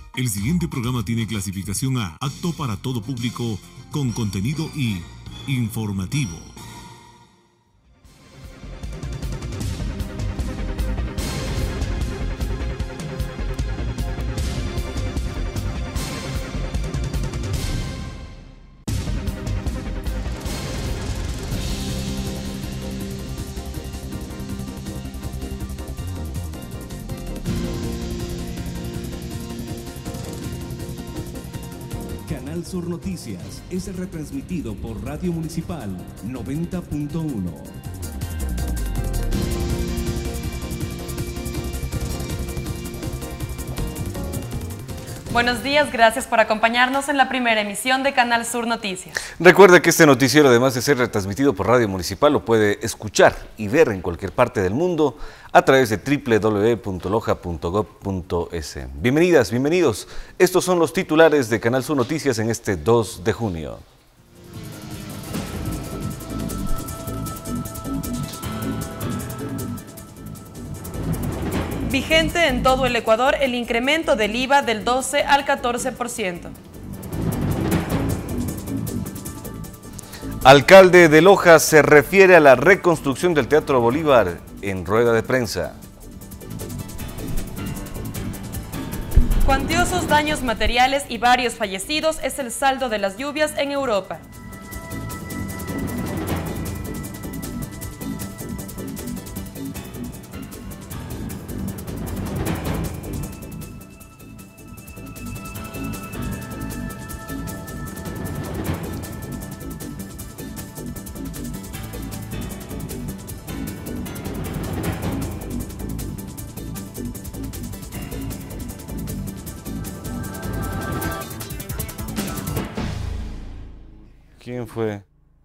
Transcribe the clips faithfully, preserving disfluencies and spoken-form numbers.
El siguiente programa tiene clasificación A, apto para todo público, con contenido y informativo. Canal Sur Noticias es retransmitido por Radio Municipal noventa punto uno. Buenos días, gracias por acompañarnos en la primera emisión de Canal Sur Noticias. Recuerda que este noticiero, además de ser retransmitido por Radio Municipal, lo puede escuchar y ver en cualquier parte del mundo a través de doble u doble u doble u punto loja punto gob punto es. Bienvenidas, bienvenidos. Estos son los titulares de Canal Sur Noticias en este dos de junio. Vigente en todo el Ecuador el incremento del I V A del doce al catorce por ciento. Alcalde de Loja se refiere a la reconstrucción del Teatro Bolívar en rueda de prensa. Cuantiosos daños materiales y varios fallecidos es el saldo de las lluvias en Europa. ¿Quién fue?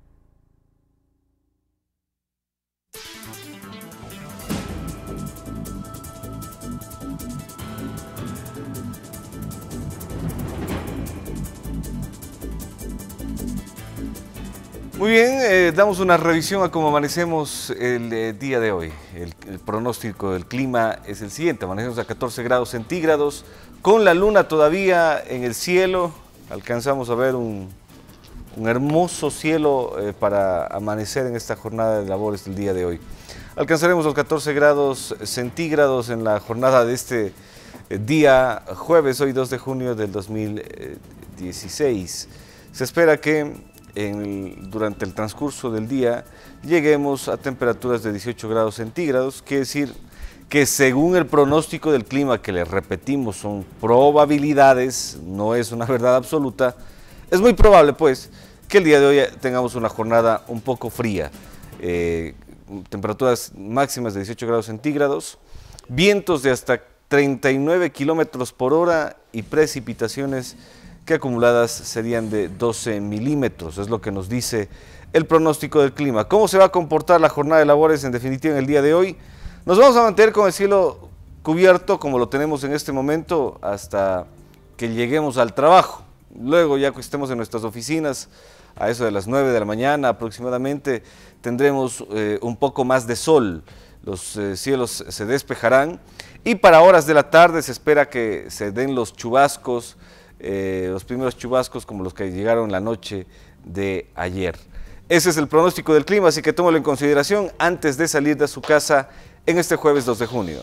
Muy bien, eh, damos una revisión a cómo amanecemos el eh, día de hoy. El, el pronóstico del clima es el siguiente: amanecemos a catorce grados centígrados, con la luna todavía en el cielo. Alcanzamos a ver un... Un hermoso cielo eh, para amanecer en esta jornada de labores del día de hoy. Alcanzaremos los catorce grados centígrados en la jornada de este eh, día jueves, hoy dos de junio del dos mil dieciséis. Se espera que en el, durante el transcurso del día lleguemos a temperaturas de dieciocho grados centígrados, quiere decir que según el pronóstico del clima, que les repetimos son probabilidades, no es una verdad absoluta, es muy probable pues que el día de hoy tengamos una jornada un poco fría, eh, temperaturas máximas de dieciocho grados centígrados, vientos de hasta treinta y nueve kilómetros por hora y precipitaciones que acumuladas serían de doce milímetros, es lo que nos dice el pronóstico del clima. ¿Cómo se va a comportar la jornada de labores en definitiva en el día de hoy? Nos vamos a mantener con el cielo cubierto como lo tenemos en este momento hasta que lleguemos al trabajo. Luego, ya que estemos en nuestras oficinas, a eso de las nueve de la mañana aproximadamente, tendremos eh, un poco más de sol, los eh, cielos se despejarán y para horas de la tarde se espera que se den los chubascos, eh, los primeros chubascos como los que llegaron la noche de ayer. Ese es el pronóstico del clima, así que tómalo en consideración antes de salir de su casa en este jueves dos de junio.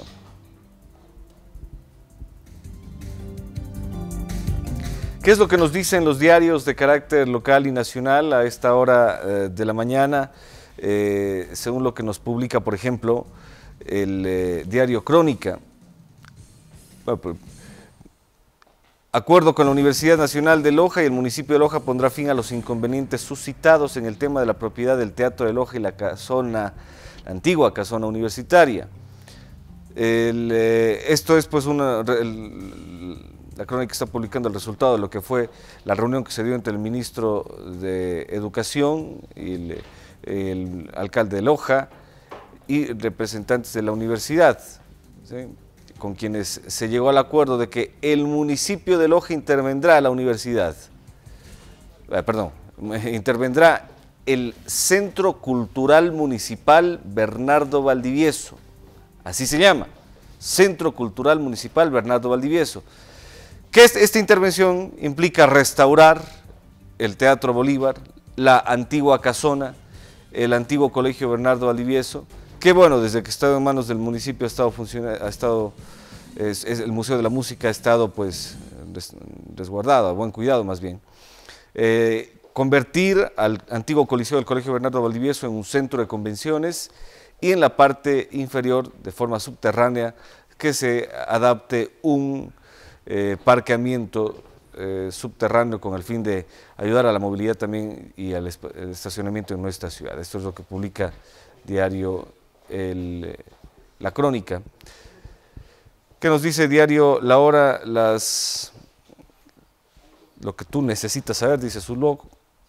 ¿Qué es lo que nos dicen los diarios de carácter local y nacional a esta hora eh, de la mañana? Eh, según lo que nos publica, por ejemplo, el eh, diario Crónica. Bueno, pues, acuerdo con la Universidad Nacional de Loja y el municipio de Loja pondrá fin a los inconvenientes suscitados en el tema de la propiedad del Teatro de Loja y la casona, la antigua casona universitaria. El, eh, esto es pues una... El, La Crónica está publicando el resultado de lo que fue la reunión que se dio entre el ministro de Educación y el, el alcalde de Loja y representantes de la universidad, ¿sí?, con quienes se llegó al acuerdo de que el municipio de Loja intervendrá a la universidad, eh, perdón, intervendrá el Centro Cultural Municipal Bernardo Valdivieso, así se llama, Centro Cultural Municipal Bernardo Valdivieso, Que este, esta intervención implica restaurar el Teatro Bolívar, la antigua casona, el antiguo Colegio Bernardo Valdivieso, que bueno, desde que estaba en manos del municipio ha estado funcionando, ha estado, es, es, el Museo de la Música ha estado pues res, resguardado, a buen cuidado más bien. Eh, convertir al antiguo Coliseo del Colegio Bernardo Valdivieso en un centro de convenciones y en la parte inferior, de forma subterránea, que se adapte un eh, parqueamiento eh, subterráneo con el fin de ayudar a la movilidad también y al el estacionamiento en nuestra ciudad. Esto es lo que publica diario el, La Crónica. ¿Qué nos dice diario La Hora? Las, lo que tú necesitas saber, dice su logo.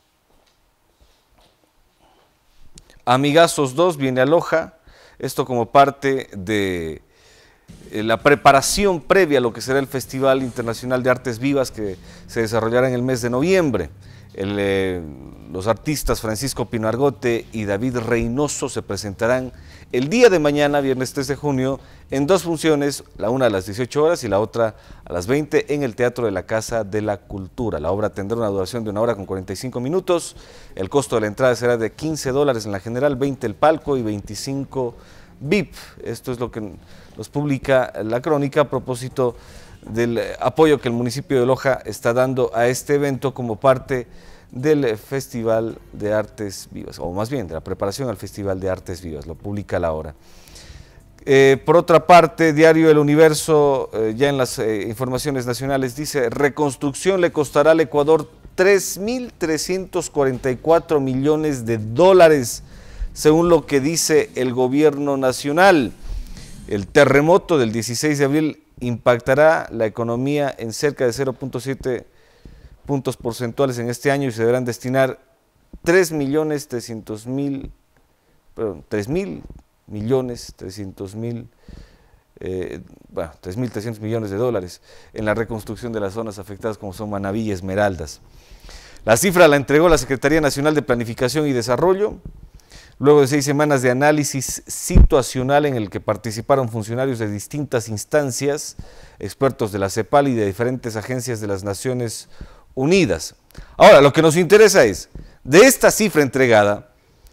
Amigazos dos viene a Loja, esto como parte de la preparación previa a lo que será el Festival Internacional de Artes Vivas que se desarrollará en el mes de noviembre. El, eh, los artistas Francisco Pino Argote y David Reynoso se presentarán el día de mañana, viernes tres de junio, en dos funciones, la una a las dieciocho horas y la otra a las veinte en el Teatro de la Casa de la Cultura. La obra tendrá una duración de una hora con cuarenta y cinco minutos, el costo de la entrada será de quince dólares en la general, veinte el palco y veinticinco V I P. Esto es lo que nos publica La Crónica a propósito del apoyo que el municipio de Loja está dando a este evento como parte del Festival de Artes Vivas, o más bien de la preparación al Festival de Artes Vivas, lo publica La Hora. Eh, por otra parte, diario El Universo, eh, ya en las eh, informaciones nacionales, dice: reconstrucción le costará al Ecuador tres mil trescientos cuarenta y cuatro millones de dólares, según lo que dice el gobierno nacional. El terremoto del dieciséis de abril impactará la economía en cerca de cero punto siete puntos porcentuales en este año y se deberán destinar tres millones trescientos mil, perdón, tres mil millones trescientos mil, eh, bueno, tres mil trescientos millones de dólares en la reconstrucción de las zonas afectadas como son Manabí y Esmeraldas. La cifra la entregó la Secretaría Nacional de Planificación y Desarrollo, luego de seis semanas de análisis situacional en el que participaron funcionarios de distintas instancias, expertos de la CEPAL y de diferentes agencias de las Naciones Unidas. Ahora, lo que nos interesa es, de esta cifra entregada,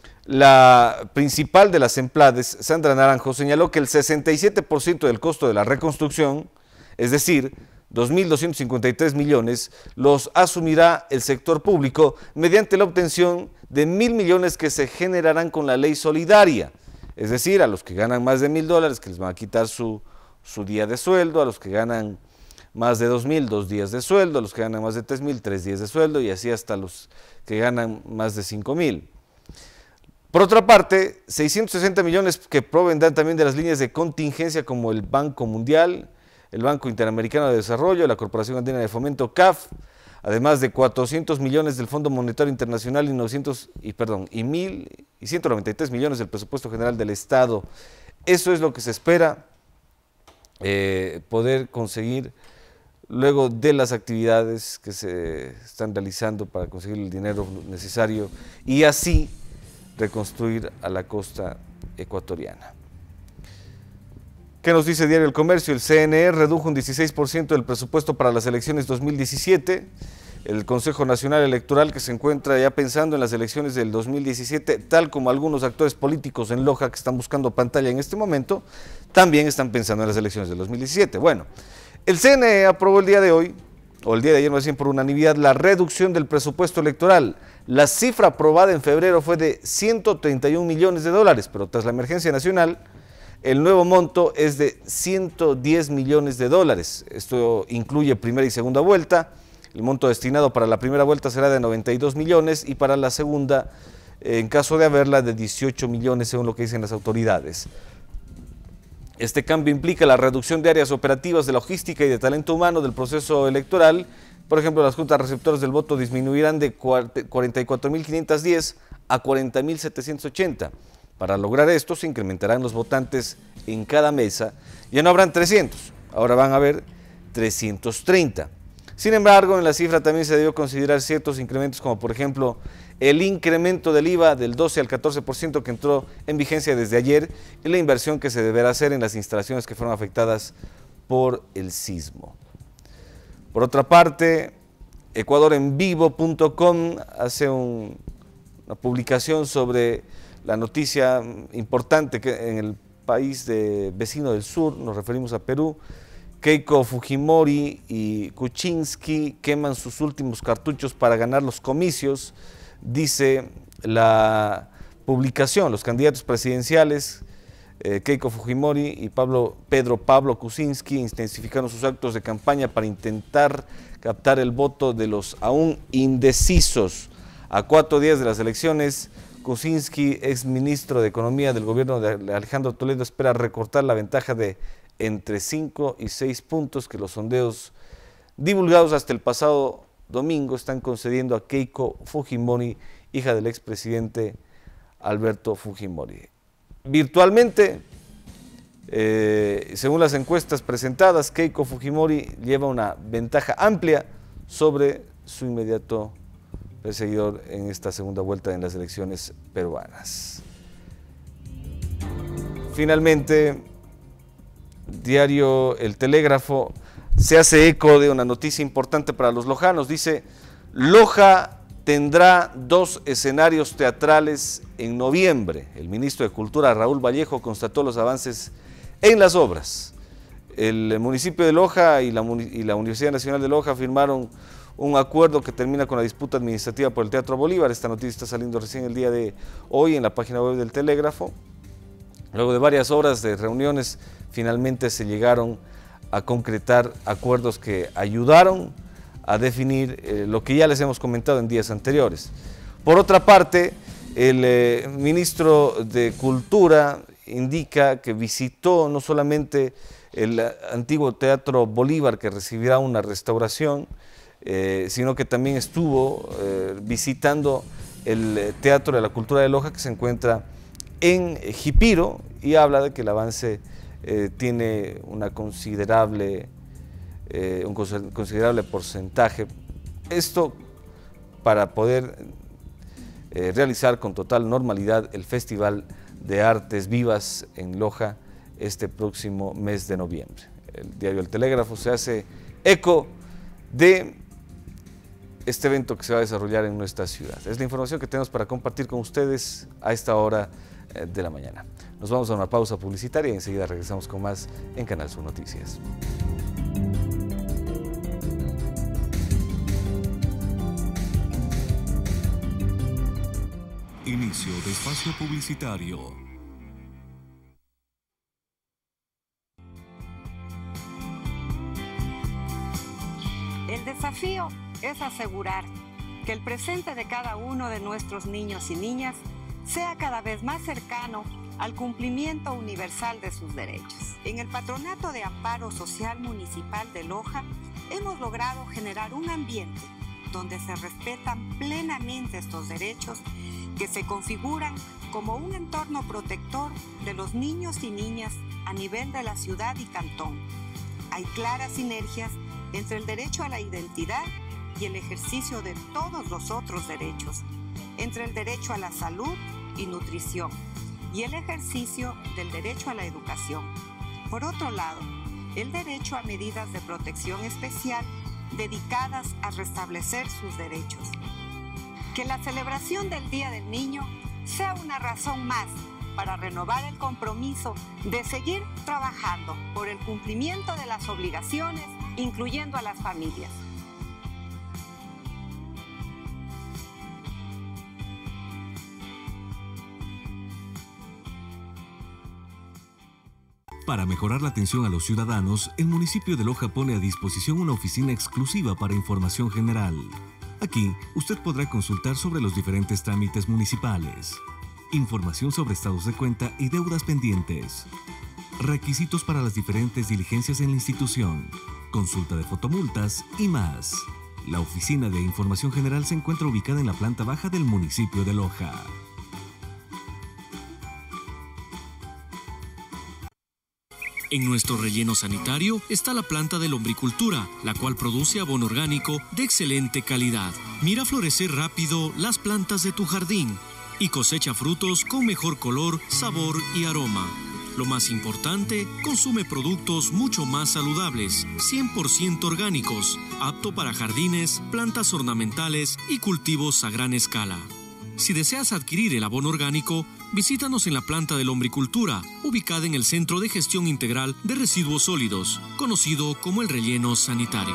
la principal de las Emplades, Sandra Naranjo, señaló que el sesenta y siete por ciento del costo de la reconstrucción, es decir, dos mil doscientos cincuenta y tres millones, los asumirá el sector público mediante la obtención de mil millones que se generarán con la ley solidaria, es decir, a los que ganan más de mil dólares que les van a quitar su, su día de sueldo, a los que ganan más de dos mil, dos días de sueldo, a los que ganan más de tres mil, tres días de sueldo y así hasta los que ganan más de cinco mil. Por otra parte, seiscientos sesenta millones que provendrán también de las líneas de contingencia como el Banco Mundial, el Banco Interamericano de Desarrollo, la Corporación Andina de Fomento, C A F, además de cuatrocientos millones del Fondo Monetario Internacional y, novecientos, y, perdón, y, mil, y ciento noventa y tres millones del presupuesto general del Estado. Eso es lo que se espera eh, poder conseguir luego de las actividades que se están realizando para conseguir el dinero necesario y así reconstruir a la costa ecuatoriana. ¿Qué nos dice Diario El Comercio? El C N E redujo un dieciséis por ciento del presupuesto para las elecciones dos mil diecisiete. El Consejo Nacional Electoral, que se encuentra ya pensando en las elecciones del dos mil diecisiete, tal como algunos actores políticos en Loja que están buscando pantalla en este momento, también están pensando en las elecciones del dos mil diecisiete. Bueno, el C N E aprobó el día de hoy, o el día de ayer más bien por unanimidad, la reducción del presupuesto electoral. La cifra aprobada en febrero fue de ciento treinta y un millones de dólares, pero tras la emergencia nacional, el nuevo monto es de ciento diez millones de dólares. Esto incluye primera y segunda vuelta. El monto destinado para la primera vuelta será de noventa y dos millones y para la segunda, en caso de haberla, de dieciocho millones, según lo que dicen las autoridades. Este cambio implica la reducción de áreas operativas de logística y de talento humano del proceso electoral. Por ejemplo, las juntas receptoras del voto disminuirán de cuarenta y cuatro mil quinientos diez a cuarenta mil setecientos ochenta. Para lograr esto se incrementarán los votantes en cada mesa. Ya no habrán trescientos, ahora van a haber trescientos treinta. Sin embargo, en la cifra también se debió considerar ciertos incrementos como por ejemplo el incremento del I V A del doce al catorce por ciento que entró en vigencia desde ayer y la inversión que se deberá hacer en las instalaciones que fueron afectadas por el sismo. Por otra parte, ecuador en vivo punto com hace un, una publicación sobre la noticia importante que en el país de, vecino del sur, nos referimos a Perú. Keiko Fujimori y Kuczynski queman sus últimos cartuchos para ganar los comicios, dice la publicación. Los candidatos presidenciales eh, Keiko Fujimori y Pablo, Pedro Pablo Kuczynski intensificaron sus actos de campaña para intentar captar el voto de los aún indecisos. A cuatro días de las elecciones, Kuczynski, ex ministro de Economía del gobierno de Alejandro Toledo, espera recortar la ventaja de entre cinco y seis puntos que los sondeos divulgados hasta el pasado domingo están concediendo a Keiko Fujimori, hija del expresidente Alberto Fujimori. Virtualmente, eh, según las encuestas presentadas, Keiko Fujimori lleva una ventaja amplia sobre su inmediato perseguidor en esta segunda vuelta en las elecciones peruanas. Finalmente, diario El Telégrafo se hace eco de una noticia importante para los lojanos. Dice: Loja tendrá dos escenarios teatrales en noviembre. El ministro de Cultura, Raúl Vallejo, constató los avances en las obras. El municipio de Loja y la, y la Universidad Nacional de Loja firmaron un acuerdo que termina con la disputa administrativa por el Teatro Bolívar. Esta noticia está saliendo recién el día de hoy en la página web del Telégrafo. Luego de varias horas de reuniones, finalmente se llegaron a concretar acuerdos que ayudaron a definir eh, lo que ya les hemos comentado en días anteriores. Por otra parte, el eh, ministro de Cultura indica que visitó no solamente el antiguo Teatro Bolívar, que recibirá una restauración, eh, sino que también estuvo eh, visitando el Teatro de la Cultura de Loja, que se encuentra en Jipiro, y habla de que el avance eh, tiene una considerable, eh, un considerable porcentaje. Esto para poder eh, realizar con total normalidad el Festival de Artes Vivas en Loja este próximo mes de noviembre. El diario El Telégrafo se hace eco de este evento que se va a desarrollar en nuestra ciudad. Es la información que tenemos para compartir con ustedes a esta hora de la mañana. Nos vamos a una pausa publicitaria y enseguida regresamos con más en Canal Sur Noticias. Inicio de espacio publicitario. El desafío es asegurar que el presente de cada uno de nuestros niños y niñas sea cada vez más cercano al cumplimiento universal de sus derechos. En el Patronato de Amparo Social Municipal de Loja hemos logrado generar un ambiente donde se respetan plenamente estos derechos, que se configuran como un entorno protector de los niños y niñas a nivel de la ciudad y cantón. Hay claras sinergias entre el derecho a la identidad y el ejercicio de todos los otros derechos, entre el derecho a la salud y nutrición y el ejercicio del derecho a la educación. Por otro lado, el derecho a medidas de protección especial dedicadas a restablecer sus derechos. Que la celebración del Día del Niño sea una razón más para renovar el compromiso de seguir trabajando por el cumplimiento de las obligaciones, incluyendo a las familias. Para mejorar la atención a los ciudadanos, el municipio de Loja pone a disposición una oficina exclusiva para información general. Aquí, usted podrá consultar sobre los diferentes trámites municipales, información sobre estados de cuenta y deudas pendientes, requisitos para las diferentes diligencias en la institución, consulta de fotomultas y más. La oficina de información general se encuentra ubicada en la planta baja del municipio de Loja. En nuestro relleno sanitario está la planta de lombricultura, la cual produce abono orgánico de excelente calidad. Mira florecer rápido las plantas de tu jardín y cosecha frutos con mejor color, sabor y aroma. Lo más importante, consume productos mucho más saludables, cien por ciento orgánicos, apto para jardines, plantas ornamentales y cultivos a gran escala. Si deseas adquirir el abono orgánico, visítanos en la planta de lombricultura, ubicada en el Centro de Gestión Integral de Residuos Sólidos, conocido como el Relleno Sanitario.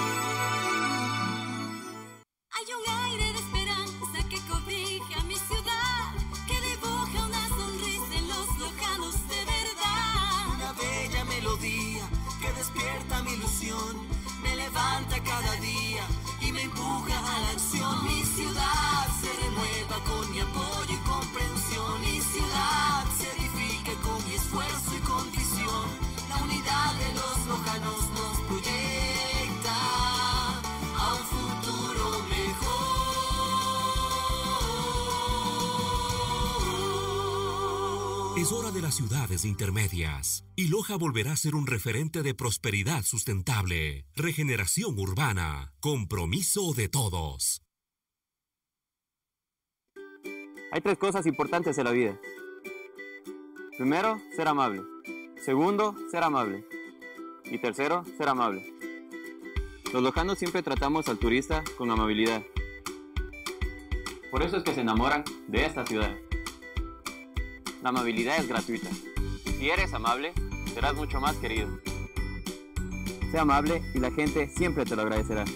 Hay un aire de esperanza que cobija mi ciudad, que dibuja una sonrisa en los lojanos de verdad. Una bella melodía que despierta mi ilusión, me levanta cada día y me empuja a la acción. Mi ciudad se renueva con mi apoyo y comprensión. Mi ciudad se edifica con mi esfuerzo y condición. La unidad de los lojanos nos proyecta a un futuro mejor. Es hora de las ciudades intermedias. Y Loja volverá a ser un referente de prosperidad sustentable, regeneración urbana, compromiso de todos. Hay tres cosas importantes en la vida. Primero, ser amable. Segundo, ser amable. Y tercero, ser amable. Los lojanos siempre tratamos al turista con amabilidad. Por eso es que se enamoran de esta ciudad. La amabilidad es gratuita. Si eres amable, serás mucho más querido. Sé amable y la gente siempre te lo agradecerá.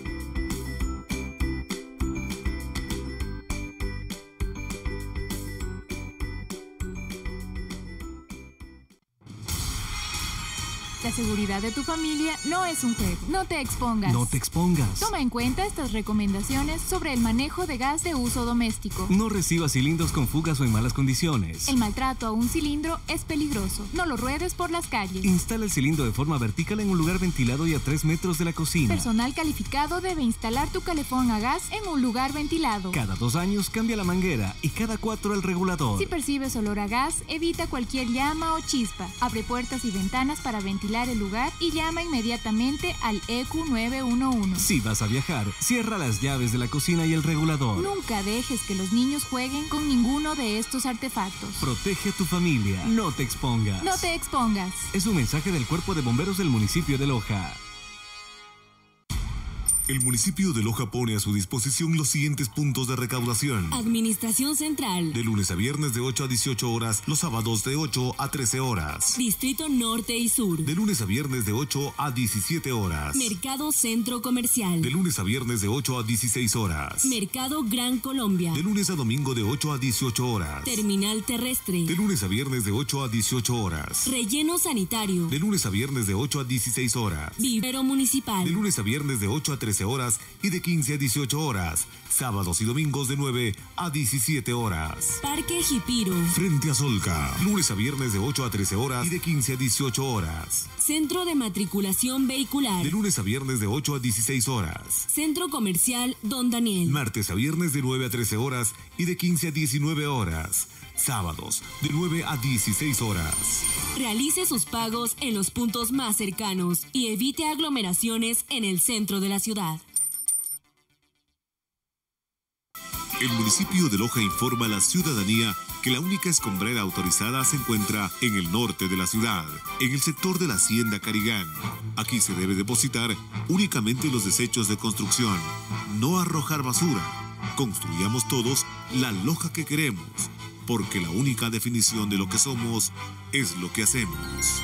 La seguridad de tu familia no es un juego. No te expongas. No te expongas. Toma en cuenta estas recomendaciones sobre el manejo de gas de uso doméstico. No recibas cilindros con fugas o en malas condiciones. El maltrato a un cilindro es peligroso. No lo ruedes por las calles. Instala el cilindro de forma vertical en un lugar ventilado y a tres metros de la cocina. Personal calificado debe instalar tu calefón a gas en un lugar ventilado. Cada dos años cambia la manguera y cada cuatro el regulador. Si percibes olor a gas, evita cualquier llama o chispa. Abre puertas y ventanas para ventilar el lugar y llama inmediatamente al E Q nueve uno uno. Si vas a viajar, cierra las llaves de la cocina y el regulador. Nunca dejes que los niños jueguen con ninguno de estos artefactos. Protege a tu familia. No te expongas. No te expongas. Es un mensaje del Cuerpo de Bomberos del municipio de Loja. El municipio de Loja pone a su disposición los siguientes puntos de recaudación. Administración Central. De lunes a viernes de ocho a dieciocho horas, los sábados de ocho a trece horas. Distrito Norte y Sur. De lunes a viernes de ocho a diecisiete horas. Mercado Centro Comercial. De lunes a viernes de ocho a dieciséis horas. Mercado Gran Colombia. De lunes a domingo de ocho a dieciocho horas. Terminal Terrestre. De lunes a viernes de ocho a dieciocho horas. Relleno Sanitario. De lunes a viernes de ocho a dieciséis horas. Vivero Municipal. De lunes a viernes de ocho a trece horas y de quince a dieciocho horas. Sábados y domingos de nueve a diecisiete horas. Parque Jipiro. Frente a Solca. Lunes a viernes de ocho a trece horas y de quince a dieciocho horas. Centro de Matriculación Vehicular. De lunes a viernes de ocho a dieciséis horas. Centro Comercial Don Daniel. Martes a viernes de nueve a trece horas y de quince a diecinueve horas. Sábados de nueve a dieciséis horas. Realice sus pagos en los puntos más cercanos y evite aglomeraciones en el centro de la ciudad. El municipio de Loja informa a la ciudadanía que la única escombrera autorizada se encuentra en el norte de la ciudad, en el sector de la Hacienda Carigán. Aquí se debe depositar únicamente los desechos de construcción, no arrojar basura. Construyamos todos la Loja que queremos, porque la única definición de lo que somos es lo que hacemos.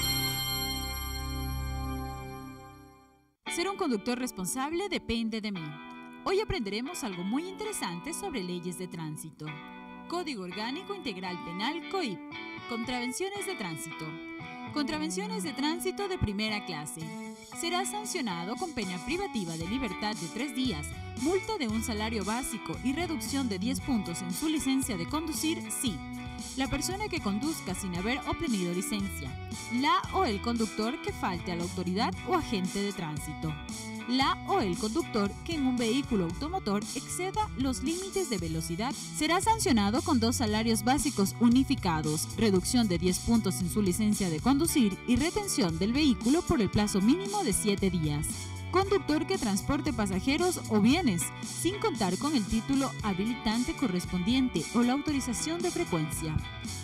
Ser un conductor responsable depende de mí. Hoy aprenderemos algo muy interesante sobre leyes de tránsito. Código Orgánico Integral Penal C O I P. Contravenciones de tránsito. Contravenciones de tránsito de primera clase. Será sancionado con pena privativa de libertad de tres días, multa de un salario básico y reducción de diez puntos en su licencia de conducir si la persona que conduzca sin haber obtenido licencia, la o el conductor que falte a la autoridad o agente de tránsito, la o el conductor que en un vehículo automotor exceda los límites de velocidad, será sancionado con dos salarios básicos unificados, reducción de diez puntos en su licencia de conducir y retención del vehículo por el plazo mínimo de siete días. Conductor que transporte pasajeros o bienes sin contar con el título habilitante correspondiente o la autorización de frecuencia.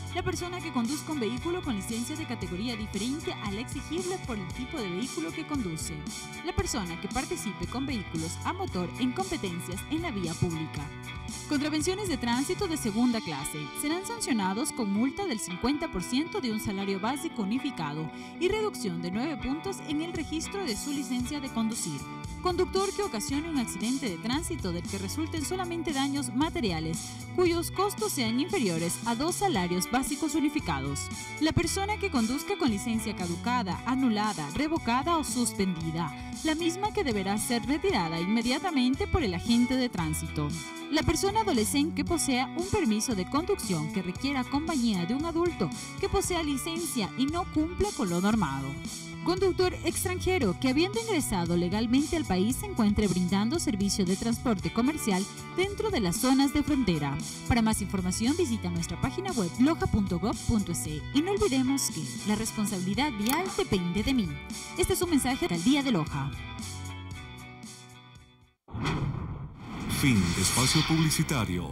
La persona que conduzca un vehículo con licencia de categoría diferente a la exigible por el tipo de vehículo que conduce. La persona que participe con vehículos a motor en competencias en la vía pública. Contravenciones de tránsito de segunda clase serán sancionados con multa del cincuenta por ciento de un salario básico unificado y reducción de nueve puntos en el registro de su licencia de conducir. Conductor que ocasione un accidente de tránsito del que resulten solamente daños materiales, cuyos costos sean inferiores a dos salarios básicos unificados. La persona que conduzca con licencia caducada, anulada, revocada o suspendida, la misma que deberá ser retirada inmediatamente por el agente de tránsito. La persona adolescente que posea un permiso de conducción que requiera compañía de un adulto que posea licencia y no cumpla con lo normado. Conductor extranjero que, habiendo ingresado legalmente al país, se encuentre brindando servicio de transporte comercial dentro de las zonas de frontera. Para más información visita nuestra página web loja punto gob punto es y no olvidemos que la responsabilidad vial depende de mí. Este es un mensaje de la Alcaldía de Loja. Fin de espacio publicitario.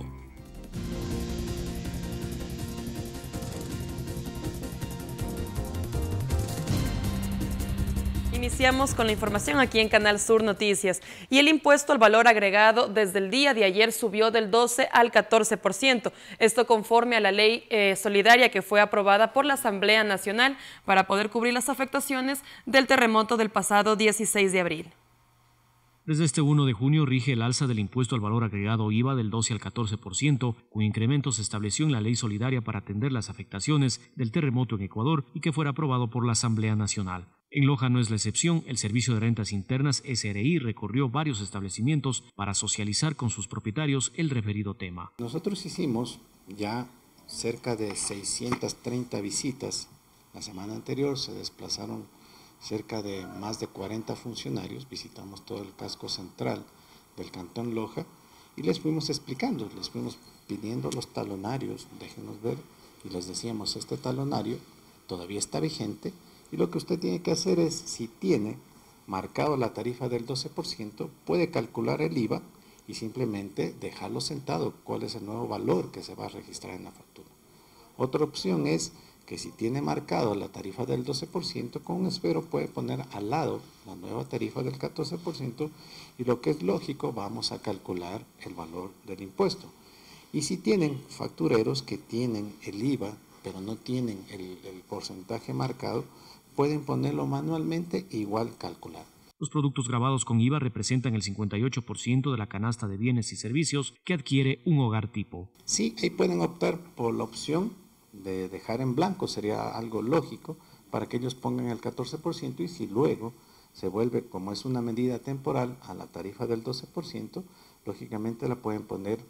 Iniciamos con la información aquí en Canal Sur Noticias. Y el impuesto al valor agregado desde el día de ayer subió del doce al catorce por ciento. Esto conforme a la ley eh, solidaria que fue aprobada por la Asamblea Nacional para poder cubrir las afectaciones del terremoto del pasado dieciséis de abril. Desde este primero de junio rige el alza del impuesto al valor agregado I V A del doce al catorce por ciento, cuyo incremento se estableció en la ley solidaria para atender las afectaciones del terremoto en Ecuador y que fuera aprobado por la Asamblea Nacional. En Loja no es la excepción. El Servicio de Rentas Internas S R I recorrió varios establecimientos para socializar con sus propietarios el referido tema. Nosotros hicimos ya cerca de seiscientas treinta visitas. La semana anterior se desplazaron cerca de más de cuarenta funcionarios, visitamos todo el casco central del Cantón Loja y les fuimos explicando, les fuimos pidiendo los talonarios, déjenos ver, y les decíamos, este talonario todavía está vigente y lo que usted tiene que hacer es, si tiene marcado la tarifa del doce por ciento, puede calcular el I V A y simplemente dejarlo sentado, cuál es el nuevo valor que se va a registrar en la factura. Otra opción es que si tiene marcado la tarifa del doce por ciento, con un esfero puede poner al lado la nueva tarifa del catorce por ciento y lo que es lógico, vamos a calcular el valor del impuesto. Y si tienen factureros que tienen el I V A, pero no tienen el, el porcentaje marcado, pueden ponerlo manualmente e igual calcular. Los productos grabados con I V A representan el cincuenta y ocho por ciento de la canasta de bienes y servicios que adquiere un hogar tipo. Sí, ahí pueden optar por la opción de dejar en blanco, sería algo lógico para que ellos pongan el catorce por ciento y si luego se vuelve, como es una medida temporal, a la tarifa del doce por ciento, lógicamente la pueden poner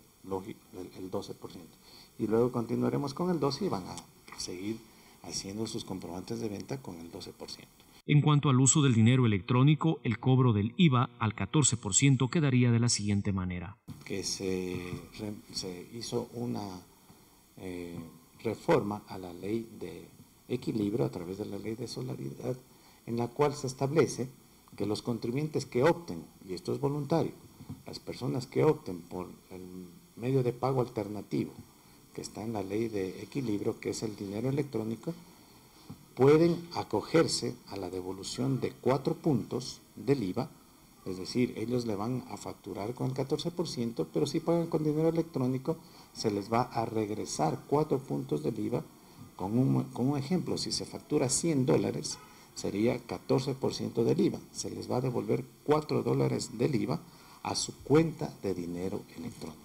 el doce por ciento. Y luego continuaremos con el doce y van a seguir haciendo sus comprobantes de venta con el doce por ciento. En cuanto al uso del dinero electrónico, el cobro del I V A al catorce por ciento quedaría de la siguiente manera. Que se, se hizo una eh, reforma a la ley de equilibrio a través de la ley de solidaridad, en la cual se establece que los contribuyentes que opten, y esto es voluntario, las personas que opten por el medio de pago alternativo que está en la ley de equilibrio, que es el dinero electrónico, pueden acogerse a la devolución de cuatro puntos del I V A, es decir, ellos le van a facturar con el catorce por ciento, pero si pagan con dinero electrónico, se les va a regresar cuatro puntos del I V A. Con un, con un ejemplo, si se factura cien dólares, sería catorce por ciento del I V A. Se les va a devolver cuatro dólares del I V A a su cuenta de dinero electrónico.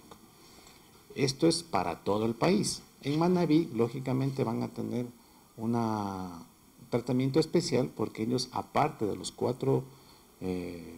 Esto es para todo el país. En Manabí, lógicamente, van a tener una, un tratamiento especial porque ellos, aparte de los cuatro eh,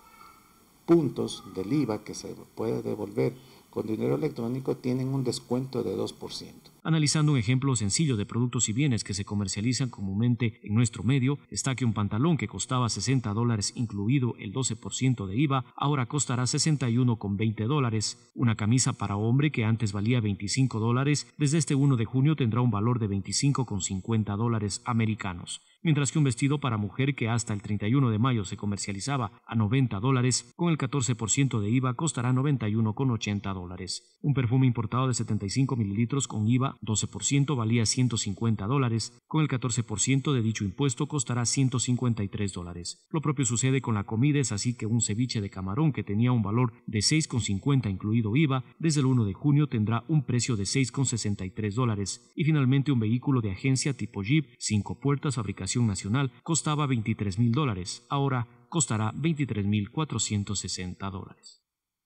puntos del I V A que se puede devolver con dinero electrónico, tienen un descuento de dos por ciento. Analizando un ejemplo sencillo de productos y bienes que se comercializan comúnmente en nuestro medio, está que un pantalón que costaba sesenta dólares incluido el doce por ciento de I V A, ahora costará sesenta y uno con veinte dólares. Una camisa para hombre que antes valía veinticinco dólares, desde este primero de junio tendrá un valor de veinticinco con cincuenta dólares americanos. mientras que un vestido para mujer que hasta el treinta y uno de mayo se comercializaba a noventa dólares, con el catorce por ciento de I V A costará noventa y uno con ochenta dólares. Un perfume importado de setenta y cinco mililitros con I V A doce por ciento valía ciento cincuenta dólares, con el catorce por ciento de dicho impuesto costará ciento cincuenta y tres dólares. Lo propio sucede con la comida, es así que un ceviche de camarón que tenía un valor de seis con cincuenta incluido I V A, desde el uno de junio tendrá un precio de seis con sesenta y tres dólares. Y finalmente un vehículo de agencia tipo Jeep, cinco puertas, fabricación nacional, costaba veintitrés mil dólares, ahora costará veintitrés mil cuatrocientos sesenta dólares.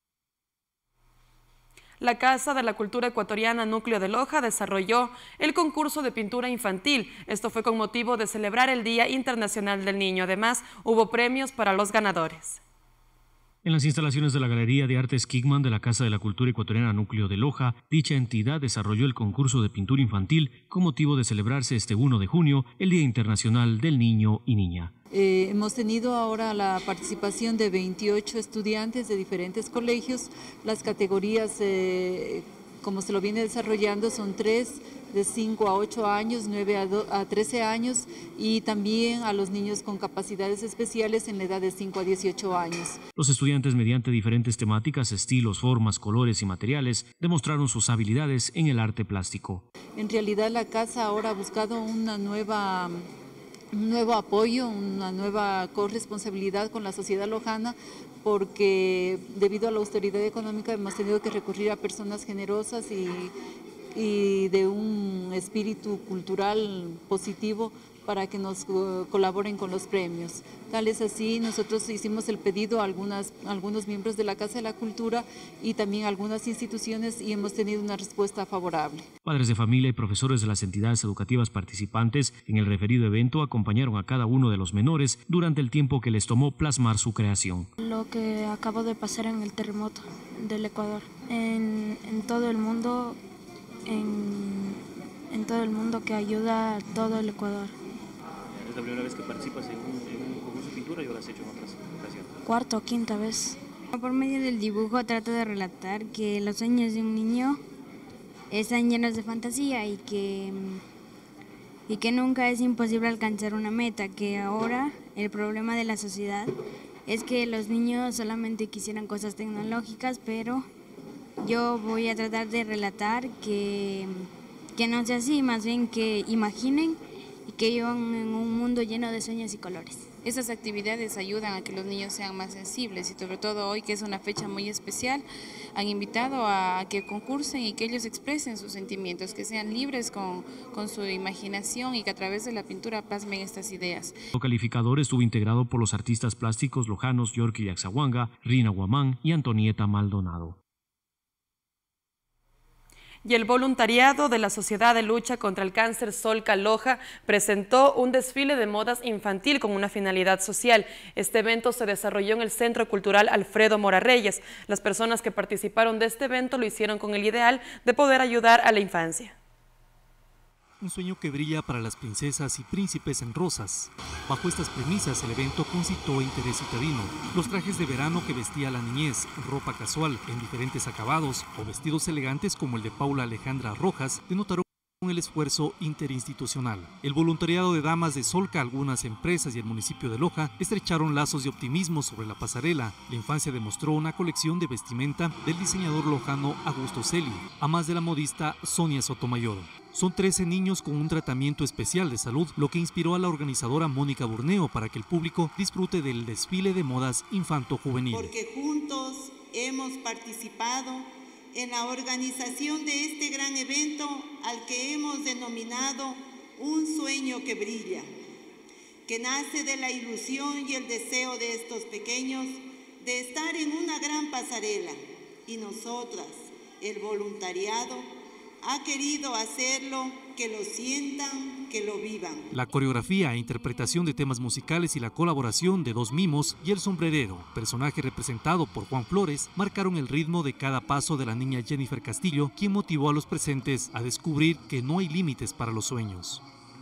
La Casa de la Cultura Ecuatoriana Núcleo de Loja desarrolló el concurso de pintura infantil. Esto fue con motivo de celebrar el Día Internacional del Niño. Además, hubo premios para los ganadores. En las instalaciones de la Galería de Artes Kigman de la Casa de la Cultura Ecuatoriana Núcleo de Loja, dicha entidad desarrolló el concurso de pintura infantil con motivo de celebrarse este uno de junio, el Día Internacional del Niño y Niña. Eh, hemos tenido ahora la participación de veintiocho estudiantes de diferentes colegios. Las categorías, eh, como se lo viene desarrollando, son tres, de cinco a ocho años, nueve a trece años, y también a los niños con capacidades especiales en la edad de cinco a dieciocho años. Los estudiantes, mediante diferentes temáticas, estilos, formas, colores y materiales, demostraron sus habilidades en el arte plástico. En realidad la casa ahora ha buscado una nueva... un nuevo apoyo, una nueva corresponsabilidad con la sociedad lojana, porque debido a la austeridad económica hemos tenido que recurrir a personas generosas y, y de un espíritu cultural positivo para que nos colaboren con los premios. Tal es así, nosotros hicimos el pedido a algunas, a algunos miembros de la Casa de la Cultura y también a algunas instituciones, y hemos tenido una respuesta favorable. Padres de familia y profesores de las entidades educativas participantes en el referido evento acompañaron a cada uno de los menores durante el tiempo que les tomó plasmar su creación. Lo que acabó de pasar en el terremoto del Ecuador, en, en todo el mundo, en, en todo el mundo que ayuda a todo el Ecuador. ¿Es la primera vez que participas en un, en un concurso de pintura o lo has hecho en otras ocasiones? Cuarta o quinta vez. Por medio del dibujo trato de relatar que los sueños de un niño están llenos de fantasía y que, y que nunca es imposible alcanzar una meta, que ahora el problema de la sociedad es que los niños solamente quisieran cosas tecnológicas, pero yo voy a tratar de relatar que, que no sea así, más bien que imaginen y que vivan en un mundo lleno de sueños y colores. Esas actividades ayudan a que los niños sean más sensibles y sobre todo hoy, que es una fecha muy especial, han invitado a que concursen y que ellos expresen sus sentimientos, que sean libres con, con su imaginación y que a través de la pintura plasmen estas ideas. El calificador estuvo integrado por los artistas plásticos lojanos Yorky Yaxahuanga, Rina Guamán y Antonieta Maldonado. Y el voluntariado de la Sociedad de Lucha contra el Cáncer Solca Loja presentó un desfile de modas infantil con una finalidad social. Este evento se desarrolló en el Centro Cultural Alfredo Mora Reyes. Las personas que participaron de este evento lo hicieron con el ideal de poder ayudar a la infancia. Un sueño que brilla para las princesas y príncipes en rosas. Bajo estas premisas, el evento concitó interés citadino. Los trajes de verano que vestía la niñez, ropa casual en diferentes acabados o vestidos elegantes como el de Paula Alejandra Rojas denotaron el esfuerzo interinstitucional. El voluntariado de damas de Solca, algunas empresas y el municipio de Loja estrecharon lazos de optimismo sobre la pasarela. La infancia demostró una colección de vestimenta del diseñador lojano Augusto Celi, a más de la modista Sonia Sotomayor. Son trece niños con un tratamiento especial de salud, lo que inspiró a la organizadora Mónica Burneo para que el público disfrute del desfile de modas infanto-juvenil. Porque juntos hemos participado en la organización de este gran evento al que hemos denominado Un Sueño que Brilla, que nace de la ilusión y el deseo de estos pequeños de estar en una gran pasarela, y nosotras, el voluntariado, ha querido hacerlo, que lo sientan, que lo vivan. La coreografía e interpretación de temas musicales y la colaboración de dos mimos y el sombrerero, personaje representado por Juan Flores, marcaron el ritmo de cada paso de la niña Jennifer Castillo, quien motivó a los presentes a descubrir que no hay límites para los sueños.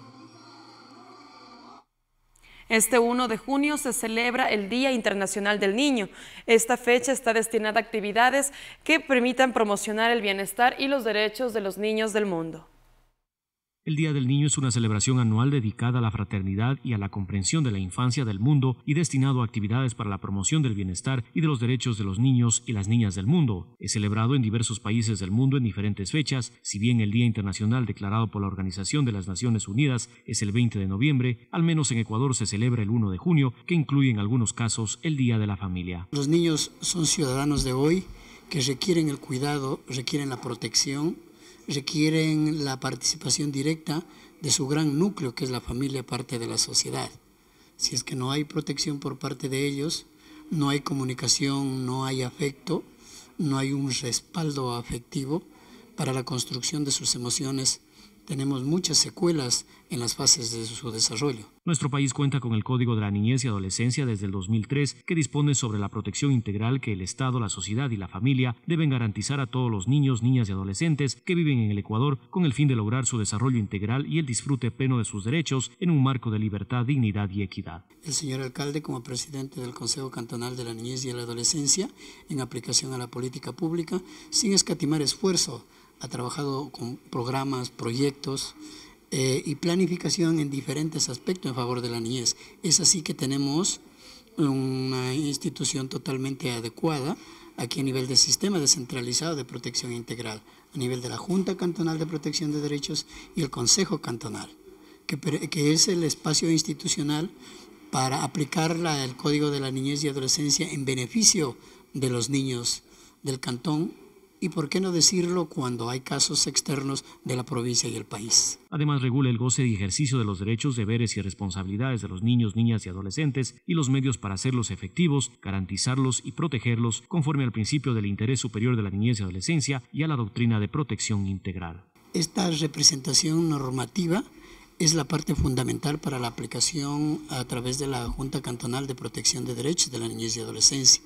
Este uno de junio se celebra el Día Internacional del Niño. Esta fecha está destinada a actividades que permitan promocionar el bienestar y los derechos de los niños del mundo. El Día del Niño es una celebración anual dedicada a la fraternidad y a la comprensión de la infancia del mundo y destinado a actividades para la promoción del bienestar y de los derechos de los niños y las niñas del mundo. Es celebrado en diversos países del mundo en diferentes fechas, si bien el Día Internacional declarado por la Organización de las Naciones Unidas es el veinte de noviembre, al menos en Ecuador se celebra el uno de junio, que incluye en algunos casos el Día de la Familia. Los niños son ciudadanos de hoy que requieren el cuidado, requieren la protección, requieren la participación directa de su gran núcleo, que es la familia, parte de la sociedad. Si es que no hay protección por parte de ellos, no hay comunicación, no hay afecto, no hay un respaldo afectivo para la construcción de sus emociones, tenemos muchas secuelas en las fases de su desarrollo. Nuestro país cuenta con el Código de la Niñez y Adolescencia desde el dos mil tres, que dispone sobre la protección integral que el Estado, la sociedad y la familia deben garantizar a todos los niños, niñas y adolescentes que viven en el Ecuador con el fin de lograr su desarrollo integral y el disfrute pleno de sus derechos en un marco de libertad, dignidad y equidad. El señor alcalde, como presidente del Consejo Cantonal de la Niñez y la Adolescencia, en aplicación a la política pública, sin escatimar esfuerzo, ha trabajado con programas, proyectos eh, y planificación en diferentes aspectos en favor de la niñez. Es así que tenemos una institución totalmente adecuada aquí a nivel del sistema descentralizado de protección integral, a nivel de la Junta Cantonal de Protección de Derechos y el Consejo Cantonal, que, que es el espacio institucional para aplicar la, el Código de la Niñez y Adolescencia en beneficio de los niños del cantón, y por qué no decirlo cuando hay casos externos de la provincia y el país. Además, regula el goce y ejercicio de los derechos, deberes y responsabilidades de los niños, niñas y adolescentes y los medios para hacerlos efectivos, garantizarlos y protegerlos conforme al principio del interés superior de la niñez y adolescencia y a la doctrina de protección integral. Esta representación normativa es la parte fundamental para la aplicación a través de la Junta Cantonal de Protección de Derechos de la Niñez y Adolescencia,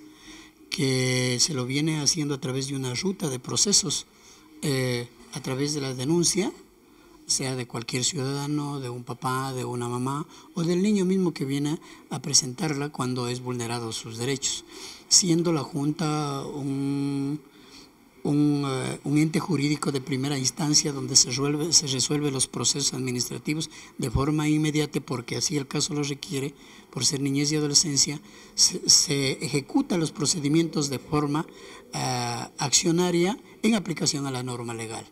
que se lo viene haciendo a través de una ruta de procesos, eh, a través de la denuncia, sea de cualquier ciudadano, de un papá, de una mamá o del niño mismo que viene a presentarla cuando es vulnerado sus derechos, siendo la Junta un, un, uh, un ente jurídico de primera instancia donde se resuelve, se resuelve los procesos administrativos de forma inmediata, porque así el caso lo requiere, por ser niñez y adolescencia, se, se ejecutan los procedimientos de forma uh, accionaria en aplicación a la norma legal.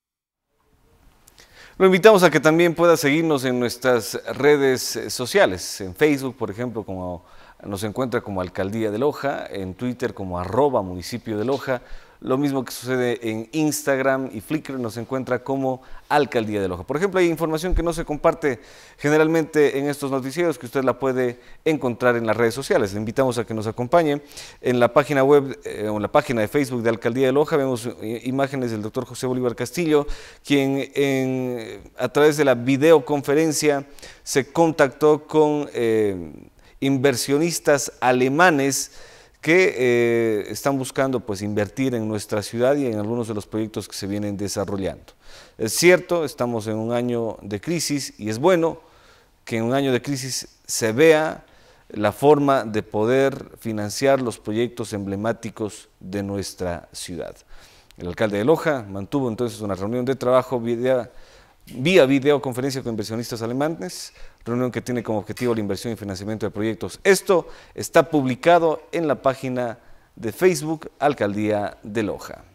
Lo invitamos a que también pueda seguirnos en nuestras redes sociales, en Facebook, por ejemplo, como nos encuentra como Alcaldía de Loja, en Twitter como arroba municipio de Loja. Lo mismo que sucede en Instagram y Flickr, nos encuentra como Alcaldía de Loja. Por ejemplo, hay información que no se comparte generalmente en estos noticieros, que usted la puede encontrar en las redes sociales. Le invitamos a que nos acompañe en la página web eh, o en la página de Facebook de Alcaldía de Loja. Vemos eh, imágenes del doctor José Bolívar Castillo, quien en, a través de la videoconferencia se contactó con eh, inversionistas alemanes que eh, están buscando pues, invertir en nuestra ciudad y en algunos de los proyectos que se vienen desarrollando. Es cierto, estamos en un año de crisis y es bueno que en un año de crisis se vea la forma de poder financiar los proyectos emblemáticos de nuestra ciudad. El alcalde de Loja mantuvo entonces una reunión de trabajo vía, vía videoconferencia con inversionistas alemanes, reunión que tiene como objetivo la inversión y financiamiento de proyectos. Esto está publicado en la página de Facebook Alcaldía de Loja.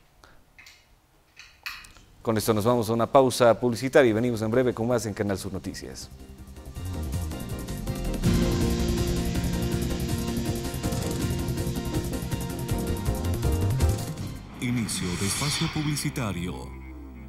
Con esto nos vamos a una pausa publicitaria y venimos en breve con más en Canal Sur Noticias. Inicio de espacio publicitario.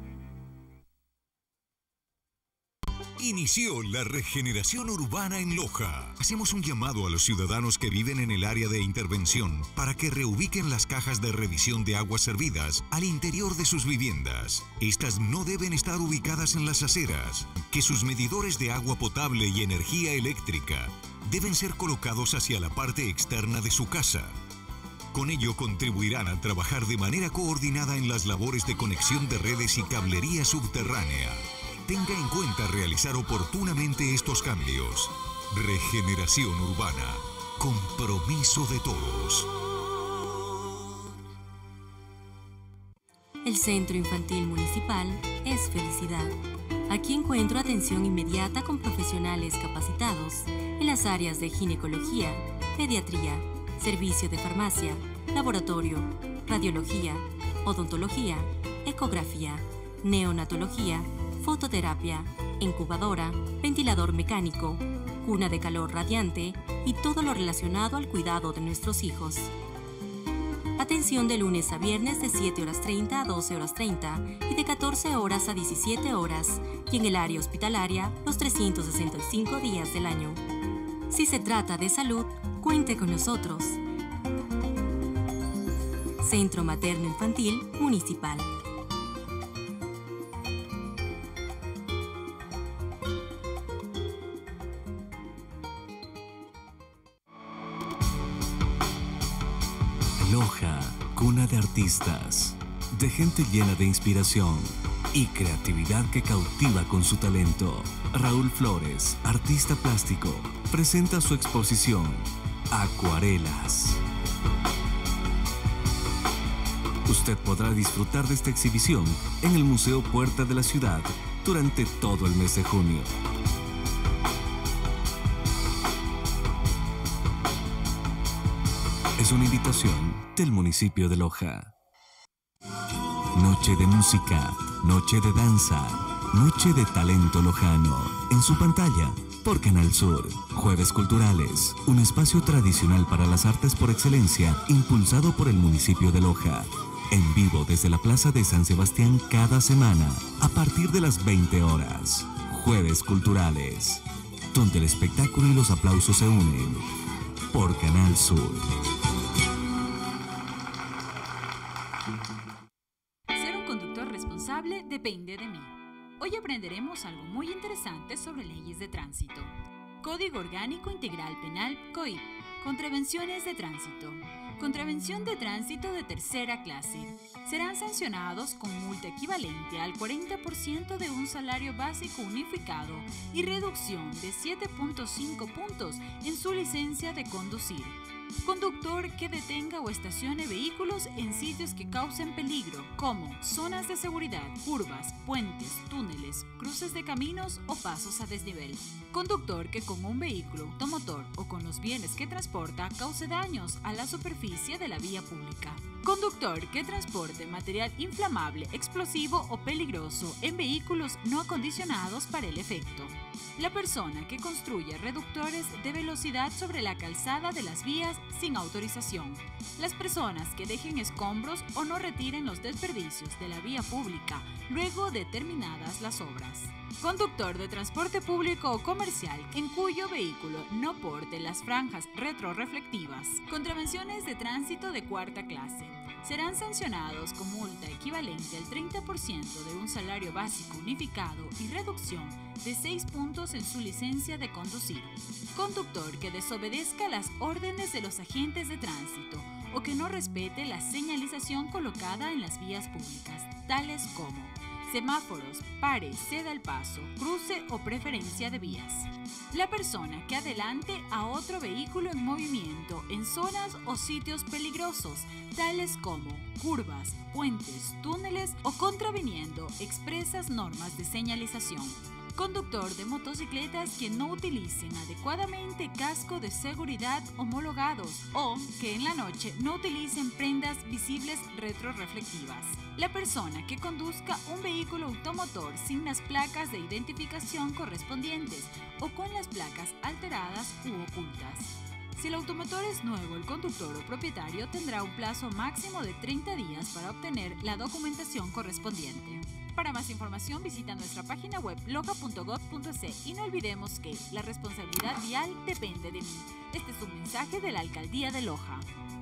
Inició la regeneración urbana en Loja. Hacemos un llamado a los ciudadanos que viven en el área de intervención para que reubiquen las cajas de revisión de aguas servidas al interior de sus viviendas. Estas no deben estar ubicadas en las aceras. Que sus medidores de agua potable y energía eléctrica deben ser colocados hacia la parte externa de su casa. Con ello contribuirán a trabajar de manera coordinada en las labores de conexión de redes y cablería subterránea. Tenga en cuenta realizar oportunamente estos cambios. Regeneración urbana. Compromiso de todos. El Centro Infantil Municipal es felicidad. Aquí encuentro atención inmediata con profesionales capacitados en las áreas de ginecología, pediatría, servicio de farmacia, laboratorio, radiología, odontología, ecografía, neonatología, fototerapia, incubadora, ventilador mecánico, cuna de calor radiante y todo lo relacionado al cuidado de nuestros hijos. Atención de lunes a viernes de siete horas treinta a doce horas treinta y de catorce horas a diecisiete horas y en el área hospitalaria los trescientos sesenta y cinco días del año. Si se trata de salud, cuente con nosotros. Centro Materno Infantil Municipal. Loja, cuna de artistas, de gente llena de inspiración y creatividad que cautiva con su talento. Raúl Flores, artista plástico, presenta su exposición Acuarelas. Usted podrá disfrutar de esta exhibición en el Museo Puerta de la Ciudad durante todo el mes de junio. Es una invitación del municipio de Loja. Noche de música, noche de danza, noche de talento lojano. En su pantalla, por Canal Sur. Jueves Culturales, un espacio tradicional para las artes por excelencia, impulsado por el municipio de Loja. En vivo desde la Plaza de San Sebastián cada semana, a partir de las veinte horas. Jueves Culturales, donde el espectáculo y los aplausos se unen. Por Canal Sur. Ser un conductor responsable depende de mí. Hoy aprenderemos algo muy interesante sobre leyes de tránsito. Código Orgánico Integral Penal C O I P. Contravenciones de tránsito. Contravención de tránsito de tercera clase. Serán sancionados con multa equivalente al cuarenta por ciento de un salario básico unificado y reducción de siete punto cinco puntos en su licencia de conducir. Conductor que detenga o estacione vehículos en sitios que causen peligro, como zonas de seguridad, curvas, puentes, túneles, cruces de caminos o pasos a desnivel. Conductor que con un vehículo automotor o con los bienes que transporta cause daños a la superficie de la vía pública. Conductor que transporte material inflamable, explosivo o peligroso en vehículos no acondicionados para el efecto. La persona que construya reductores de velocidad sobre la calzada de las vías sin autorización. Las personas que dejen escombros o no retiren los desperdicios de la vía pública luego de terminadas las obras. Conductor de transporte público o comercial en cuyo vehículo no porte las franjas retroreflectivas. Contravenciones de tránsito de cuarta clase. Serán sancionados con multa equivalente al treinta por ciento de un salario básico unificado y reducción de seis puntos en su licencia de conducir. Conductor que desobedezca las órdenes de los agentes de tránsito o que no respete la señalización colocada en las vías públicas, tales como semáforos, pare, ceda el paso, cruce o preferencia de vías. La persona que adelante a otro vehículo en movimiento en zonas o sitios peligrosos, tales como curvas, puentes, túneles o contraviniendo expresas normas de señalización. Conductor de motocicletas que no utilicen adecuadamente casco de seguridad homologados o que en la noche no utilicen prendas visibles retroreflectivas. La persona que conduzca un vehículo automotor sin las placas de identificación correspondientes o con las placas alteradas u ocultas. Si el automotor es nuevo, el conductor o propietario tendrá un plazo máximo de treinta días para obtener la documentación correspondiente. Para más información visita nuestra página web loja punto gob punto es y no olvidemos que la responsabilidad vial depende de mí. Este es un mensaje de la Alcaldía de Loja.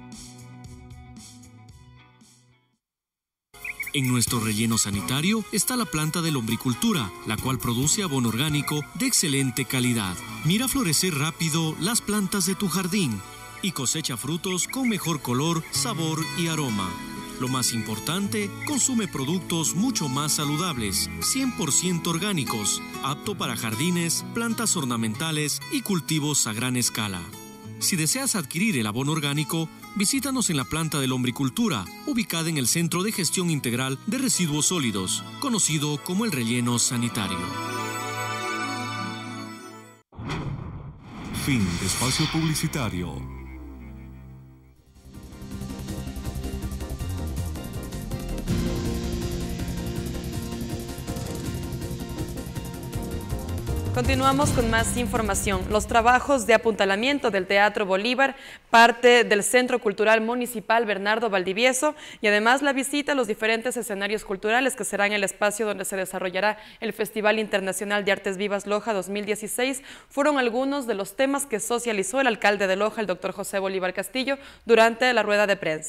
En nuestro relleno sanitario está la planta de lombricultura, la cual produce abono orgánico de excelente calidad. Mira florecer rápido las plantas de tu jardín y cosecha frutos con mejor color, sabor y aroma. Lo más importante, consume productos mucho más saludables, cien por ciento orgánicos, apto para jardines, plantas ornamentales y cultivos a gran escala. Si deseas adquirir el abono orgánico, Visítanos en la planta de Lombricultura, ubicada en el Centro de Gestión Integral de Residuos Sólidos, conocido como el relleno sanitario. Fin de espacio publicitario. Continuamos con más información. Los trabajos de apuntalamiento del Teatro Bolívar, parte del Centro Cultural Municipal Bernardo Valdivieso, y además la visita a los diferentes escenarios culturales que serán el espacio donde se desarrollará el Festival Internacional de Artes Vivas Loja dos mil dieciséis, fueron algunos de los temas que socializó el alcalde de Loja, el doctor José Bolívar Castillo, durante la rueda de prensa.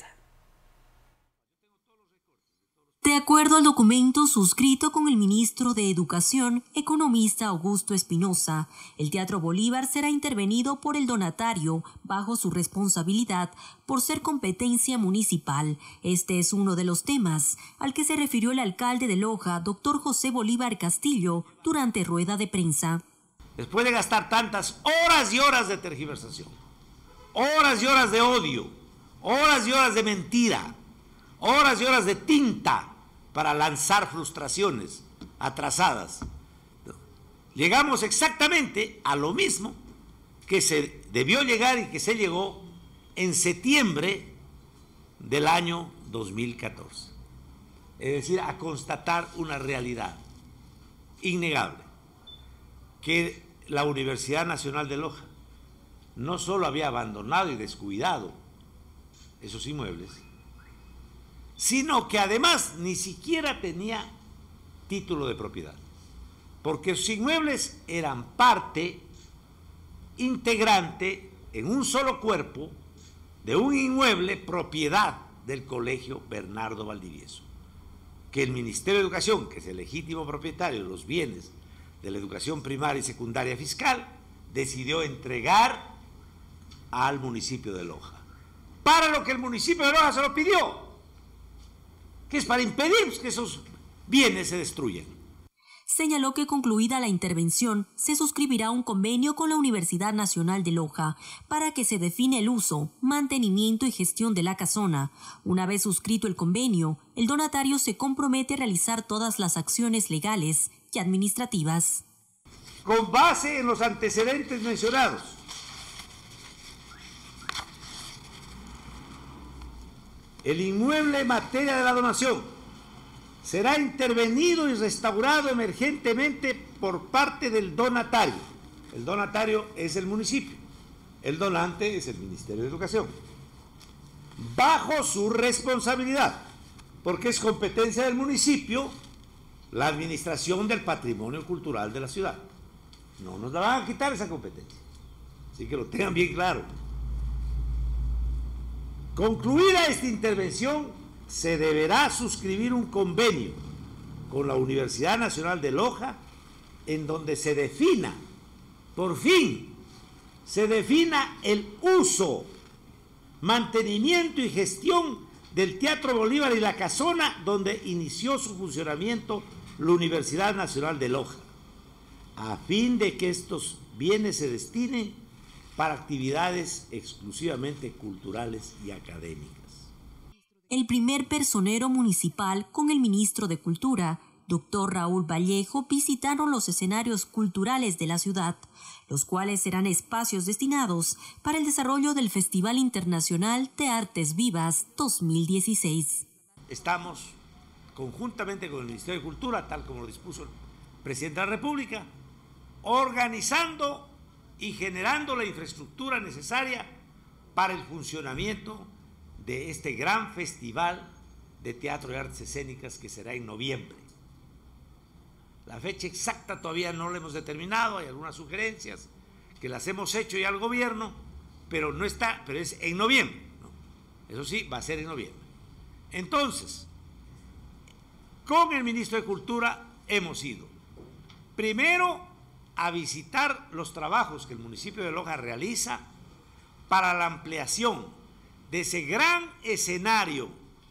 De acuerdo al documento suscrito con el ministro de Educación, economista Augusto Espinosa, el Teatro Bolívar será intervenido por el donatario bajo su responsabilidad por ser competencia municipal. Este es uno de los temas al que se refirió el alcalde de Loja, doctor José Bolívar Castillo, durante rueda de prensa. Después de gastar tantas horas y horas de tergiversación, horas y horas de odio, horas y horas de mentira, horas y horas de tinta, para lanzar frustraciones atrasadas, llegamos exactamente a lo mismo que se debió llegar y que se llegó en septiembre del año dos mil catorce. Es decir, a constatar una realidad innegable, que la Universidad Nacional de Loja no solo había abandonado y descuidado esos inmuebles, sino que además ni siquiera tenía título de propiedad, porque sus inmuebles eran parte integrante en un solo cuerpo de un inmueble propiedad del Colegio Bernardo Valdivieso, que el Ministerio de Educación, que es el legítimo propietario de los bienes de la educación primaria y secundaria fiscal, decidió entregar al municipio de Loja, para lo que el municipio de Loja se lo pidió, que es para impedir que esos bienes se destruyan. Señaló que concluida la intervención, se suscribirá un convenio con la Universidad Nacional de Loja para que se define el uso, mantenimiento y gestión de la casona. Una vez suscrito el convenio, el donatario se compromete a realizar todas las acciones legales y administrativas. Con base en los antecedentes mencionados, el inmueble en materia de la donación será intervenido y restaurado emergentemente por parte del donatario. El donatario es el municipio, el donante es el Ministerio de Educación, bajo su responsabilidad, porque es competencia del municipio la administración del patrimonio cultural de la ciudad. No nos la van a quitar esa competencia, así que lo tengan bien claro. Concluida esta intervención, se deberá suscribir un convenio con la Universidad Nacional de Loja en donde se defina, por fin, se defina el uso, mantenimiento y gestión del Teatro Bolívar y la casona donde inició su funcionamiento la Universidad Nacional de Loja, a fin de que estos bienes se destinen para actividades exclusivamente culturales y académicas. El primer personero municipal con el ministro de Cultura, doctor Raúl Vallejo, visitaron los escenarios culturales de la ciudad, los cuales serán espacios destinados para el desarrollo del Festival Internacional de Artes Vivas dos mil dieciséis. Estamos, conjuntamente con el Ministerio de Cultura, tal como lo dispuso el presidente de la República, organizando y generando la infraestructura necesaria para el funcionamiento de este gran festival de teatro y artes escénicas que será en noviembre. La fecha exacta todavía no la hemos determinado, hay algunas sugerencias que las hemos hecho ya al gobierno, pero no está, pero es en noviembre, ¿no? Eso sí, va a ser en noviembre. Entonces, con el ministro de Cultura hemos ido, primero, a visitar los trabajos que el municipio de Loja realiza para la ampliación de ese gran escenario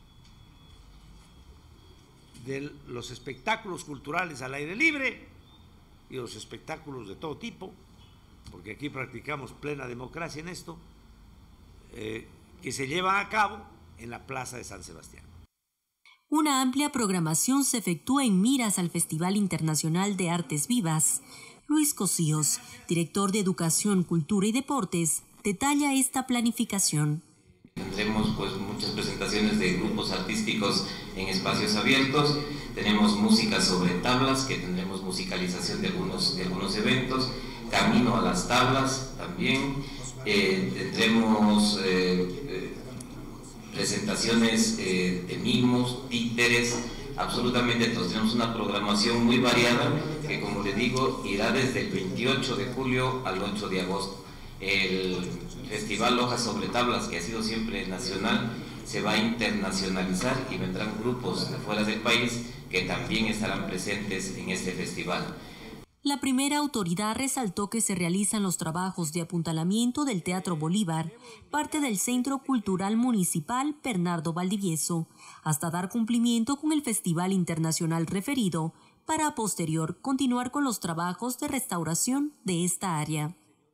de los espectáculos culturales al aire libre y los espectáculos de todo tipo, porque aquí practicamos plena democracia en esto, eh, que se llevan a cabo en la Plaza de San Sebastián. Una amplia programación se efectúa en miras al Festival Internacional de Artes Vivas. Luis Cosíos, director de Educación, Cultura y Deportes, detalla esta planificación. Tendremos pues muchas presentaciones de grupos artísticos en espacios abiertos, tenemos música sobre tablas, que tendremos musicalización de algunos, de algunos eventos, camino a las tablas también, eh, tendremos eh, eh, presentaciones eh, de mimos, títeres, absolutamente todos. Tenemos una programación muy variada que, como le digo, irá desde el veintiocho de julio al ocho de agosto. El Festival Loja sobre Tablas, que ha sido siempre nacional, se va a internacionalizar y vendrán grupos de fuera del país que también estarán presentes en este festival. La primera autoridad resaltó que se realizan los trabajos de apuntalamiento del Teatro Bolívar, parte del Centro Cultural Municipal Bernardo Valdivieso, hasta dar cumplimiento con el festival internacional referido, para a posterior continuar con los trabajos de restauración de esta área.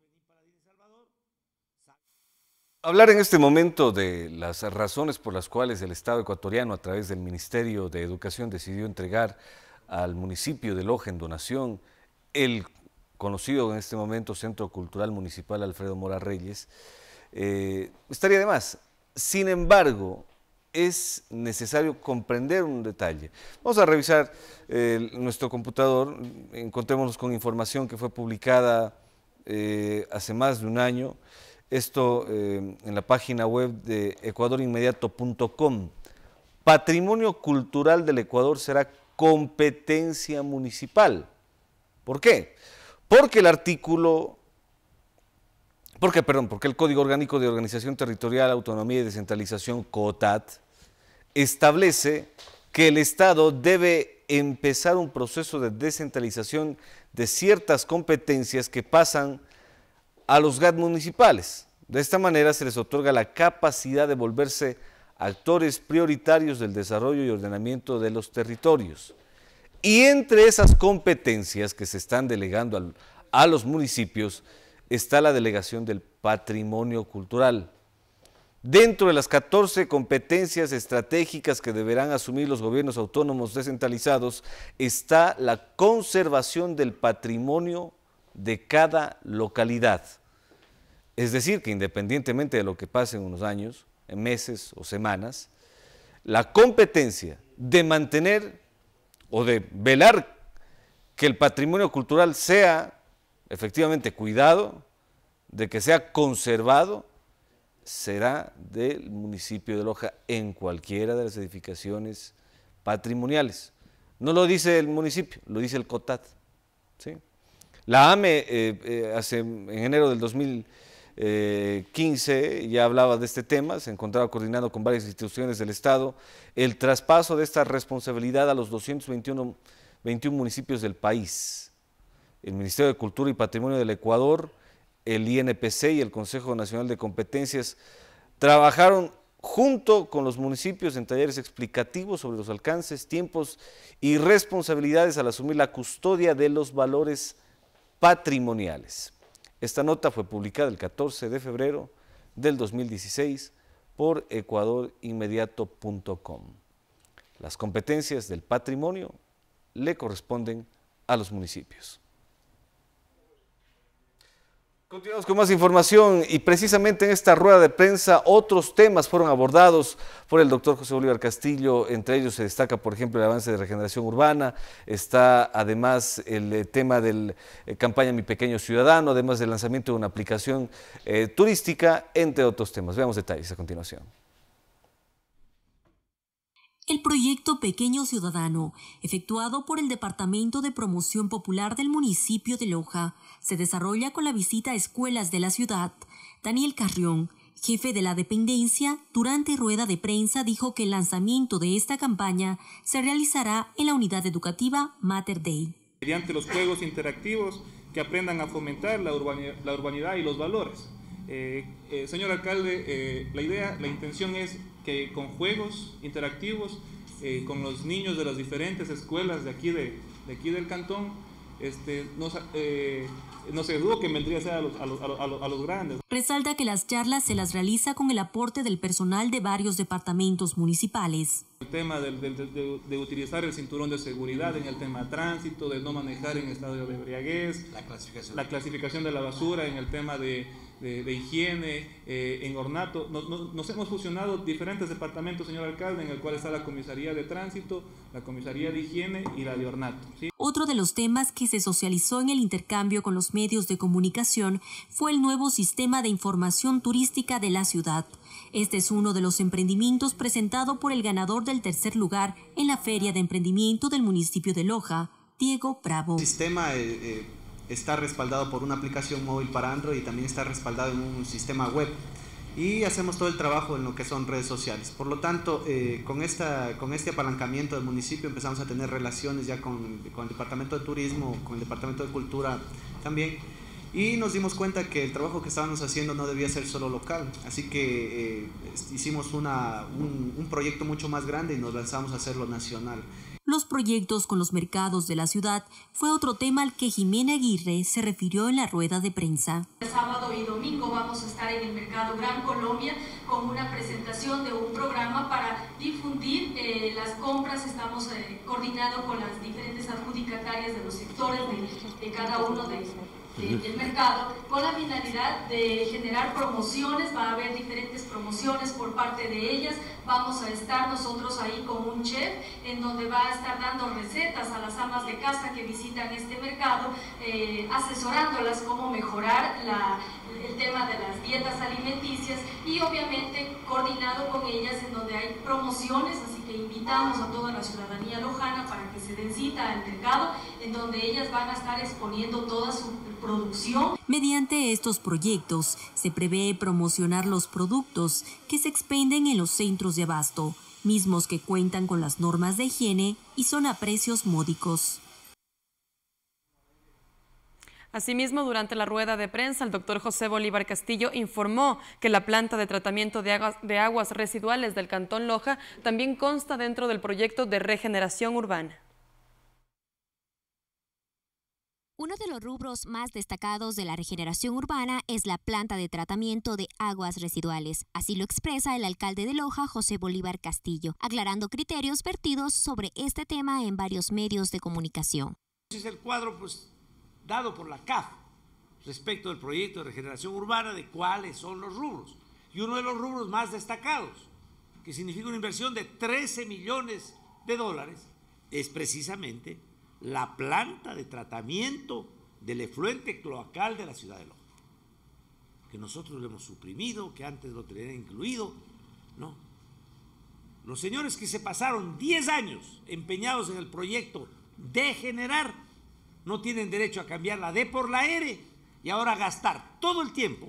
Hablar en este momento de las razones por las cuales el Estado ecuatoriano, a través del Ministerio de Educación, decidió entregar al municipio de Loja en donación el conocido en este momento Centro Cultural Municipal Alfredo Mora Reyes, eh, estaría de más. Sin embargo, es necesario comprender un detalle. Vamos a revisar eh, nuestro computador, encontrémonos con información que fue publicada eh, hace más de un año, esto eh, en la página web de ecuador inmediato punto com. Patrimonio cultural del Ecuador será competencia municipal. ¿Por qué? Porque el artículo, porque, perdón, porque el Código Orgánico de Organización Territorial, Autonomía y Descentralización, COTAD, establece que el Estado debe empezar un proceso de descentralización de ciertas competencias que pasan a los G A T municipales. De esta manera se les otorga la capacidad de volverse actores prioritarios del desarrollo y ordenamiento de los territorios. Y entre esas competencias que se están delegando al, a los municipios está la delegación del patrimonio cultural. Dentro de las catorce competencias estratégicas que deberán asumir los gobiernos autónomos descentralizados está la conservación del patrimonio de cada localidad. Es decir, que independientemente de lo que pase en unos años, en meses o semanas, la competencia de mantener o de velar que el patrimonio cultural sea efectivamente cuidado, de que sea conservado, será del municipio de Loja en cualquiera de las edificaciones patrimoniales. No lo dice el municipio, lo dice el COTAD, ¿sí? La A M E eh, eh, hace, en enero del dos mil quince ya hablaba de este tema, se encontraba coordinando con varias instituciones del Estado el traspaso de esta responsabilidad a los doscientos veintiuno municipios del país. El Ministerio de Cultura y Patrimonio del Ecuador, el I N P C y el Consejo Nacional de Competencias trabajaron junto con los municipios en talleres explicativos sobre los alcances, tiempos y responsabilidades al asumir la custodia de los valores patrimoniales. Esta nota fue publicada el catorce de febrero del dos mil dieciséis por ecuador inmediato punto com. Las competencias del patrimonio le corresponden a los municipios. Continuamos con más información y precisamente en esta rueda de prensa otros temas fueron abordados por el doctor José Bolívar Castillo. Entre ellos se destaca, por ejemplo, el avance de regeneración urbana, está además el eh, tema de la eh, campaña Mi Pequeño Ciudadano, además del lanzamiento de una aplicación eh, turística, entre otros temas. Veamos detalles a continuación. El proyecto Pequeño Ciudadano, efectuado por el Departamento de Promoción Popular del municipio de Loja, se desarrolla con la visita a escuelas de la ciudad. Daniel Carrión, jefe de la dependencia, durante rueda de prensa dijo que el lanzamiento de esta campaña se realizará en la unidad educativa Mater Dei. Mediante los juegos interactivos que aprendan a fomentar la urbanidad, la urbanidad y los valores. Eh, eh, señor alcalde, eh, la idea, la intención es que con juegos interactivos, eh, con los niños de las diferentes escuelas de aquí, de, de aquí del cantón, este, no, eh, no se duda que vendría a ser a los, a, los, a, los, a los grandes. Resalta que las charlas se las realiza con el aporte del personal de varios departamentos municipales. El tema de, de, de, de utilizar el cinturón de seguridad en el tema de tránsito, de no manejar en estado de embriaguez, la clasificación, la clasificación de la basura en el tema de, de, de higiene, eh, en ornato. Nos, nos, nos hemos fusionado diferentes departamentos, señor alcalde, en el cual está la comisaría de tránsito, la comisaría de higiene y la de ornato, ¿sí? Otro de los temas que se socializó en el intercambio con los medios de comunicación fue el nuevo sistema de información turística de la ciudad. Este es uno de los emprendimientos presentado por el ganador del tercer lugar en la Feria de Emprendimiento del municipio de Loja, Diego Bravo. El sistema eh, eh, está respaldado por una aplicación móvil para Android y también está respaldado en un sistema web. Y hacemos todo el trabajo en lo que son redes sociales. Por lo tanto, eh, con, esta, con este apalancamiento del municipio empezamos a tener relaciones ya con, con el Departamento de Turismo, con el Departamento de Cultura también. Y nos dimos cuenta que el trabajo que estábamos haciendo no debía ser solo local. Así que eh, hicimos una, un, un proyecto mucho más grande y nos lanzamos a hacerlo nacional. Los proyectos con los mercados de la ciudad fue otro tema al que Jimena Aguirre se refirió en la rueda de prensa. El sábado y domingo vamos a estar en el Mercado Gran Colombia con una presentación de un programa para difundir eh, las compras. Estamos eh, coordinando con las diferentes adjudicatarias de los sectores de, de cada uno de del mercado, con la finalidad de generar promociones. Va a haber diferentes promociones por parte de ellas. Vamos a estar nosotros ahí con un chef en donde va a estar dando recetas a las amas de casa que visitan este mercado, eh, asesorándolas cómo mejorar la, el tema de las dietas alimenticias y obviamente coordinado con ellas en donde hay promociones. Así que invitamos a toda la ciudadanía lojana para que se den cita al mercado en donde ellas van a estar exponiendo toda su producción. Mediante estos proyectos se prevé promocionar los productos que se expenden en los centros de abasto, mismos que cuentan con las normas de higiene y son a precios módicos. Asimismo, durante la rueda de prensa, el doctor José Bolívar Castillo informó que la planta de tratamiento de aguas, de aguas residuales del Cantón Loja también consta dentro del proyecto de regeneración urbana. Uno de los rubros más destacados de la regeneración urbana es la planta de tratamiento de aguas residuales. Así lo expresa el alcalde de Loja, José Bolívar Castillo, aclarando criterios vertidos sobre este tema en varios medios de comunicación. Es el cuadro pues, dado por la C A F respecto del proyecto de regeneración urbana de cuáles son los rubros. Y uno de los rubros más destacados, que significa una inversión de trece millones de dólares, es precisamente la planta de tratamiento del efluente cloacal de la ciudad de Loja, que nosotros lo hemos suprimido, que antes lo tenían incluido, ¿no? Los señores que se pasaron diez años empeñados en el proyecto de generar, no tienen derecho a cambiar la D por la R y ahora gastar todo el tiempo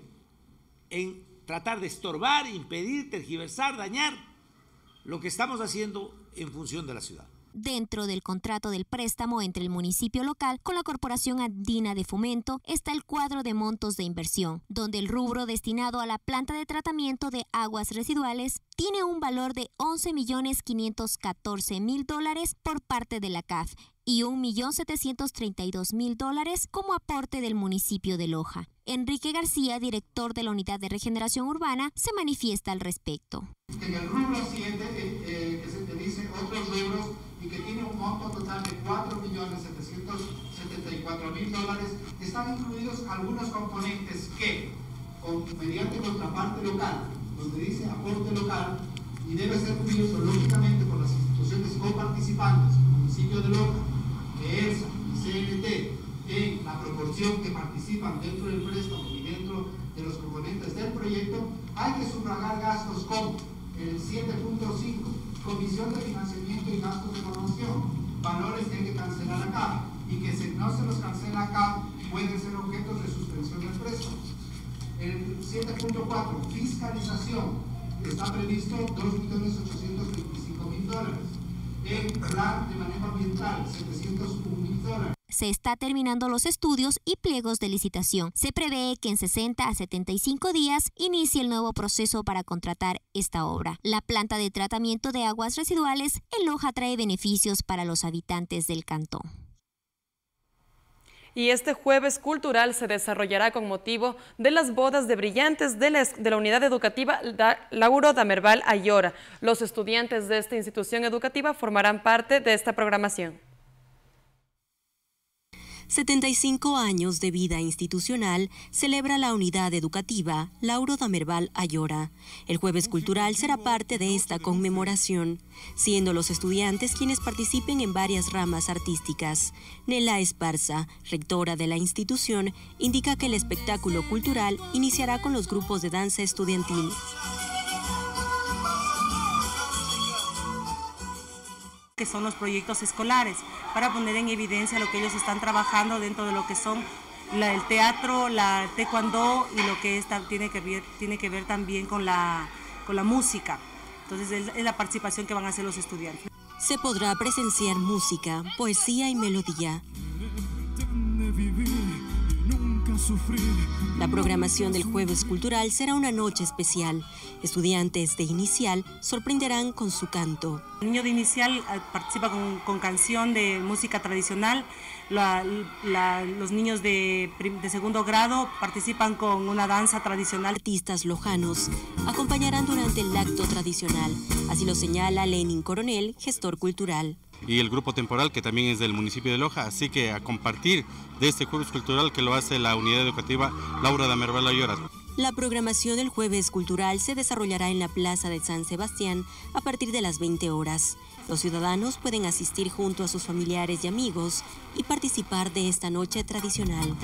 en tratar de estorbar, impedir, tergiversar, dañar lo que estamos haciendo en función de la ciudad. Dentro del contrato del préstamo entre el municipio local con la Corporación Andina de Fomento está el cuadro de montos de inversión, donde el rubro destinado a la planta de tratamiento de aguas residuales tiene un valor de once millones quinientos catorce mil dólares por parte de la C A F y un millón setecientos treinta y dos mil dólares como aporte del municipio de Loja. Enrique García, director de la Unidad de Regeneración Urbana, se manifiesta al respecto. En el rubro siguiente, eh, eh, que se te dice otros rubros y que tiene un monto total de cuatro millones setecientos setenta y cuatro mil dólares, están incluidos algunos componentes que, con, mediante contraparte local, donde dice aporte local, y debe ser cubierto lógicamente por las instituciones coparticipantes, el municipio de Loja, ERSA y C N T, en la proporción que participan dentro del préstamo y dentro de los componentes del proyecto, hay que sufragar gastos como el siete punto cinco, comisión de financiamiento y gastos de formación, valores que hay que cancelar acá y que si no se los cancela acá pueden ser objetos de suspensión del préstamo. El siete punto cuatro, fiscalización, está previsto dos millones ochocientos veinticinco mil dólares. El plan de manejo ambiental, setecientos un mil dólares. Se está terminando los estudios y pliegos de licitación. Se prevé que en sesenta a setenta y cinco días inicie el nuevo proceso para contratar esta obra. La planta de tratamiento de aguas residuales en Loja trae beneficios para los habitantes del cantón. Y este jueves cultural se desarrollará con motivo de las bodas de brillantes de la, de la unidad educativa Lauro Damerval Ayora. Los estudiantes de esta institución educativa formarán parte de esta programación. setenta y cinco años de vida institucional celebra la unidad educativa Lauro Damerval Ayora. El jueves cultural será parte de esta conmemoración, siendo los estudiantes quienes participen en varias ramas artísticas. Nela Esparza, rectora de la institución, indica que el espectáculo cultural iniciará con los grupos de danza estudiantil. Que son los proyectos escolares, para poner en evidencia lo que ellos están trabajando dentro de lo que son la, el teatro, la taekwondo y lo que está, tiene, que ver, tiene que ver también con la, con la música. Entonces es, es la participación que van a hacer los estudiantes. Se podrá presenciar música, poesía y melodía. La programación del Jueves Cultural será una noche especial. Estudiantes de inicial sorprenderán con su canto. El niño de inicial participa con, con canción de música tradicional. La, la, los niños de, de segundo grado participan con una danza tradicional. Artistas lojanos acompañarán durante el acto tradicional. Así lo señala Lenin Coronel, gestor cultural. Y el grupo temporal, que también es del municipio de Loja, así que a compartir de este jueves cultural que lo hace la unidad educativa Lauro Damerval Ayora. La programación del Jueves Cultural se desarrollará en la Plaza de San Sebastián a partir de las veinte horas. Los ciudadanos pueden asistir junto a sus familiares y amigos y participar de esta noche tradicional.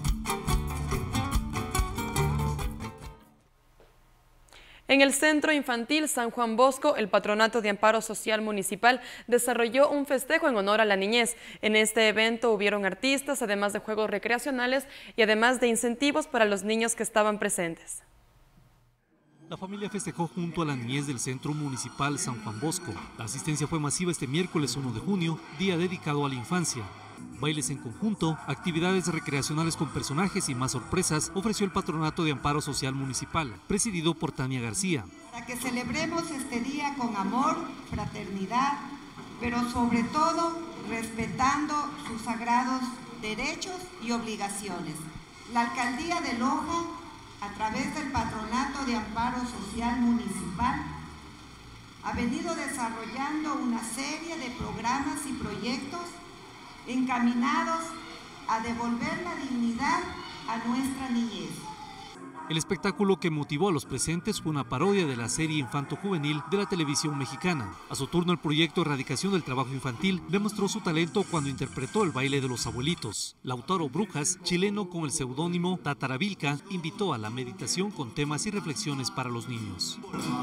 En el Centro Infantil San Juan Bosco, el Patronato de Amparo Social Municipal desarrolló un festejo en honor a la niñez. En este evento hubieron artistas, además de juegos recreacionales y además de incentivos para los niños que estaban presentes. La familia festejó junto a la niñez del Centro Municipal San Juan Bosco. La asistencia fue masiva este miércoles uno de junio, día dedicado a la infancia. Bailes en conjunto, actividades recreacionales con personajes y más sorpresas ofreció el Patronato de Amparo Social Municipal, presidido por Tania García. Para que celebremos este día con amor, fraternidad, pero sobre todo respetando sus sagrados derechos y obligaciones. La Alcaldía de Loja, a través del Patronato de Amparo Social Municipal, ha venido desarrollando una serie de programas y proyectos encaminados a devolver la dignidad a nuestra niñez. El espectáculo que motivó a los presentes fue una parodia de la serie infanto-juvenil de la televisión mexicana. A su turno, el proyecto Erradicación del Trabajo Infantil demostró su talento cuando interpretó el baile de los abuelitos. Lautaro Brujas, chileno con el seudónimo Tataravilca, invitó a la meditación con temas y reflexiones para los niños.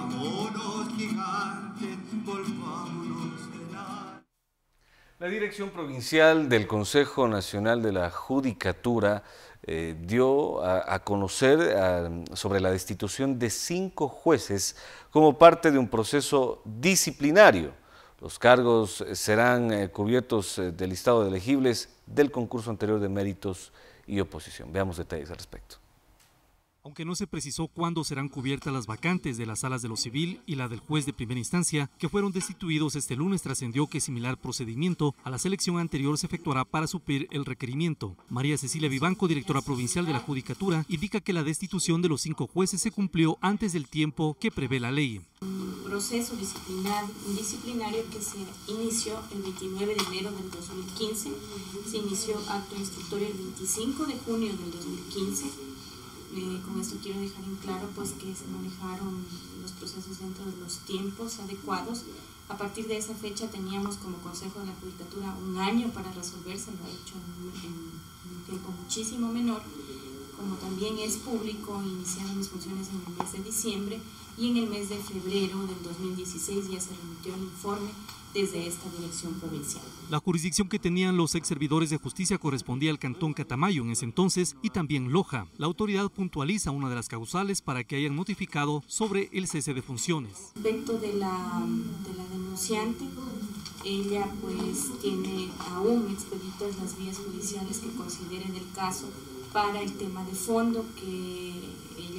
La Dirección Provincial del Consejo Nacional de la Judicatura eh, dio a, a conocer a, sobre la destitución de cinco jueces como parte de un proceso disciplinario. Los cargos serán eh, cubiertos eh, del listado de elegibles del concurso anterior de méritos y oposición. Veamos detalles al respecto. Aunque no se precisó cuándo serán cubiertas las vacantes de las salas de lo civil y la del juez de primera instancia, que fueron destituidos este lunes, trascendió que similar procedimiento a la selección anterior se efectuará para suplir el requerimiento. María Cecilia Vivanco, directora provincial de la Judicatura, indica que la destitución de los cinco jueces se cumplió antes del tiempo que prevé la ley. Un proceso disciplinar, disciplinario que se inició el veintinueve de enero del dos mil quince, se inició acto instructorio el veinticinco de junio del dos mil quince. Eh, con esto quiero dejar en claro pues, que se manejaron los procesos dentro de los tiempos adecuados. A partir de esa fecha teníamos como Consejo de la Judicatura un año para resolverse, lo ha hecho en, en un tiempo muchísimo menor. Como también es público, iniciaron mis funciones en el mes de diciembre y en el mes de febrero del dos mil dieciséis ya se remitió el informe desde esta dirección provincial. La jurisdicción que tenían los ex servidores de justicia correspondía al cantón Catamayo en ese entonces y también Loja. La autoridad puntualiza una de las causales para que hayan notificado sobre el cese de funciones. Respecto de la, de la denunciante, ella pues tiene aún expeditas las vías judiciales que consideren el caso para el tema de fondo que ella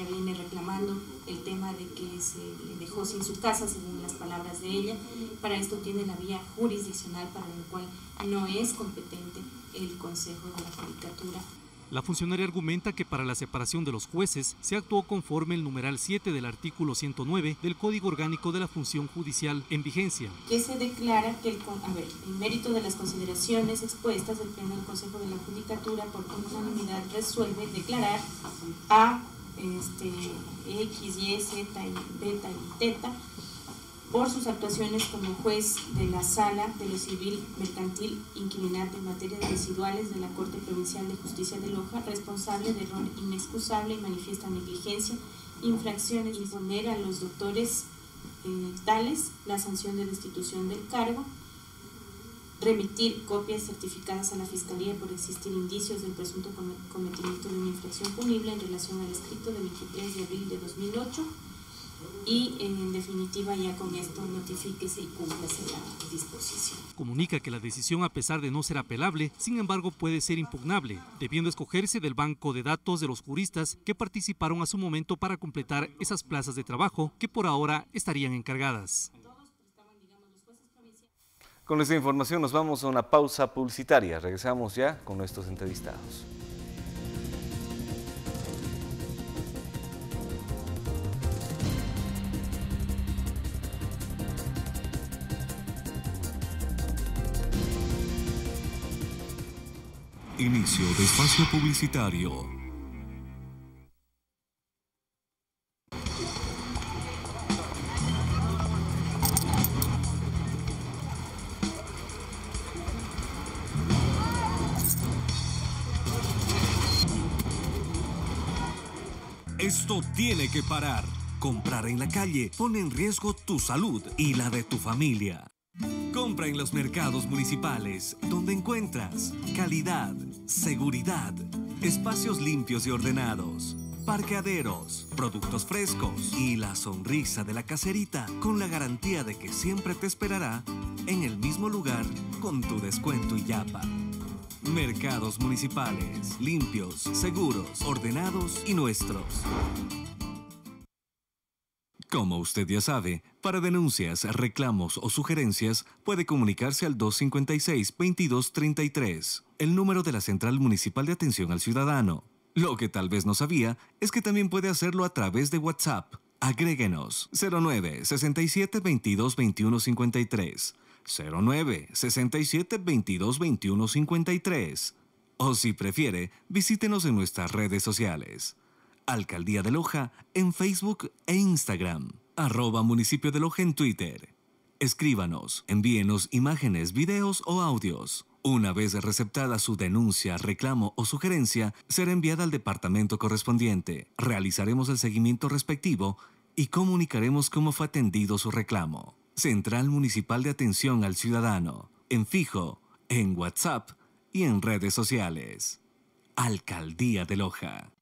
ella viene reclamando el tema de que se le dejó sin su casa, según las palabras de ella. Para esto tiene la vía jurisdiccional, para lo cual no es competente el Consejo de la Judicatura. La funcionaria argumenta que para la separación de los jueces se actuó conforme el numeral siete del artículo ciento nueve del Código Orgánico de la Función Judicial en vigencia. Que se declara que, el, a ver, en mérito de las consideraciones expuestas, el Pleno del Consejo de la Judicatura por unanimidad resuelve declarar a este, X, Y, Z, y Beta y Teta por sus actuaciones como juez de la Sala de lo Civil, Mercantil, Inquilinato en materias residuales de la Corte Provincial de Justicia de Loja, responsable de error inexcusable y manifiesta negligencia, infracciones, imponer a los doctores eh, tales la sanción de destitución del cargo, remitir copias certificadas a la Fiscalía por existir indicios del presunto cometimiento de una infracción punible en relación al escrito de veintitrés de abril de dos mil ocho, y en definitiva ya con esto notifíquese y cúmplase la disposición. Comunica que la decisión, a pesar de no ser apelable, sin embargo puede ser impugnable, debiendo escogerse del banco de datos de los juristas que participaron a su momento para completar esas plazas de trabajo que por ahora estarían encargadas. Con esta información nos vamos a una pausa publicitaria. Regresamos ya con nuestros entrevistados. Inicio de espacio publicitario. Esto tiene que parar. Comprar en la calle pone en riesgo tu salud y la de tu familia. Compra en los mercados municipales, donde encuentras calidad, seguridad, espacios limpios y ordenados, parqueaderos, productos frescos y la sonrisa de la caserita, con la garantía de que siempre te esperará en el mismo lugar con tu descuento y yapa. Mercados municipales, limpios, seguros, ordenados y nuestros. Como usted ya sabe, para denuncias, reclamos o sugerencias puede comunicarse al dos cinco seis, veintidós treinta y tres, el número de la Central Municipal de Atención al Ciudadano. Lo que tal vez no sabía es que también puede hacerlo a través de WhatsApp. Agréguenos cero nueve, sesenta y siete, veintidós, veintiuno, cincuenta y tres, cero nueve, sesenta y siete, veintidós, veintiuno, cincuenta y tres. O si prefiere, visítenos en nuestras redes sociales. Alcaldía de Loja en Facebook e Instagram, arroba Municipio de Loja en Twitter. Escríbanos, envíenos imágenes, videos o audios. Una vez receptada su denuncia, reclamo o sugerencia, será enviada al departamento correspondiente. Realizaremos el seguimiento respectivo y comunicaremos cómo fue atendido su reclamo. Central Municipal de Atención al Ciudadano, en fijo, en WhatsApp y en redes sociales. Alcaldía de Loja.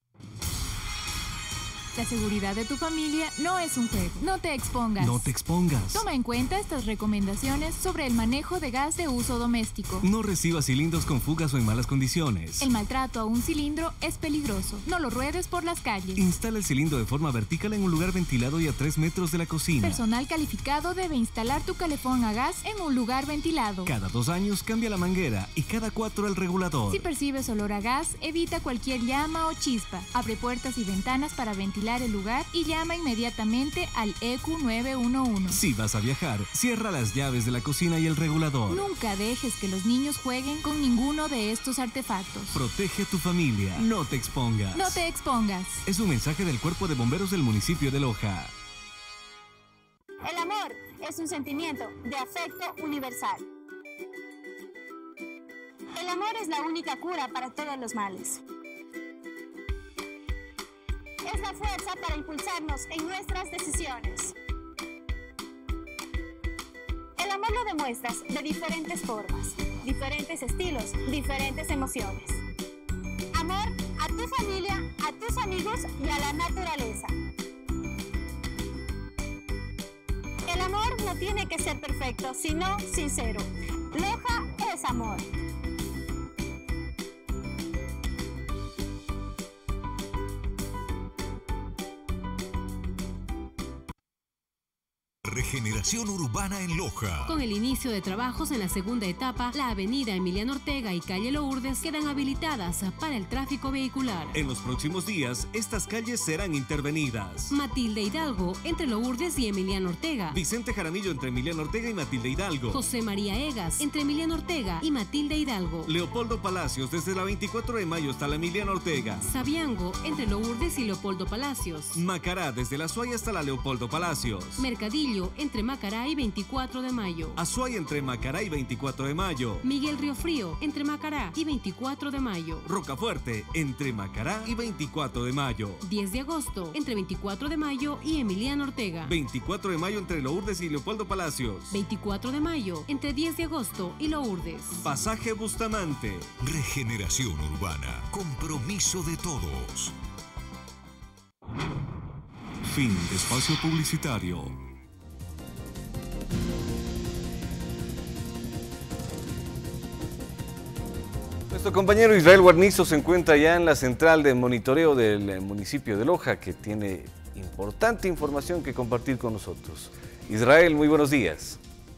La seguridad de tu familia no es un juego. No te expongas. No te expongas. Toma en cuenta estas recomendaciones sobre el manejo de gas de uso doméstico. No recibas cilindros con fugas o en malas condiciones. El maltrato a un cilindro es peligroso. No lo ruedes por las calles. Instala el cilindro de forma vertical en un lugar ventilado y a tres metros de la cocina. Personal calificado debe instalar tu calefón a gas en un lugar ventilado. Cada dos años cambia la manguera y cada cuatro el regulador. Si percibes olor a gas, evita cualquier llama o chispa. Abre puertas y ventanas para ventilar el lugar y llama inmediatamente al E Q nueve uno uno. Si vas a viajar, cierra las llaves de la cocina y el regulador. Nunca dejes que los niños jueguen con ninguno de estos artefactos. Protege a tu familia. No te expongas. No te expongas. Es un mensaje del Cuerpo de Bomberos del municipio de Loja. El amor es un sentimiento de afecto universal. El amor es la única cura para todos los males. Es la fuerza para impulsarnos en nuestras decisiones. El amor lo demuestras de diferentes formas, diferentes estilos, diferentes emociones. Amor a tu familia, a tus amigos y a la naturaleza. El amor no tiene que ser perfecto, sino sincero. Loja es amor. Regeneración urbana en Loja. Con el inicio de trabajos en la segunda etapa, la avenida Emiliano Ortega y calle Lourdes quedan habilitadas para el tráfico vehicular. En los próximos días, estas calles serán intervenidas. Matilde Hidalgo, entre Lourdes y Emiliano Ortega. Vicente Jaramillo, entre Emiliano Ortega y Matilde Hidalgo. José María Egas, entre Emiliano Ortega y Matilde Hidalgo. Leopoldo Palacios, desde la veinticuatro de mayo hasta la Emiliano Ortega. Sabiango, entre Lourdes y Leopoldo Palacios. Macará, desde la Azuay hasta la Leopoldo Palacios. Mercadillo, entre Macará y veinticuatro de mayo. Azuay, entre Macará y veinticuatro de mayo. Miguel Riofrío, entre Macará y veinticuatro de mayo. Rocafuerte, entre Macará y veinticuatro de mayo. diez de agosto, entre veinticuatro de mayo y Emiliano Ortega. veinticuatro de mayo, entre Lourdes y Leopoldo Palacios. veinticuatro de mayo, entre diez de agosto y Lourdes. Pasaje Bustamante. Regeneración urbana. Compromiso de todos. Fin de espacio publicitario. Nuestro compañero Israel Guarnizo se encuentra ya en la central de monitoreo del municipio de Loja, que tiene importante información que compartir con nosotros. Israel, muy buenos días.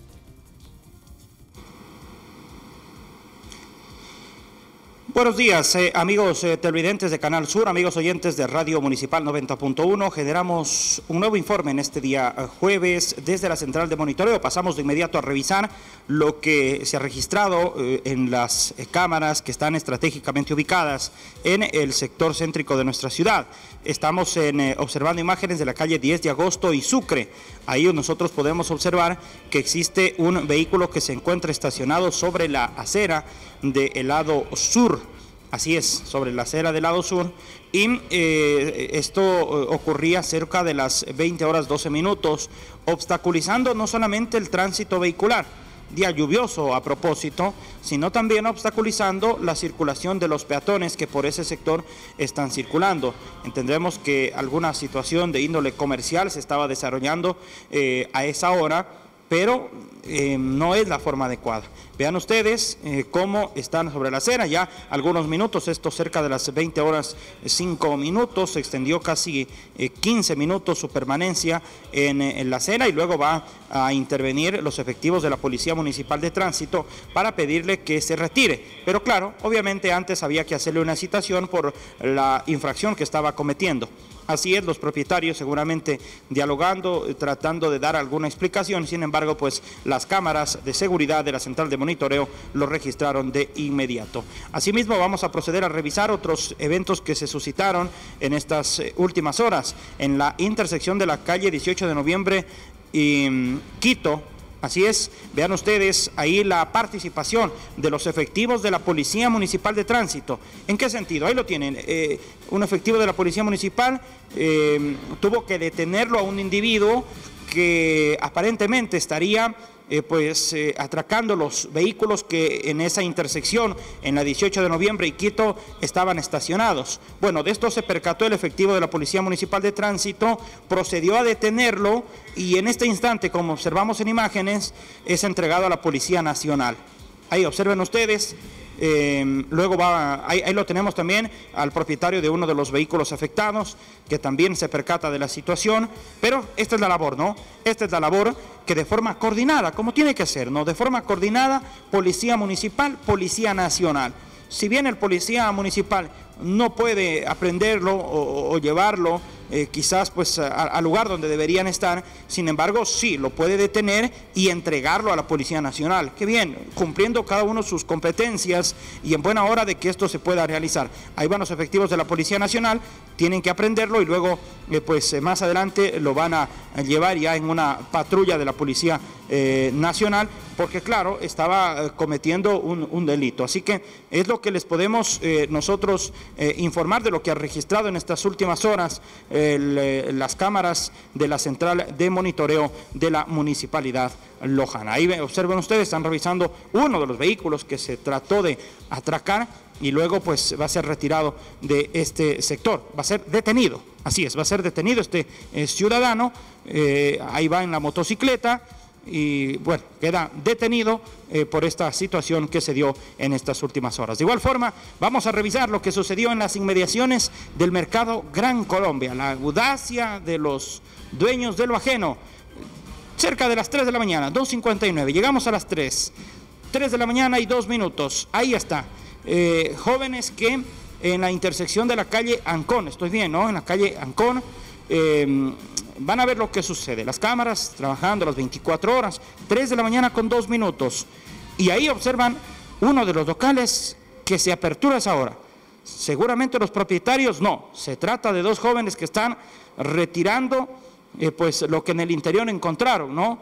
Buenos días, eh, amigos eh, televidentes de Canal Sur, amigos oyentes de Radio Municipal noventa punto uno. Generamos un nuevo informe en este día eh, jueves desde la central de monitoreo. Pasamos de inmediato a revisar lo que se ha registrado eh, en las eh, cámaras que están estratégicamente ubicadas en el sector céntrico de nuestra ciudad. Estamos en, eh, observando imágenes de la calle diez de agosto y Sucre. Ahí nosotros podemos observar que existe un vehículo que se encuentra estacionado sobre la acera del lado sur. Así es, sobre la acera del lado sur. Y eh, esto ocurría cerca de las veinte horas doce minutos, obstaculizando no solamente el tránsito vehicular, día lluvioso a propósito, sino también obstaculizando la circulación de los peatones que por ese sector están circulando. Entendemos que alguna situación de índole comercial se estaba desarrollando eh, a esa hora, pero eh, no es la forma adecuada. Vean ustedes eh, cómo están sobre la acera, ya algunos minutos, esto cerca de las veinte horas cinco minutos, se extendió casi eh, quince minutos su permanencia en, en la acera, y luego va a intervenir los efectivos de la Policía Municipal de Tránsito para pedirle que se retire. Pero claro, obviamente antes había que hacerle una citación por la infracción que estaba cometiendo. Así es, los propietarios seguramente dialogando, tratando de dar alguna explicación. Sin embargo, pues las cámaras de seguridad de la central de monitoreo lo registraron de inmediato. Asimismo, vamos a proceder a revisar otros eventos que se suscitaron en estas últimas horas en la intersección de la calle dieciocho de noviembre y um, Quito. Así es, vean ustedes ahí la participación de los efectivos de la Policía Municipal de Tránsito. ¿En qué sentido? Ahí lo tienen. Eh, un efectivo de la Policía Municipal eh, tuvo que detenerlo a un individuo que aparentemente estaría eh, pues eh, atracando los vehículos que en esa intersección, en la dieciocho de noviembre y Quito, estaban estacionados. Bueno, de esto se percató el efectivo de la Policía Municipal de Tránsito, procedió a detenerlo y en este instante, como observamos en imágenes, es entregado a la Policía Nacional. Ahí observen ustedes. Eh, luego va, ahí, ahí lo tenemos también al propietario de uno de los vehículos afectados, que también se percata de la situación, pero esta es la labor, ¿no? Esta es la labor que de forma coordinada, como tiene que ser, ¿no? De forma coordinada, Policía Municipal, Policía Nacional. Si bien el Policía Municipal no puede aprenderlo o, o llevarlo eh, quizás pues al lugar donde deberían estar, sin embargo sí, lo puede detener y entregarlo a la Policía Nacional. Qué bien, cumpliendo cada uno sus competencias y en buena hora de que esto se pueda realizar. Ahí van los efectivos de la Policía Nacional, tienen que aprenderlo y luego eh, pues eh, más adelante lo van a llevar ya en una patrulla de la Policía eh, Nacional, porque claro, estaba eh, cometiendo un, un delito. Así que es lo que les podemos eh, nosotros eh, informar de lo que ha registrado en estas últimas horas el, eh, las cámaras de la central de monitoreo de la Municipalidad Lojana. Ahí observen ustedes, están revisando uno de los vehículos que se trató de atracar y luego pues va a ser retirado de este sector, va a ser detenido, así es, va a ser detenido este eh, ciudadano, eh, ahí va en la motocicleta y bueno, queda detenido eh, por esta situación que se dio en estas últimas horas. De igual forma, vamos a revisar lo que sucedió en las inmediaciones del mercado Gran Colombia, la audacia de los dueños de lo ajeno. cerca de las tres de la mañana, dos cincuenta y nueve, llegamos a las tres, tres de la mañana y dos minutos, ahí está, eh, jóvenes que en la intersección de la calle Ancón, estoy bien, ¿no? En la calle Ancón, eh, van a ver lo que sucede, las cámaras trabajando las veinticuatro horas, tres de la mañana con dos minutos, y ahí observan uno de los locales que se apertura a esa hora. Seguramente los propietarios no, se trata de dos jóvenes que están retirando eh, pues lo que en el interior encontraron, ¿no?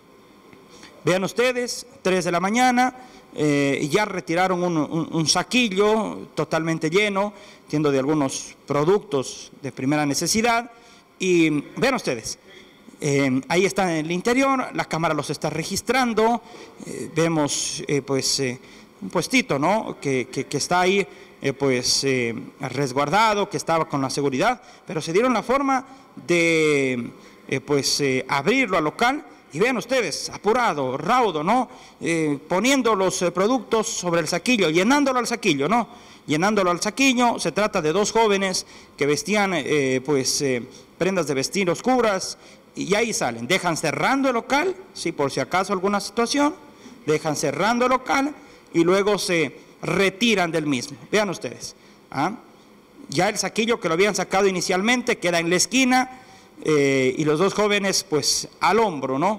Vean ustedes, tres de la mañana, eh, ya retiraron un, un, un saquillo totalmente lleno, entiendo de algunos productos de primera necesidad, y vean ustedes, eh, ahí están en el interior, la cámara los está registrando, eh, vemos eh, pues eh, un puestito, ¿no? que, que, que está ahí eh, pues eh, resguardado, que estaba con la seguridad, pero se dieron la forma de eh, pues eh, abrirlo al local. Y vean ustedes, apurado, raudo, ¿no? Eh, poniendo los eh, productos sobre el saquillo, llenándolo al saquillo, ¿no? Llenándolo al saquillo. Se trata de dos jóvenes que vestían, eh, pues, eh, prendas de vestir oscuras, y ahí salen. Dejan cerrando el local, sí, por si acaso alguna situación, dejan cerrando el local y luego se retiran del mismo. Vean ustedes, ¿ah? Ya el saquillo que lo habían sacado inicialmente queda en la esquina. Eh, y los dos jóvenes pues al hombro, ¿no?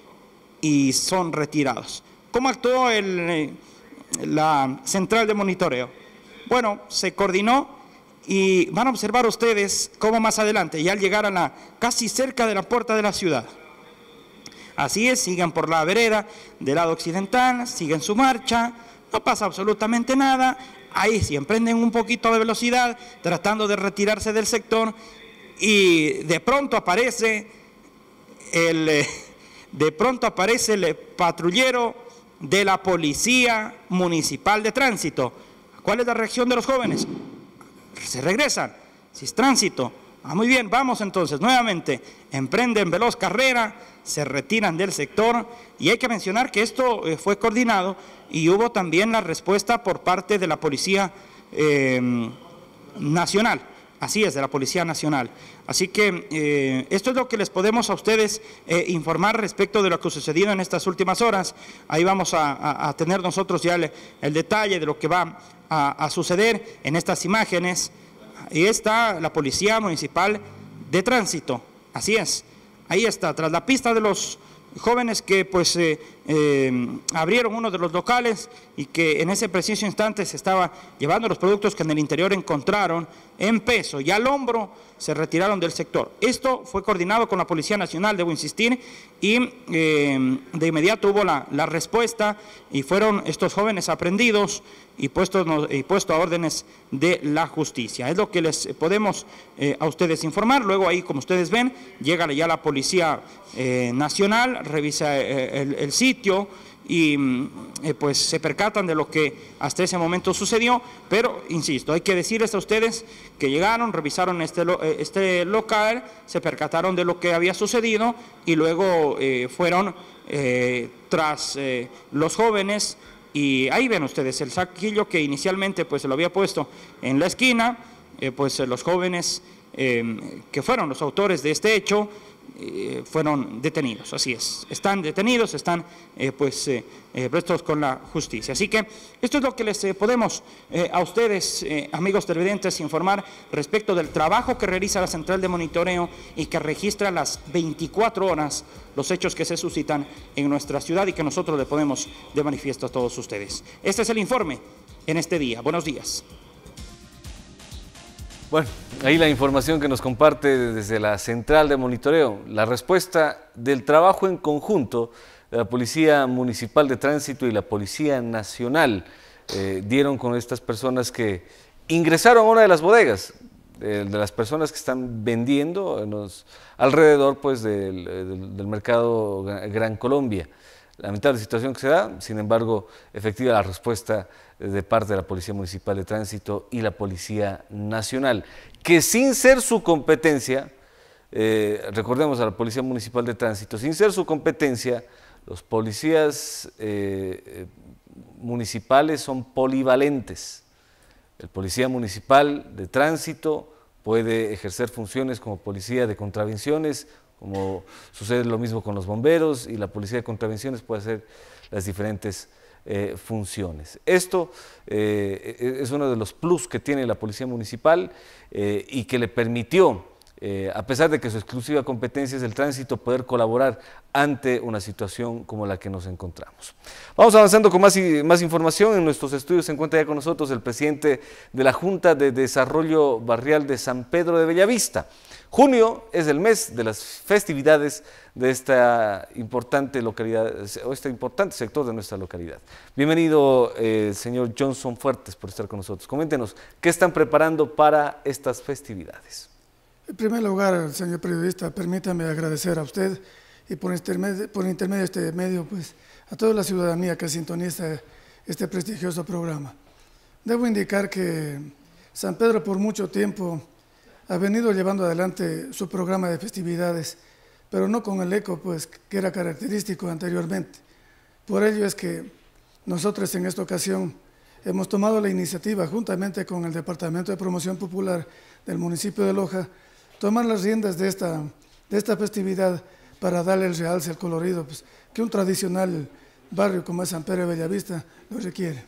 Y son retirados. ¿Cómo actuó el, eh, la central de monitoreo? Bueno, se coordinó y van a observar ustedes cómo más adelante, ya al llegar a la, casi cerca de la puerta de la ciudad. Así es, siguen por la vereda del lado occidental, siguen su marcha, no pasa absolutamente nada. Ahí sí emprenden un poquito de velocidad, tratando de retirarse del sector. Y de pronto aparece el, de pronto aparece el patrullero de la Policía Municipal de Tránsito. ¿Cuál es la reacción de los jóvenes? Se regresan, si es tránsito. Ah, muy bien, vamos entonces, nuevamente, emprenden veloz carrera, se retiran del sector, y hay que mencionar que esto eh, fue coordinado y hubo también la respuesta por parte de la Policía eh, Nacional. Así es, de la Policía Nacional. Así que eh, esto es lo que les podemos a ustedes eh, informar respecto de lo que ha sucedido en estas últimas horas. Ahí vamos a, a, a tener nosotros ya el, el detalle de lo que va a, a suceder en estas imágenes. Ahí está la Policía Municipal de Tránsito. Así es, ahí está, tras la pista de los jóvenes que pues eh, eh, abrieron uno de los locales y que en ese preciso instante se estaba llevando los productos que en el interior encontraron en peso y al hombro, se retiraron del sector. Esto fue coordinado con la Policía Nacional, debo insistir, y eh, de inmediato hubo la, la respuesta y fueron estos jóvenes aprendidos y puestos y puesto a órdenes de la justicia. Es lo que les podemos eh, a ustedes informar. Luego ahí, como ustedes ven, llega ya la Policía eh, Nacional, revisa eh, el, el sitio y eh, pues se percatan de lo que hasta ese momento sucedió, pero insisto, hay que decirles a ustedes que llegaron, revisaron este, lo, este local, se percataron de lo que había sucedido y luego eh, fueron eh, tras eh, los jóvenes. Y ahí ven ustedes el saquillo que inicialmente pues se lo había puesto en la esquina, eh, pues eh, los jóvenes eh, que fueron los autores de este hecho eh, fueron detenidos, así es, están detenidos, están eh, pues eh, eh, prestos con la justicia. Así que esto es lo que les eh, podemos eh, a ustedes, eh, amigos televidentes, informar respecto del trabajo que realiza la central de monitoreo y que registra las veinticuatro horas los hechos que se suscitan en nuestra ciudad y que nosotros le ponemos de manifiesto a todos ustedes. Este es el informe en este día. Buenos días. Bueno, ahí la información que nos comparte desde la central de monitoreo, la respuesta del trabajo en conjunto de la Policía Municipal de Tránsito y la Policía Nacional eh, dieron con estas personas que ingresaron a una de las bodegas, de, de las personas que están vendiendo en los, alrededor pues, del, del, del mercado Gran Colombia. Lamentable situación que se da, sin embargo, efectiva la respuesta de parte de la Policía Municipal de Tránsito y la Policía Nacional, que sin ser su competencia, eh, recordemos a la Policía Municipal de Tránsito, sin ser su competencia, los policías eh, municipales son polivalentes. El Policía Municipal de Tránsito puede ejercer funciones como policía de contravenciones, como sucede lo mismo con los bomberos y la policía de contravenciones puede hacer las diferentes eh, funciones. Esto eh, es uno de los plus que tiene la policía municipal eh, y que le permitió, eh, a pesar de que su exclusiva competencia es el tránsito, poder colaborar ante una situación como la que nos encontramos. Vamos avanzando con más, más información. En nuestros estudios se encuentra ya con nosotros el presidente de la Junta de Desarrollo Barrial de San Pedro de Bellavista. Junio es el mes de las festividades de esta importante localidad, o este importante sector de nuestra localidad. Bienvenido, eh, señor Johnson Fuertes, por estar con nosotros. Coméntenos, ¿qué están preparando para estas festividades? En primer lugar, señor periodista, permítame agradecer a usted y por intermedio, por intermedio de este medio, pues, a toda la ciudadanía que sintoniza este prestigioso programa. Debo indicar que San Pedro por mucho tiempo ha venido llevando adelante su programa de festividades, pero no con el eco pues, que era característico anteriormente. Por ello es que nosotros en esta ocasión hemos tomado la iniciativa, juntamente con el Departamento de Promoción Popular del municipio de Loja, tomar las riendas de esta, de esta festividad para darle el realce, el colorido pues, que un tradicional barrio como es San Pedro de Bellavista lo requiere.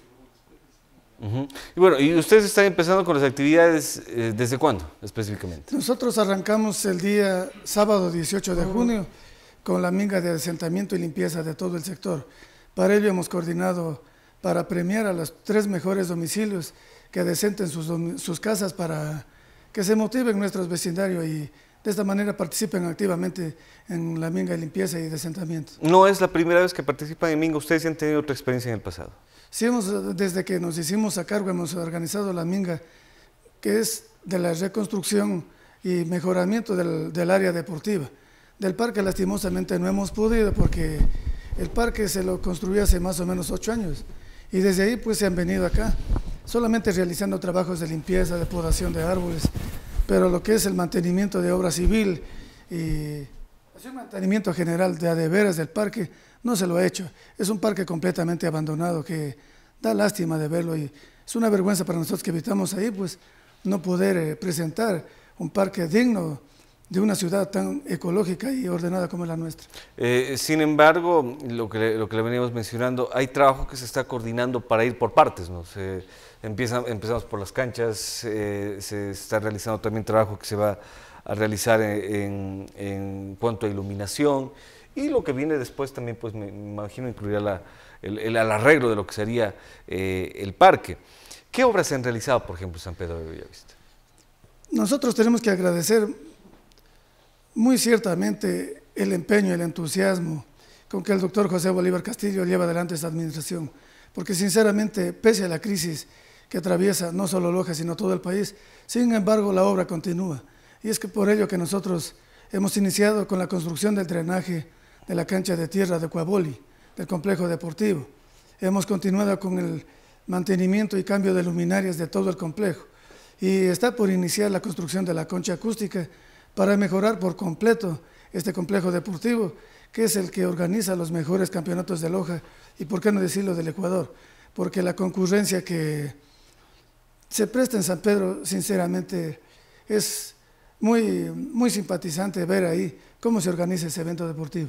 Uh-huh. Y bueno, ¿y ustedes están empezando con las actividades eh, desde cuándo específicamente? Nosotros arrancamos el día sábado dieciocho de junio con la minga de asentamiento y limpieza de todo el sector. Para ello hemos coordinado para premiar a los tres mejores domicilios que adecenten sus, sus casas para que se motiven nuestros vecindarios y de esta manera participen activamente en la minga de limpieza y de asentamiento. No es la primera vez que participan en minga, ustedes ya han tenido otra experiencia en el pasado. Sí, hemos, desde que nos hicimos a cargo hemos organizado la minga, que es de la reconstrucción y mejoramiento del, del área deportiva. Del parque lastimosamente no hemos podido porque el parque se lo construyó hace más o menos ocho años y desde ahí pues se han venido acá, solamente realizando trabajos de limpieza, de podación de árboles, pero lo que es el mantenimiento de obra civil y el mantenimiento general de adeveras del parque no se lo ha hecho. Es un parque completamente abandonado que da lástima de verlo y es una vergüenza para nosotros que habitamos ahí, pues no poder eh, presentar un parque digno de una ciudad tan ecológica y ordenada como la nuestra. Eh, sin embargo, lo que, le, lo que le veníamos mencionando, hay trabajo que se está coordinando para ir por partes, ¿no? Se empieza, empezamos por las canchas, eh, se está realizando también trabajo que se va a realizar en, en, en cuanto a iluminación, y lo que viene después también, pues me imagino, incluirá la, el, el, el arreglo de lo que sería eh, el parque. ¿Qué obras se han realizado, por ejemplo, en San Pedro de Bellavista? Nosotros tenemos que agradecer muy ciertamente el empeño, el entusiasmo con que el doctor José Bolívar Castillo lleva adelante esta administración, porque sinceramente, pese a la crisis que atraviesa no solo Loja, sino todo el país, sin embargo la obra continúa, y es que por ello que nosotros hemos iniciado con la construcción del drenaje de la cancha de tierra de Cuaboli, del complejo deportivo. Hemos continuado con el mantenimiento y cambio de luminarias de todo el complejo y está por iniciar la construcción de la concha acústica para mejorar por completo este complejo deportivo, que es el que organiza los mejores campeonatos de Loja y por qué no decirlo del Ecuador, porque la concurrencia que se presta en San Pedro sinceramente es muy, muy simpatizante ver ahí cómo se organiza ese evento deportivo.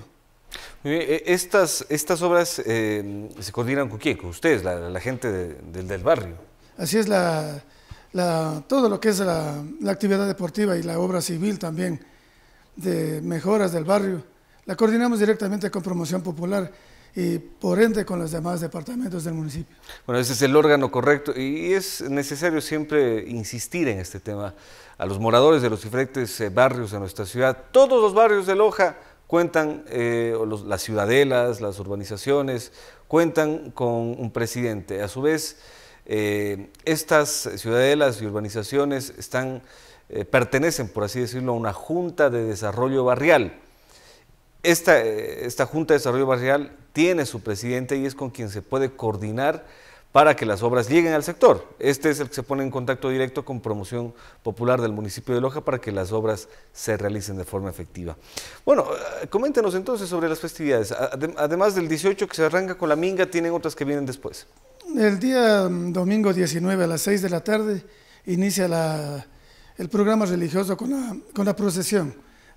Estas, estas obras eh, se coordinan con quién, con ustedes, la, la gente de, de, del barrio. Así es, la, la, todo lo que es la, la actividad deportiva y la obra civil también de mejoras del barrio, la coordinamos directamente con Promoción Popular y por ende con los demás departamentos del municipio. Bueno, ese es el órgano correcto y es necesario siempre insistir en este tema a los moradores de los diferentes eh, barrios de nuestra ciudad. Todos los barrios de Loja cuentan, eh, los, las ciudadelas, las urbanizaciones, cuentan con un presidente. A su vez, eh, estas ciudadelas y urbanizaciones están, eh, pertenecen, por así decirlo, a una Junta de Desarrollo Barrial. Esta, esta Junta de Desarrollo Barrial tiene su presidente y es con quien se puede coordinar para que las obras lleguen al sector. Este es el que se pone en contacto directo con Promoción Popular del municipio de Loja para que las obras se realicen de forma efectiva. Bueno, coméntenos entonces sobre las festividades. Además del dieciocho que se arranca con la minga, ¿tienen otras que vienen después? El día domingo diecinueve a las seis de la tarde inicia la, el programa religioso con la, con la procesión.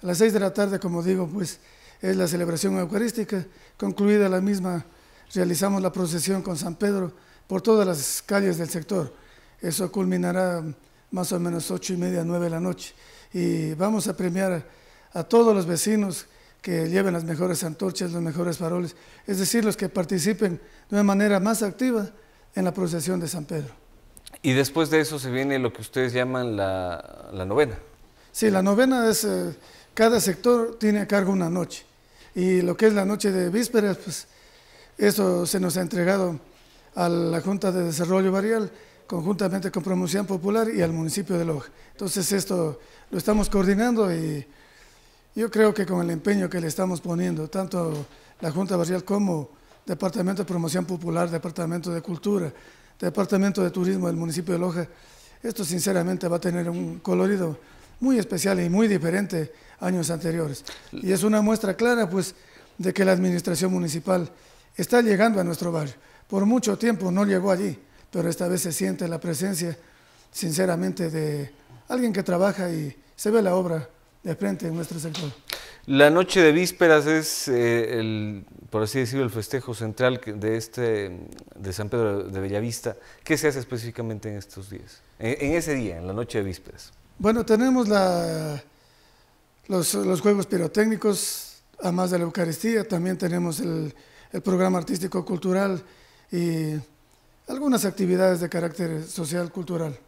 A las seis de la tarde, como digo, pues es la celebración eucarística. Concluida la misma, realizamos la procesión con San Pedro por todas las calles del sector. Eso culminará más o menos ocho y media, nueve de la noche. Y vamos a premiar a todos los vecinos que lleven las mejores antorchas, los mejores faroles, es decir, los que participen de una manera más activa en la procesión de San Pedro. Y después de eso se viene lo que ustedes llaman la, la novena. Sí, la novena es, eh, cada sector tiene a cargo una noche. Y lo que es la noche de vísperas, pues eso se nos ha entregado a la Junta de Desarrollo Barrial, conjuntamente con Promoción Popular y al municipio de Loja. Entonces esto lo estamos coordinando y yo creo que con el empeño que le estamos poniendo, tanto la Junta Barrial como Departamento de Promoción Popular, Departamento de Cultura, Departamento de Turismo del municipio de Loja, esto sinceramente va a tener un colorido muy especial y muy diferente a años anteriores. Y es una muestra clara, pues, de que la administración municipal está llegando a nuestro barrio. Por mucho tiempo no llegó allí, pero esta vez se siente la presencia, sinceramente, de alguien que trabaja y se ve la obra de frente en nuestro sector. La noche de vísperas es, eh, el, por así decirlo, el festejo central de, este, de San Pedro de Bellavista. ¿Qué se hace específicamente en estos días? En, en ese día, en la noche de vísperas. Bueno, tenemos la, los, los juegos pirotécnicos, además de la Eucaristía, también tenemos el, el programa artístico-cultural y algunas actividades de carácter social-cultural.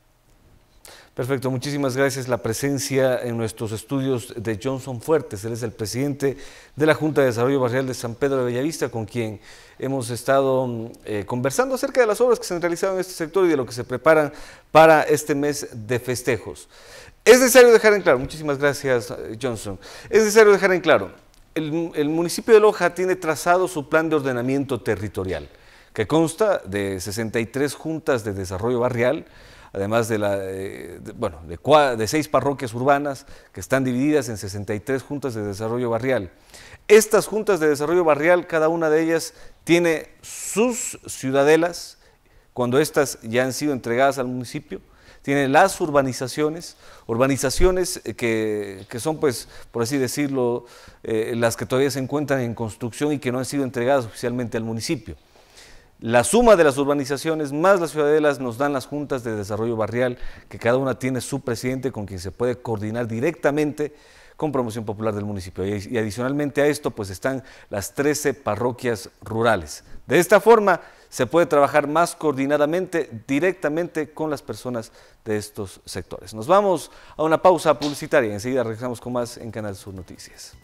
Perfecto, muchísimas gracias. La presencia en nuestros estudios de Johnson Fuertes, él es el presidente de la Junta de Desarrollo Barrial de San Pedro de Bellavista, con quien hemos estado eh, conversando acerca de las obras que se han realizado en este sector y de lo que se preparan para este mes de festejos. Es necesario dejar en claro, muchísimas gracias Johnson, es necesario dejar en claro, el, el municipio de Loja tiene trazado su plan de ordenamiento territorial, que consta de sesenta y tres juntas de desarrollo barrial, además de, la, de, bueno, de, de seis parroquias urbanas que están divididas en sesenta y tres juntas de desarrollo barrial. Estas juntas de desarrollo barrial, cada una de ellas tiene sus ciudadelas, cuando estas ya han sido entregadas al municipio, tiene las urbanizaciones, urbanizaciones que, que son, pues, por así decirlo, eh, las que todavía se encuentran en construcción y que no han sido entregadas oficialmente al municipio. La suma de las urbanizaciones más las ciudadelas nos dan las juntas de desarrollo barrial, que cada una tiene su presidente con quien se puede coordinar directamente con Promoción Popular del municipio. Y, y adicionalmente a esto, pues están las trece parroquias rurales. De esta forma se puede trabajar más coordinadamente, directamente con las personas de estos sectores. Nos vamos a una pausa publicitaria y enseguida regresamos con más en Canal Sur Noticias.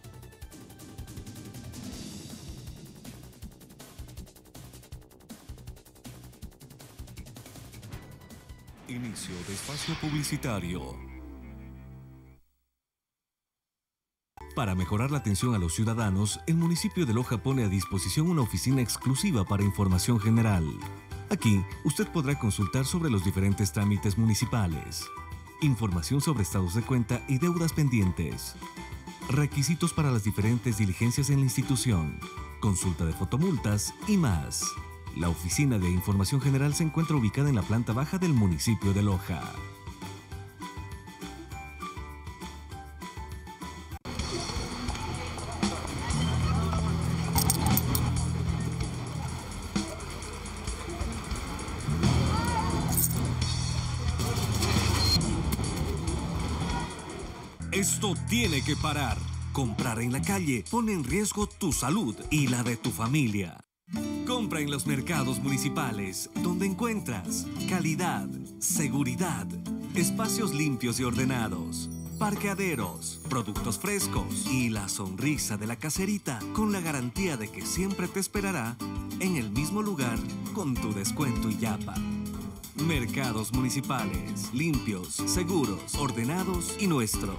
Inicio de espacio publicitario. Para mejorar la atención a los ciudadanos, el municipio de Loja pone a disposición una oficina exclusiva para información general. Aquí, usted podrá consultar sobre los diferentes trámites municipales, información sobre estados de cuenta y deudas pendientes, requisitos para las diferentes diligencias en la institución, consulta de fotomultas y más. La Oficina de Información General se encuentra ubicada en la planta baja del municipio de Loja. Esto tiene que parar. Comprar en la calle pone en riesgo tu salud y la de tu familia. Compra en los mercados municipales, donde encuentras calidad, seguridad, espacios limpios y ordenados, parqueaderos, productos frescos y la sonrisa de la caserita, con la garantía de que siempre te esperará en el mismo lugar con tu descuento y yapa. Mercados municipales, limpios, seguros, ordenados y nuestros.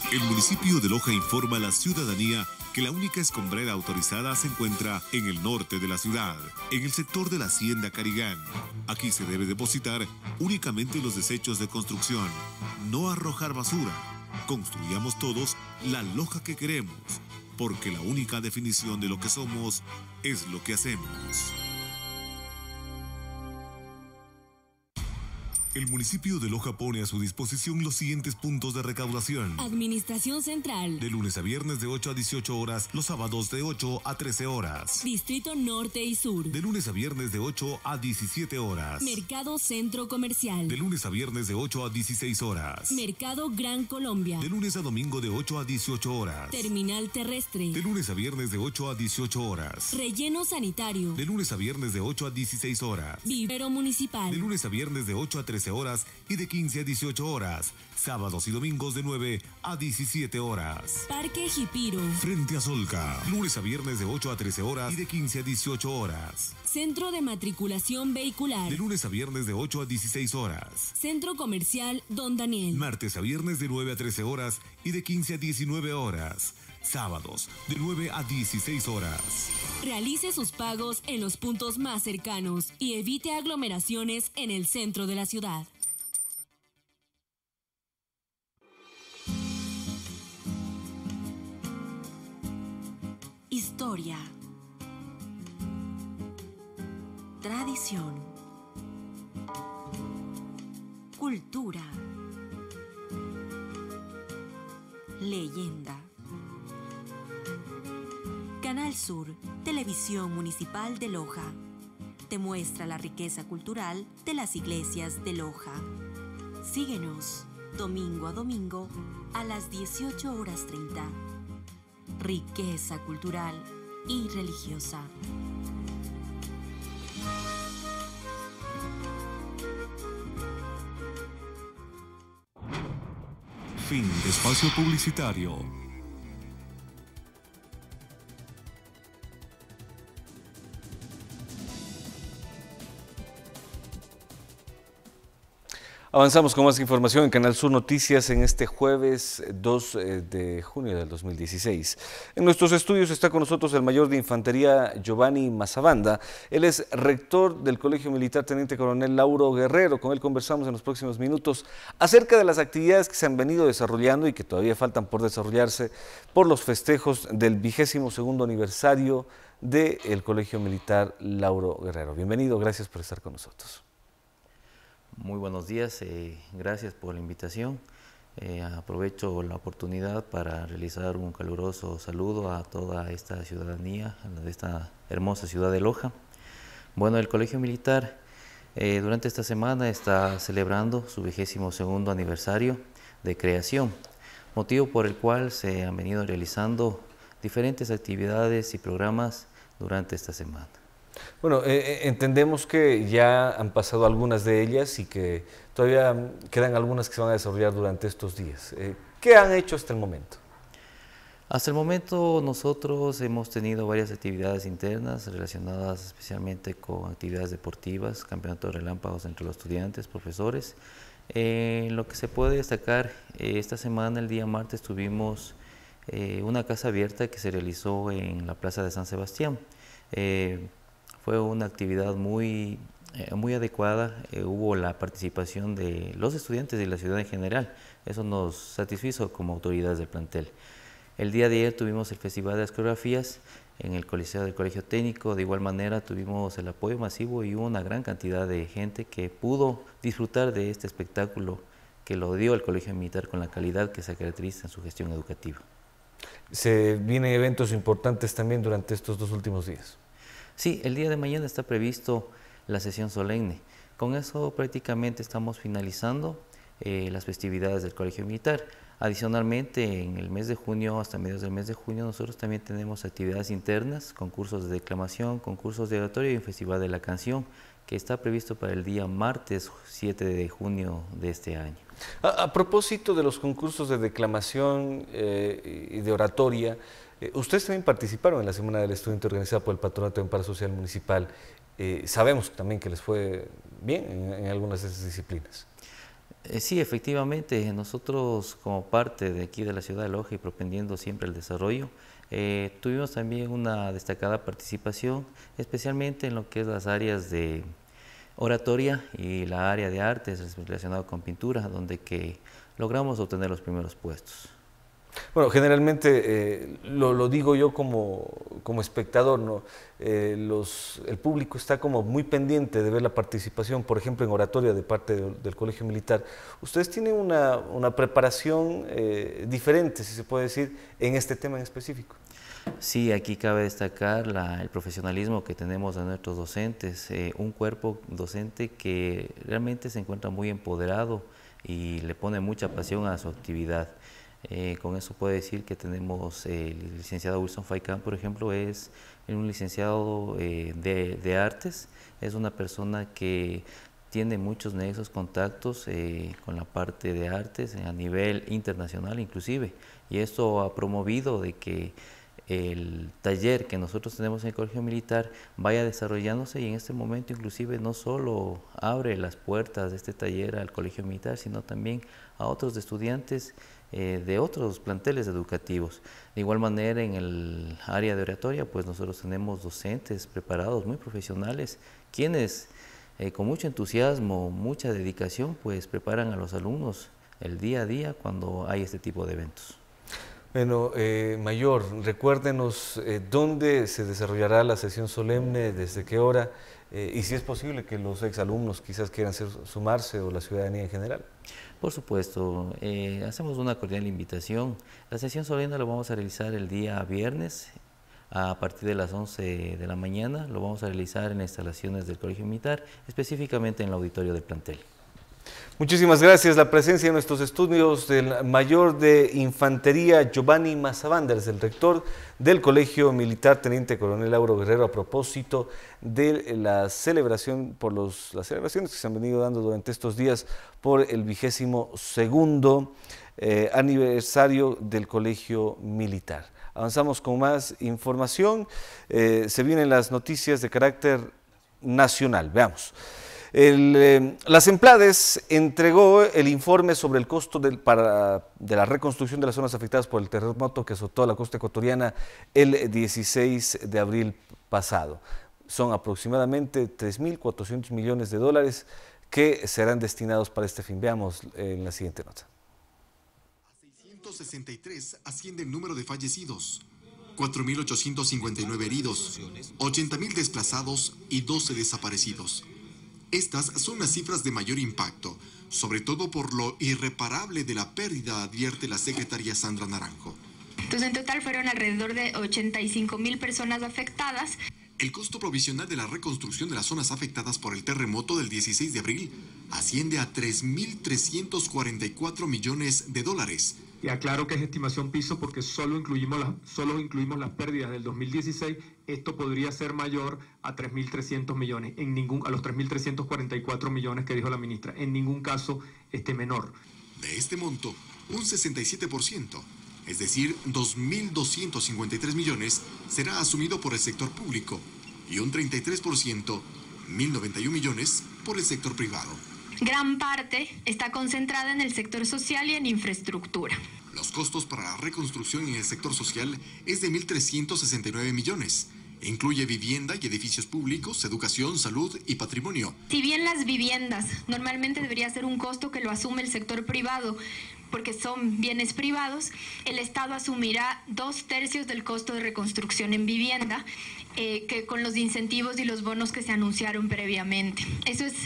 El municipio de Loja informa a la ciudadanía que la única escombrera autorizada se encuentra en el norte de la ciudad, en el sector de la Hacienda Carigán. Aquí se debe depositar únicamente los desechos de construcción, no arrojar basura. Construyamos todos la Loja que queremos, porque la única definición de lo que somos es lo que hacemos. El municipio de Loja pone a su disposición los siguientes puntos de recaudación. Administración Central. De lunes a viernes de ocho a dieciocho horas, los sábados de ocho a trece horas. Distrito Norte y Sur. De lunes a viernes de ocho a diecisiete horas. Mercado Centro Comercial. De lunes a viernes de ocho a dieciséis horas. Mercado Gran Colombia. De lunes a domingo de ocho a dieciocho horas. Terminal Terrestre. De lunes a viernes de ocho a dieciocho horas. Relleno Sanitario. De lunes a viernes de ocho a dieciséis horas. Vivero Municipal. De lunes a viernes de ocho a trece horas y de quince a dieciocho horas. Sábados y domingos de nueve a diecisiete horas. Parque Jipiro. Frente a Solca. Lunes a viernes de ocho a trece horas y de quince a dieciocho horas. Centro de Matriculación Vehicular. De lunes a viernes de ocho a dieciséis horas. Centro Comercial Don Daniel. Martes a viernes de nueve a trece horas y de quince a diecinueve horas. Sábados de nueve a dieciséis horas. Realice sus pagos en los puntos más cercanos y evite aglomeraciones en el centro de la ciudad. Historia, tradición, cultura, leyenda. Canal Sur, Televisión Municipal de Loja, te muestra la riqueza cultural de las iglesias de Loja. Síguenos domingo a domingo a las dieciocho horas treinta. Riqueza cultural y religiosa. Fin de espacio publicitario. Avanzamos con más información en Canal Sur Noticias en este jueves dos de junio del dos mil dieciséis. En nuestros estudios está con nosotros el mayor de infantería Giovanni Mazabanda. Él es rector del Colegio Militar Teniente Coronel Lauro Guerrero. Con él conversamos en los próximos minutos acerca de las actividades que se han venido desarrollando y que todavía faltan por desarrollarse por los festejos del vigésimo segundo aniversario del Colegio Militar Lauro Guerrero. Bienvenido, gracias por estar con nosotros. Muy buenos días, eh, gracias por la invitación. Eh, aprovecho la oportunidad para realizar un caluroso saludo a toda esta ciudadanía de esta hermosa ciudad de Loja. Bueno, el Colegio Militar eh, durante esta semana está celebrando su vigésimo segundo aniversario de creación, motivo por el cual se han venido realizando diferentes actividades y programas durante esta semana. Bueno, eh, entendemos que ya han pasado algunas de ellas y que todavía quedan algunas que se van a desarrollar durante estos días. Eh, ¿Qué han hecho hasta el momento? Hasta el momento nosotros hemos tenido varias actividades internas relacionadas especialmente con actividades deportivas, campeonatos relámpagos entre los estudiantes, profesores. Eh, lo que se puede destacar, eh, esta semana, el día martes, tuvimos eh, una casa abierta que se realizó en la Plaza de San Sebastián. Eh, Fue una actividad muy, eh, muy adecuada, eh, hubo la participación de los estudiantes y la ciudad en general, eso nos satisfizo como autoridades del plantel. El día de ayer tuvimos el Festival de las Coreografías en el Coliseo del Colegio Técnico, de igual manera tuvimos el apoyo masivo y hubo una gran cantidad de gente que pudo disfrutar de este espectáculo que lo dio el Colegio Militar con la calidad que se caracteriza en su gestión educativa. ¿Se vienen eventos importantes también durante estos dos últimos días? Sí, el día de mañana está previsto la sesión solemne. Con eso prácticamente estamos finalizando eh, las festividades del Colegio Militar. Adicionalmente, en el mes de junio, hasta mediados del mes de junio, nosotros también tenemos actividades internas, concursos de declamación, concursos de oratorio y un festival de la canción, que está previsto para el día martes siete de junio de este año. A, a propósito de los concursos de declamación eh, y de oratoria, Eh, ustedes también participaron en la Semana del Estudiante organizada por el Patronato de Amparo Social Municipal. Eh, sabemos también que les fue bien en, en algunas de esas disciplinas. Eh, sí, efectivamente, nosotros como parte de aquí de la ciudad de Loja y propendiendo siempre el desarrollo, eh, tuvimos también una destacada participación, especialmente en lo que es las áreas de oratoria y la área de artes relacionada con pintura, donde que logramos obtener los primeros puestos. Bueno, generalmente eh, lo, lo digo yo como, como espectador, ¿no? Eh, los, el público está como muy pendiente de ver la participación, por ejemplo, en oratoria de parte del, del Colegio Militar. ¿Ustedes tienen una, una preparación eh, diferente, si se puede decir, en este tema en específico? Sí, aquí cabe destacar la, el profesionalismo que tenemos de nuestros docentes, eh, un cuerpo docente que realmente se encuentra muy empoderado y le pone mucha pasión a su actividad. Eh, con eso puedo decir que tenemos eh, el licenciado Wilson Faicán, por ejemplo, es un licenciado eh, de, de artes, es una persona que tiene muchos nexos, contactos eh, con la parte de artes a nivel internacional inclusive, y esto ha promovido de que el taller que nosotros tenemos en el Colegio Militar vaya desarrollándose, y en este momento inclusive no solo abre las puertas de este taller al Colegio Militar, sino también a otros estudiantes eh, de otros planteles educativos. De igual manera, en el área de oratoria, pues nosotros tenemos docentes preparados, muy profesionales, quienes eh, con mucho entusiasmo, mucha dedicación, pues preparan a los alumnos el día a día cuando hay este tipo de eventos. Bueno, eh, Mayor, recuérdenos eh, dónde se desarrollará la sesión solemne, desde qué hora, eh, y si es posible que los exalumnos quizás quieran ser, sumarse, o la ciudadanía en general. Por supuesto, eh, hacemos una cordial invitación. La sesión solemne lo vamos a realizar el día viernes a partir de las once de la mañana. Lo vamos a realizar en instalaciones del Colegio Militar, específicamente en el auditorio del plantel. Muchísimas gracias. La presencia en nuestros estudios del mayor de infantería Giovanni Mazabanders, el rector del Colegio Militar, teniente coronel Lauro Guerrero, a propósito de la celebración por los, las celebraciones que se han venido dando durante estos días por el vigésimo segundo eh, aniversario del Colegio Militar. Avanzamos con más información. Eh, se vienen las noticias de carácter nacional. Veamos. El, eh, las Emplades entregó el informe sobre el costo del, para, de la reconstrucción de las zonas afectadas por el terremoto que azotó a la costa ecuatoriana el dieciséis de abril pasado. Son aproximadamente tres mil cuatrocientos millones de dólares que serán destinados para este fin. Veamos en la siguiente nota. A seiscientos sesenta y tres asciende el número de fallecidos, cuatro mil ochocientos cincuenta y nueve heridos, ochenta mil desplazados y doce desaparecidos. Estas son las cifras de mayor impacto, sobre todo por lo irreparable de la pérdida, advierte la secretaria Sandra Naranjo. Entonces, en total fueron alrededor de ochenta y cinco mil personas afectadas. El costo provisional de la reconstrucción de las zonas afectadas por el terremoto del dieciséis de abril asciende a tres mil trescientos cuarenta y cuatro millones de dólares. Y aclaro que es estimación piso porque solo incluimos, las, solo incluimos las pérdidas del dos mil dieciséis. Esto podría ser mayor a tres mil trescientos millones, en ningún, a los tres mil trescientos cuarenta y cuatro millones que dijo la ministra. En ningún caso este menor. De este monto, un sesenta y siete por ciento, es decir, dos mil doscientos cincuenta y tres millones, será asumido por el sector público y un treinta y tres por ciento, mil noventa y uno millones, por el sector privado. Gran parte está concentrada en el sector social y en infraestructura. Los costos para la reconstrucción en el sector social es de mil trescientos sesenta y nueve millones. Incluye vivienda y edificios públicos, educación, salud y patrimonio. Si bien las viviendas normalmente debería ser un costo que lo asume el sector privado, porque son bienes privados, el Estado asumirá dos tercios del costo de reconstrucción en vivienda, eh, que con los incentivos y los bonos que se anunciaron previamente. Eso es,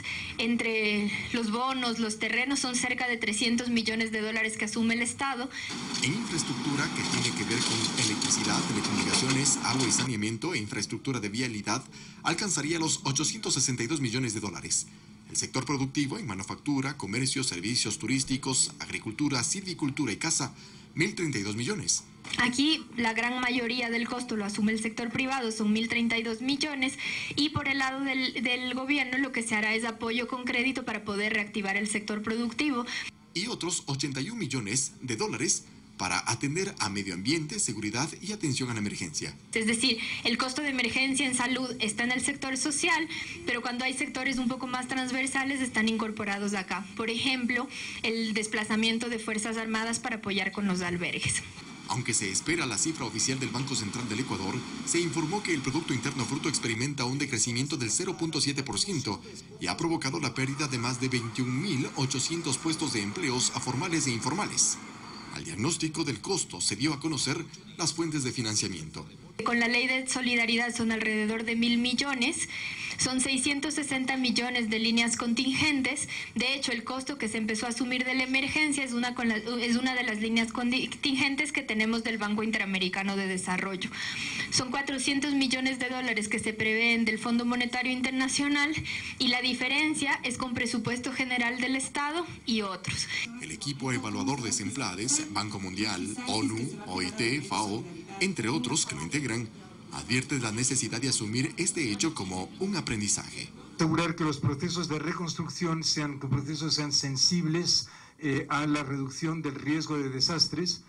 entre los bonos, los terrenos, son cerca de trescientos millones de dólares que asume el Estado. En infraestructura, que tiene que ver con electricidad, telecomunicaciones, agua y saneamiento e infraestructura de vialidad, alcanzaría los ochocientos sesenta y dos millones de dólares. El sector productivo en manufactura, comercio, servicios turísticos, agricultura, silvicultura y casa, mil treinta y dos millones. Aquí la gran mayoría del costo lo asume el sector privado, son mil treinta y dos millones, y por el lado del, del gobierno lo que se hará es apoyo con crédito para poder reactivar el sector productivo. Y otros ochenta y un millones de dólares para atender a medio ambiente, seguridad y atención a la emergencia. Es decir, el costo de emergencia en salud está en el sector social, pero cuando hay sectores un poco más transversales están incorporados acá. Por ejemplo, el desplazamiento de Fuerzas Armadas para apoyar con los albergues. Aunque se espera la cifra oficial del Banco Central del Ecuador, se informó que el Producto Interno Bruto experimenta un decrecimiento del cero punto siete por ciento y ha provocado la pérdida de más de veintiún mil ochocientos puestos de empleos formales e informales. Al diagnóstico del costo se dio a conocer las fuentes de financiamiento. Con la ley de solidaridad son alrededor de mil millones, son seiscientos sesenta millones de líneas contingentes. De hecho, el costo que se empezó a asumir de la emergencia es una, con la, es una de las líneas contingentes que tenemos del Banco Interamericano de Desarrollo. Son cuatrocientos millones de dólares que se prevén del Fondo Monetario Internacional y la diferencia es con presupuesto general del Estado y otros. El equipo evaluador de Semplades, Banco Mundial, ONU, O I T, FAO, entre otros que lo integran, advierte de la necesidad de asumir este hecho como un aprendizaje. Asegurar que los procesos de reconstrucción sean, que los procesos sean sensibles eh, a la reducción del riesgo de desastres.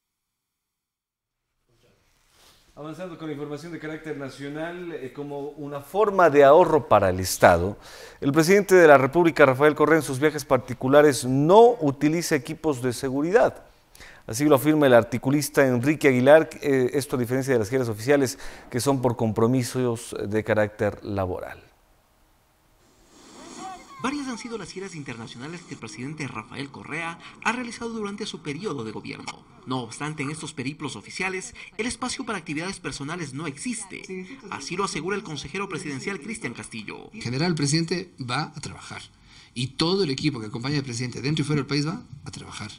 Avanzando con la información de carácter nacional, eh, como una forma de ahorro para el Estado, el presidente de la República, Rafael Correa, en sus viajes particulares no utiliza equipos de seguridad. Así lo afirma el articulista Enrique Aguilar, eh, esto a diferencia de las giras oficiales que son por compromisos de carácter laboral. Varias han sido las giras internacionales que el presidente Rafael Correa ha realizado durante su periodo de gobierno. No obstante, en estos periplos oficiales, el espacio para actividades personales no existe. Así lo asegura el consejero presidencial Cristian Castillo. En general, el presidente va a trabajar y todo el equipo que acompaña al presidente dentro y fuera del país va a trabajar.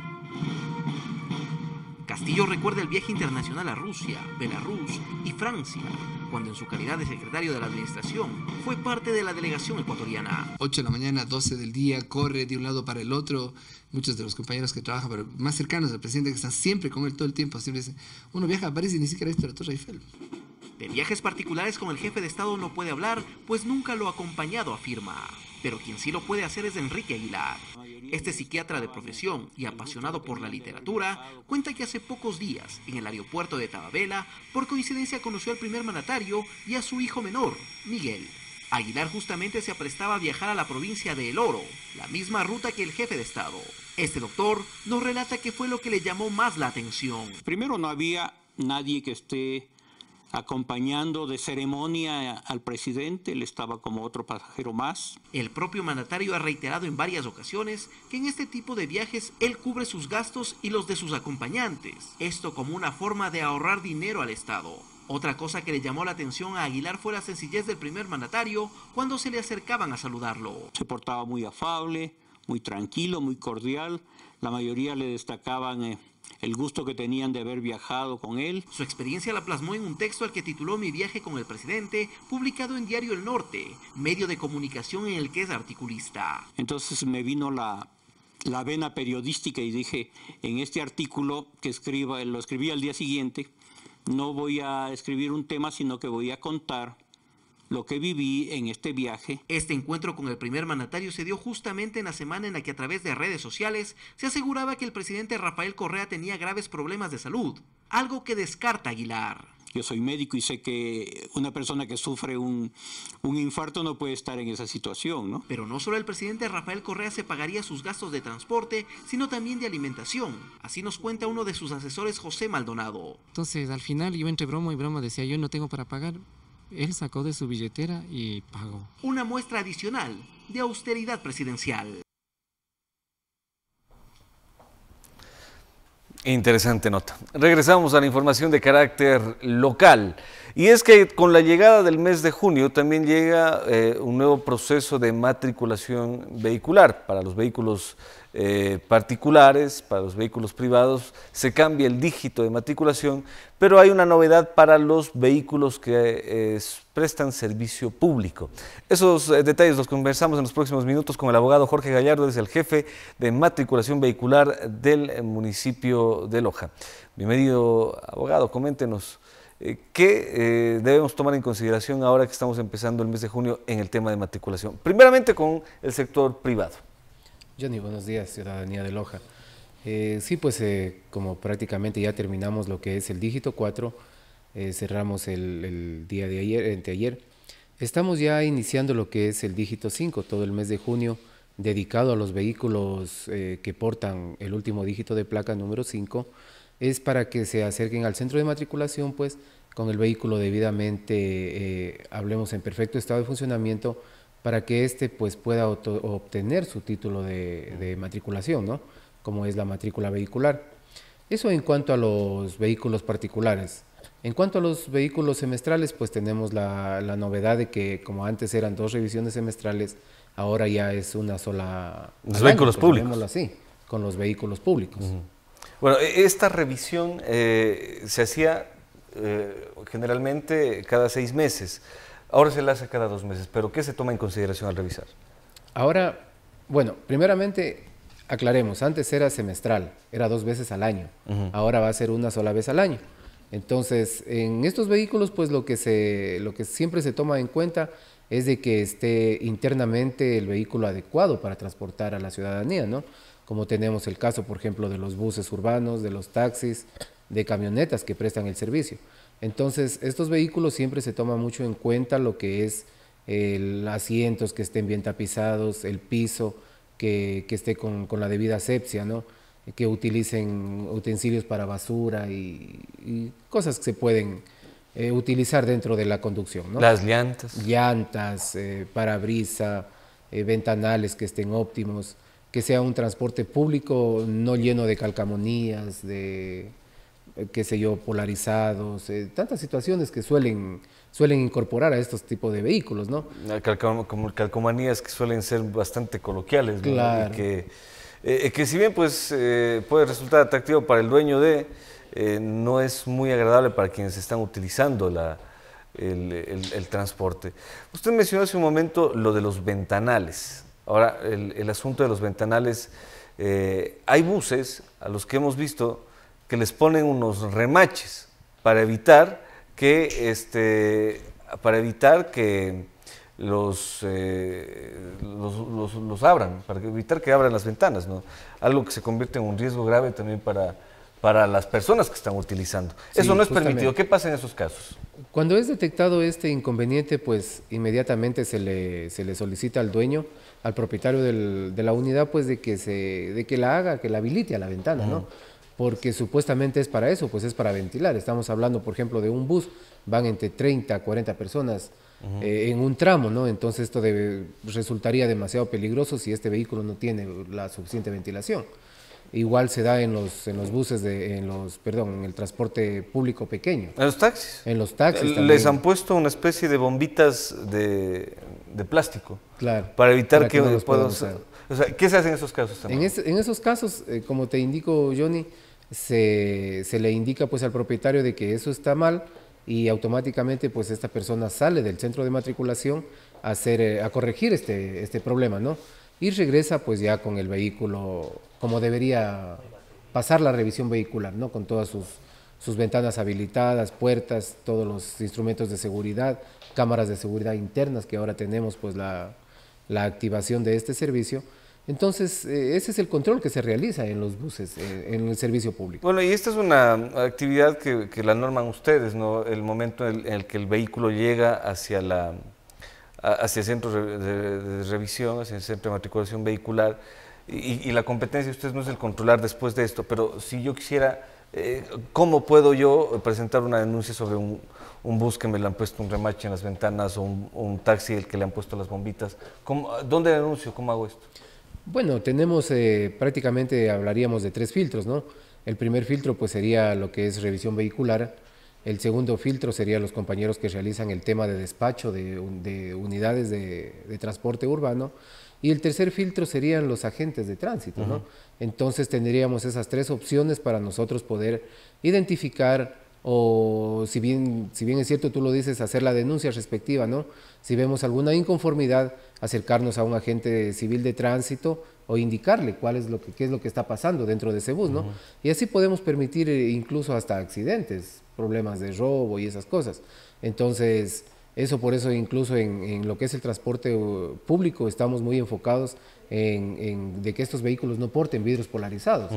Castillo recuerda el viaje internacional a Rusia, Belarus y Francia, cuando en su calidad de secretario de la administración fue parte de la delegación ecuatoriana. ocho de la mañana, doce del día, corre de un lado para el otro. Muchos de los compañeros que trabajan, pero más cercanos al presidente, que están siempre con él todo el tiempo, siempre dicen, uno viaja a París y ni siquiera ha visto la Torre Eiffel. De viajes particulares con el jefe de Estado no puede hablar, pues nunca lo ha acompañado, afirma. Pero quien sí lo puede hacer es Enrique Aguilar. Este psiquiatra de profesión y apasionado por la literatura cuenta que hace pocos días, en el aeropuerto de Tababela, por coincidencia conoció al primer mandatario y a su hijo menor, Miguel. Aguilar justamente se aprestaba a viajar a la provincia de El Oro, la misma ruta que el jefe de Estado. Este doctor nos relata que fue lo que le llamó más la atención. Primero, no había nadie que esté acompañando de ceremonia al presidente, él estaba como otro pasajero más. El propio mandatario ha reiterado en varias ocasiones que en este tipo de viajes él cubre sus gastos y los de sus acompañantes, esto como una forma de ahorrar dinero al Estado. Otra cosa que le llamó la atención a Aguilar fue la sencillez del primer mandatario cuando se le acercaban a saludarlo. Se portaba muy afable, muy tranquilo, muy cordial, la mayoría le destacaban eh, el gusto que tenían de haber viajado con él. Su experiencia la plasmó en un texto al que tituló Mi viaje con el presidente, publicado en Diario El Norte, medio de comunicación en el que es articulista. Entonces me vino la, la vena periodística y dije, en este artículo que escriba, lo escribí al día siguiente, no voy a escribir un tema, sino que voy a contar lo que viví en este viaje. Este encuentro con el primer mandatario se dio justamente en la semana en la que a través de redes sociales se aseguraba que el presidente Rafael Correa tenía graves problemas de salud, algo que descarta Aguilar. Yo soy médico y sé que una persona que sufre un, un infarto no puede estar en esa situación, ¿no? Pero no solo el presidente Rafael Correa se pagaría sus gastos de transporte, sino también de alimentación. Así nos cuenta uno de sus asesores, José Maldonado. Entonces, al final, yo entre broma y broma decía, yo no tengo para pagar. Él sacó de su billetera y pagó. Una muestra adicional de austeridad presidencial. Interesante nota. Regresamos a la información de carácter local. Y es que con la llegada del mes de junio también llega eh, un nuevo proceso de matriculación vehicular. Para los vehículos eh, particulares, para los vehículos privados, se cambia el dígito de matriculación, pero hay una novedad para los vehículos que eh, prestan servicio público. Esos eh, detalles los conversamos en los próximos minutos con el abogado Jorge Gallardo, es el jefe de matriculación vehicular del municipio de Loja. Bienvenido, abogado, coméntenos. Eh, ¿Qué eh, debemos tomar en consideración ahora que estamos empezando el mes de junio en el tema de matriculación? Primeramente con el sector privado. Johnny, buenos días, ciudadanía de Loja. Eh, sí, pues eh, como prácticamente ya terminamos lo que es el dígito cuatro, eh, cerramos el, el día de ayer, anteayer, estamos ya iniciando lo que es el dígito cinco, todo el mes de junio, dedicado a los vehículos eh, que portan el último dígito de placa número cinco, es para que se acerquen al centro de matriculación, pues, con el vehículo debidamente, eh, hablemos en perfecto estado de funcionamiento, para que éste pues, pueda obtener su título de, de matriculación, ¿no? Como es la matrícula vehicular. Eso en cuanto a los vehículos particulares. En cuanto a los vehículos semestrales, pues tenemos la, la novedad de que como antes eran dos revisiones semestrales, ahora ya es una sola... Los vehículos año, pues, públicos. Así, con los vehículos públicos. Uh-huh. Bueno, esta revisión eh, se hacía eh, generalmente cada seis meses. Ahora se la hace cada dos meses, pero ¿qué se toma en consideración al revisar? Ahora, bueno, primeramente... Aclaremos, antes era semestral, era dos veces al año, uh-huh. Ahora va a ser una sola vez al año. Entonces, en estos vehículos, pues lo que, se, lo que siempre se toma en cuenta es de que esté internamente el vehículo adecuado para transportar a la ciudadanía, ¿no? Como tenemos el caso, por ejemplo, de los buses urbanos, de los taxis, de camionetas que prestan el servicio. Entonces, estos vehículos siempre se toma mucho en cuenta lo que es el asientos que estén bien tapizados, el piso, Que, que esté con, con la debida asepsia, ¿no? Que utilicen utensilios para basura y, y cosas que se pueden eh, utilizar dentro de la conducción, ¿no? Las llantas. Llantas, eh, parabrisa, eh, ventanales que estén óptimos, que sea un transporte público no lleno de calcamonías, de, eh, qué sé yo, polarizados, eh, tantas situaciones que suelen... suelen incorporar a estos tipos de vehículos, ¿no? Calcom como calcomanías que suelen ser bastante coloquiales, ¿no? Claro. Y que, eh, que si bien pues, eh, puede resultar atractivo para el dueño de, eh, no es muy agradable para quienes están utilizando la, el, el, el transporte. Usted mencionó hace un momento lo de los ventanales. Ahora, el, el asunto de los ventanales, eh, hay buses a los que hemos visto que les ponen unos remaches para evitar que este para evitar que los, eh, los, los, los abran, para evitar que abran las ventanas, ¿no? Algo que se convierte en un riesgo grave también para, para las personas que están utilizando. Sí, eso no es justamente. permitido. ¿Qué pasa en esos casos? Cuando es detectado este inconveniente, pues inmediatamente se le, se le solicita al dueño, al propietario del, de la unidad, pues de que, se, de que la haga, que la habilite a la ventana, uh-huh. ¿no? Porque supuestamente es para eso, pues es para ventilar. Estamos hablando, por ejemplo, de un bus, van entre treinta, cuarenta personas uh-huh. eh, en un tramo, ¿no? Entonces esto debe, resultaría demasiado peligroso si este vehículo no tiene la suficiente ventilación. Igual se da en los, en los buses, de, en los, perdón, en el transporte público pequeño. ¿En los taxis? En los taxis Les también. han puesto una especie de bombitas de, de plástico. Claro. Para evitar para que, que, no los puedan usar. O sea, ¿qué se hace en esos casos también? En, es, en esos casos, eh, como te indico, Johnny, se, se le indica pues al propietario de que eso está mal y automáticamente pues esta persona sale del centro de matriculación a, hacer, eh, a corregir este, este problema, ¿no? Y regresa pues ya con el vehículo como debería pasar la revisión vehicular, ¿no? Con todas sus, sus ventanas habilitadas, puertas, todos los instrumentos de seguridad, cámaras de seguridad internas que ahora tenemos pues la, la activación de este servicio. Entonces, eh, ese es el control que se realiza en los buses, eh, en el servicio público. Bueno, y esta es una actividad que, que la norman ustedes, ¿no? El momento en el, en el que el vehículo llega hacia, la, hacia el centro de, de, de revisión, hacia el centro de matriculación vehicular, y, y la competencia de ustedes no es el controlar después de esto, pero si yo quisiera, eh, ¿cómo puedo yo presentar una denuncia sobre un, un bus que me le han puesto un remache en las ventanas o un, un taxi el que le han puesto las bombitas? ¿Cómo, ¿Dónde denuncio? ¿Cómo hago esto? Bueno, tenemos eh, prácticamente, hablaríamos de tres filtros, ¿no? El primer filtro pues sería lo que es revisión vehicular, el segundo filtro sería los compañeros que realizan el tema de despacho de, de unidades de, de transporte urbano, y el tercer filtro serían los agentes de tránsito, uh-huh. ¿no? Entonces tendríamos esas tres opciones para nosotros poder identificar o, si bien, si bien es cierto, tú lo dices, hacer la denuncia respectiva, ¿no? Si vemos alguna inconformidad, acercarnos a un agente civil de tránsito o indicarle cuál es lo que, qué es lo que está pasando dentro de ese bus, ¿no? Uh-huh. Y así podemos permitir eh, incluso hasta accidentes, problemas de robo y esas cosas. Entonces, eso por eso incluso en, en lo que es el transporte uh, público estamos muy enfocados en, en de que estos vehículos no porten vidrios polarizados, uh-huh.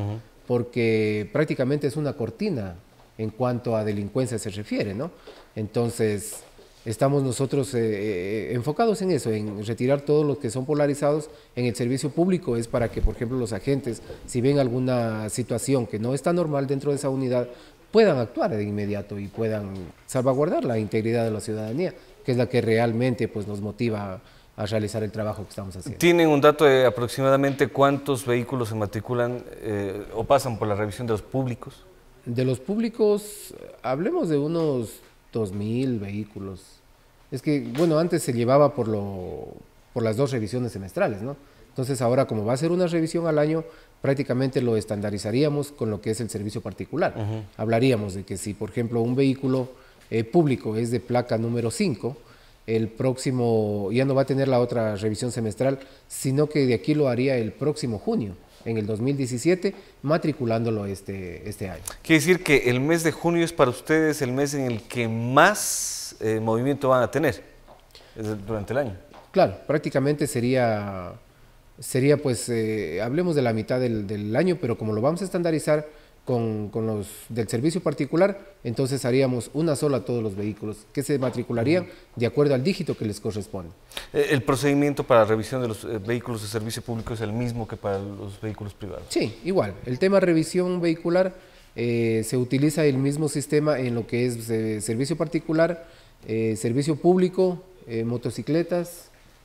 porque prácticamente es una cortina en cuanto a delincuencia se refiere, ¿no? Entonces, estamos nosotros eh, eh, enfocados en eso, en retirar todos los que son polarizados en el servicio público, es para que, por ejemplo, los agentes, si ven alguna situación que no está normal dentro de esa unidad, puedan actuar de inmediato y puedan salvaguardar la integridad de la ciudadanía, que es la que realmente pues, nos motiva a realizar el trabajo que estamos haciendo. ¿Tienen un dato de aproximadamente cuántos vehículos se matriculan eh, o pasan por la revisión de los públicos? De los públicos, hablemos de unos dos mil vehículos. Es que, bueno, antes se llevaba por, lo, por las dos revisiones semestrales, ¿no? Entonces ahora, como va a ser una revisión al año, prácticamente lo estandarizaríamos con lo que es el servicio particular. Uh-huh. Hablaríamos de que si, por ejemplo, un vehículo eh, público es de placa número cinco, el próximo ya no va a tener la otra revisión semestral, sino que de aquí lo haría el próximo junio, en el dos mil diecisiete, matriculándolo este, este año. Quiere decir que el mes de junio es para ustedes el mes en el que más eh, movimiento van a tener durante el año. Claro, prácticamente sería, sería pues, eh, hablemos de la mitad del, del año, pero como lo vamos a estandarizar con, con los del servicio particular, entonces haríamos una sola a todos los vehículos, que se matricularían de acuerdo al dígito que les corresponde. ¿El procedimiento para revisión de los eh, vehículos de servicio público es el mismo que para los vehículos privados? Sí, igual. El tema revisión vehicular eh, se utiliza el mismo sistema en lo que es eh, servicio particular, eh, servicio público, eh, motocicletas,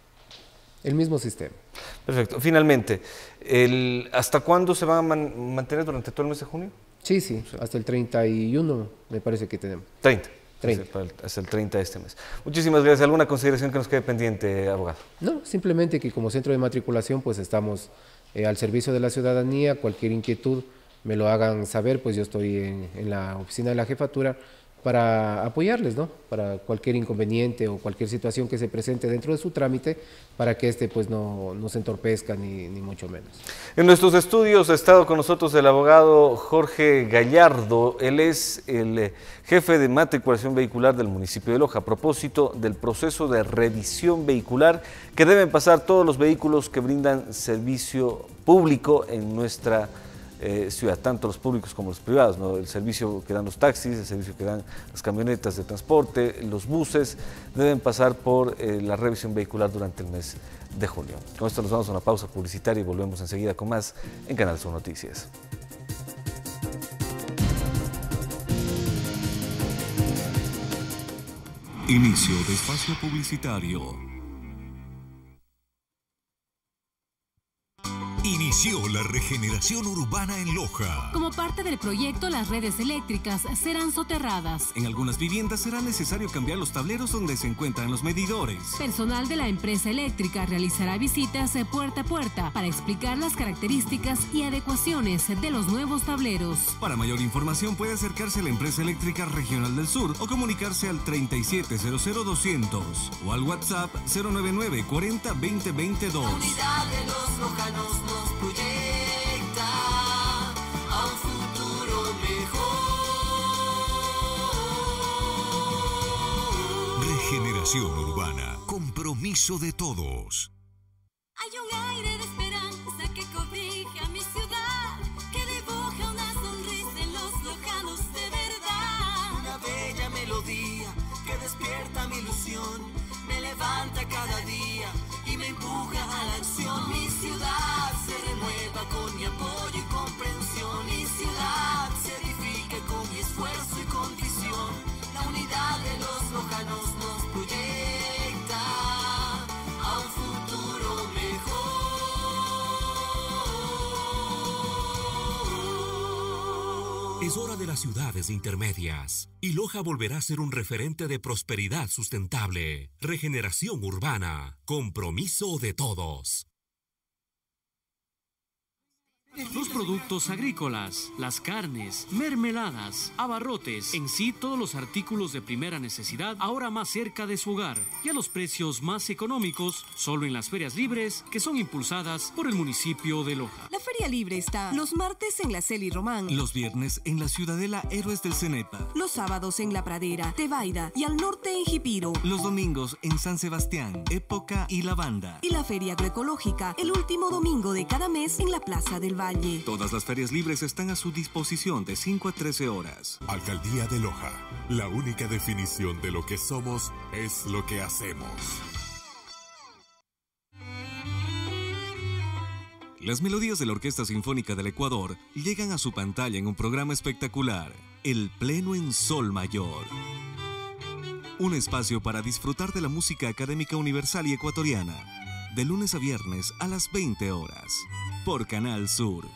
el mismo sistema. Perfecto. Finalmente, el, ¿hasta cuándo se van a man, mantener durante todo el mes de junio? Sí, sí, hasta el treinta y uno me parece que tenemos. treinta. treinta. Hasta el treinta de este mes. Muchísimas gracias. ¿Alguna consideración que nos quede pendiente, abogado? No, simplemente que como centro de matriculación pues estamos eh, al servicio de la ciudadanía. Cualquier inquietud me lo hagan saber, pues yo estoy en, en la oficina de la jefatura para apoyarles, ¿no? Para cualquier inconveniente o cualquier situación que se presente dentro de su trámite, para que este pues no, no se entorpezca ni, ni mucho menos. En nuestros estudios ha estado con nosotros el abogado Jorge Gallardo. Él es el jefe de matriculación vehicular del municipio de Loja, a propósito del proceso de revisión vehicular que deben pasar todos los vehículos que brindan servicio público en nuestra Eh, ciudad, tanto los públicos como los privados, ¿no? El servicio que dan los taxis, el servicio que dan las camionetas de transporte, los buses, deben pasar por eh, la revisión vehicular durante el mes de junio. Con esto nos vamos a una pausa publicitaria y volvemos enseguida con más en Canal Sur Noticias. Inicio de espacio publicitario. Inició la regeneración urbana en Loja. Como parte del proyecto, las redes eléctricas serán soterradas. En algunas viviendas será necesario cambiar los tableros donde se encuentran los medidores. Personal de la empresa eléctrica realizará visitas de puerta a puerta para explicar las características y adecuaciones de los nuevos tableros. Para mayor información puede acercarse a la empresa eléctrica regional del sur o comunicarse al treinta y siete cero cero doscientos o al WhatsApp cero nueve nueve cuarenta veinte veintidós. La unidad de los lojanos nos proyecta a un futuro mejor. Regeneración urbana, compromiso de todos. Hay un aire de esperanza que cobija mi ciudad, que dibuja una sonrisa en los lojanos de verdad. Una bella melodía que despierta mi ilusión, me levanta cada día y me empuja a la acción. Mi ciudad se renueva con mi apoyo y comprensión. Mi ciudad se edifica con mi esfuerzo y condición. La unidad de los lojanos nos proyecta a un futuro mejor. Es hora de las ciudades intermedias y Loja volverá a ser un referente de prosperidad sustentable. Regeneración urbana, compromiso de todos. Los productos agrícolas, las carnes, mermeladas, abarrotes, en sí todos los artículos de primera necesidad ahora más cerca de su hogar y a los precios más económicos, solo en las ferias libres que son impulsadas por el municipio de Loja. La Feria Libre está los martes en la Celi Román, los viernes en la Ciudadela Héroes del Cenepa, los sábados en La Pradera, Tebaida y al norte en Jipiro, los domingos en San Sebastián, Época y La Banda, y la Feria Agroecológica el último domingo de cada mes en la Plaza del Valle. Valle. Todas las ferias libres están a su disposición de cinco a trece horas. Alcaldía de Loja. La única definición de lo que somos es lo que hacemos. Las melodías de la Orquesta Sinfónica del Ecuador llegan a su pantalla en un programa espectacular, El Pleno en Sol Mayor. Un espacio para disfrutar de la música académica universal y ecuatoriana, de lunes a viernes a las veinte horas, por Canal Sur.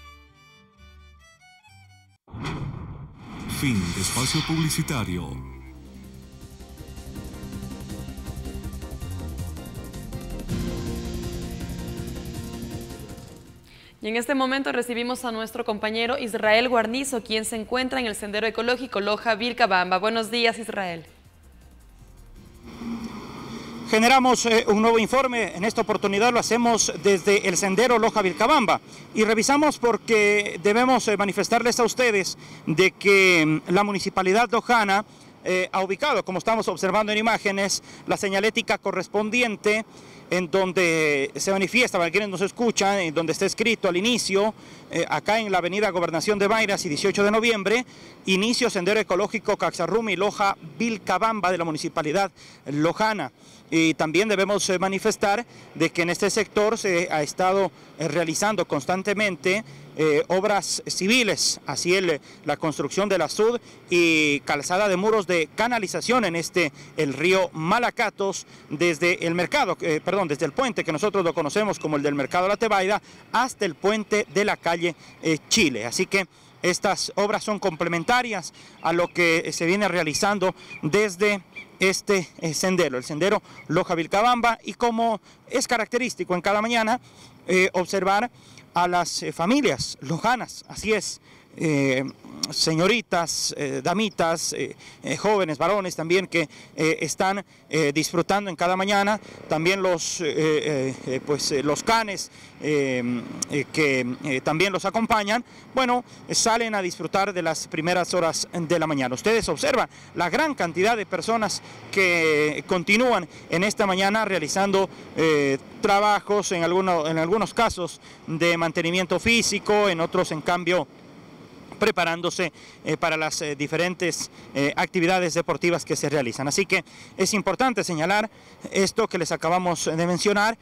Fin de espacio publicitario. Y en este momento recibimos a nuestro compañero Israel Guarnizo, quien se encuentra en el Sendero Ecológico Loja-Vilcabamba. Buenos días, Israel. Generamos eh, un nuevo informe, en esta oportunidad lo hacemos desde el Sendero Loja-Vilcabamba y revisamos porque debemos eh, manifestarles a ustedes de que la Municipalidad Lojana eh, ha ubicado, como estamos observando en imágenes, la señalética correspondiente en donde se manifiesta, para quienes nos escuchan, en donde está escrito al inicio, eh, acá en la avenida Gobernación de Mayras y dieciocho de noviembre, inicio Sendero Ecológico Caxarrumi Loja Vilcabamba de la Municipalidad Lojana. Y también debemos eh, manifestar de que en este sector se ha estado eh, realizando constantemente eh, obras civiles, así el, la construcción de la SUD y calzada de muros de canalización en este, el río Malacatos, desde el mercado, eh, perdón, desde el puente que nosotros lo conocemos como el del Mercado La Tebaida, hasta el puente de la calle eh, Chile. Así que estas obras son complementarias a lo que se viene realizando desde este eh, sendero, el Sendero Loja-Vilcabamba, y como es característico en cada mañana, eh, observar a las eh, familias lojanas, así es, eh, señoritas, eh, damitas, eh, eh, jóvenes, varones también que eh, están eh, disfrutando en cada mañana, también los, eh, eh, pues, eh, los canes eh, eh, que eh, también los acompañan, bueno, eh, salen a disfrutar de las primeras horas de la mañana. Ustedes observan la gran cantidad de personas que continúan en esta mañana realizando eh, trabajos, en, alguno, en algunos casos de mantenimiento físico, en otros en cambio preparándose eh, para las eh, diferentes eh, actividades deportivas que se realizan. Así que es importante señalar esto que les acabamos de mencionar,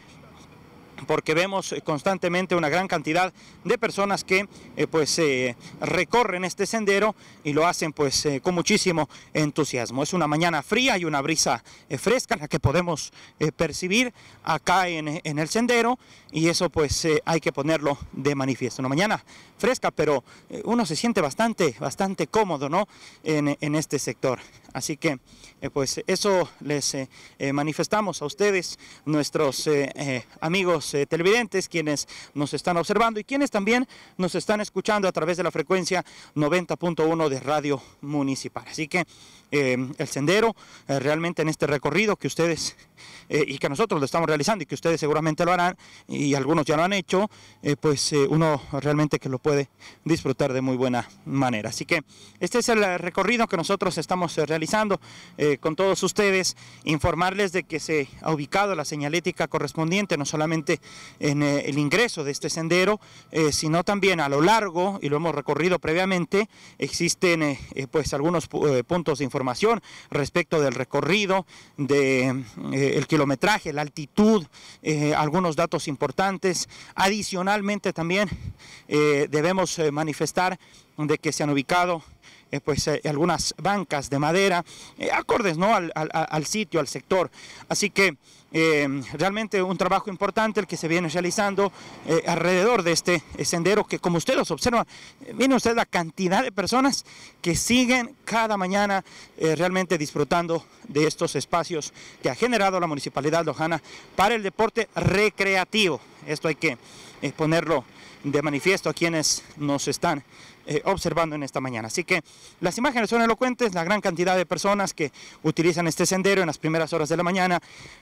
porque vemos constantemente una gran cantidad de personas que eh, pues eh, recorren este sendero y lo hacen pues eh, con muchísimo entusiasmo. Es una mañana fría y una brisa eh, fresca la que podemos eh, percibir acá en, en el sendero, y eso pues eh, hay que ponerlo de manifiesto. Una mañana fresca, pero eh, uno se siente bastante, bastante cómodo, ¿no?, en, en este sector. Así que eh, pues eso les eh, eh, manifestamos a ustedes, nuestros eh, eh, amigos eh, televidentes, quienes nos están observando y quienes también nos están escuchando a través de la frecuencia noventa punto uno de Radio Municipal. Así que eh, el sendero eh, realmente en este recorrido que ustedes eh, y que nosotros lo estamos realizando y que ustedes seguramente lo harán y algunos ya lo han hecho, eh, pues eh, uno realmente que lo puede disfrutar de muy buena manera. Así que este es el recorrido que nosotros estamos eh, realizando eh, con todos ustedes, informarles de que se ha ubicado la señalética correspondiente no solamente en eh, el ingreso de este sendero, eh, sino también a lo largo, y lo hemos recorrido previamente, existen eh, eh, pues algunos eh, puntos de información respecto del recorrido, de eh, el kilometraje, la altitud, eh, algunos datos importantes. Adicionalmente también eh, debemos eh, manifestar de que se han ubicado Eh, pues eh, algunas bancas de madera eh, acordes, ¿no?, al, al, al sitio, al sector. Así que eh, realmente un trabajo importante el que se viene realizando eh, alrededor de este eh, sendero, que como ustedes observan, eh, miren ustedes la cantidad de personas que siguen cada mañana eh, realmente disfrutando de estos espacios que ha generado la Municipalidad Lojana para el deporte recreativo. Esto hay que eh, ponerlo de manifiesto a quienes nos están eh, observando en esta mañana. Así que las imágenes son elocuentes, la gran cantidad de personas que utilizan este sendero en las primeras horas de la mañana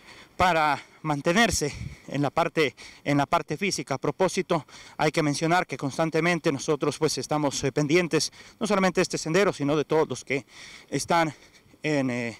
para mantenerse en la parte, en la parte física. A propósito, hay que mencionar que constantemente nosotros pues estamos eh, pendientes no solamente de este sendero, sino de todos los que están en... Eh,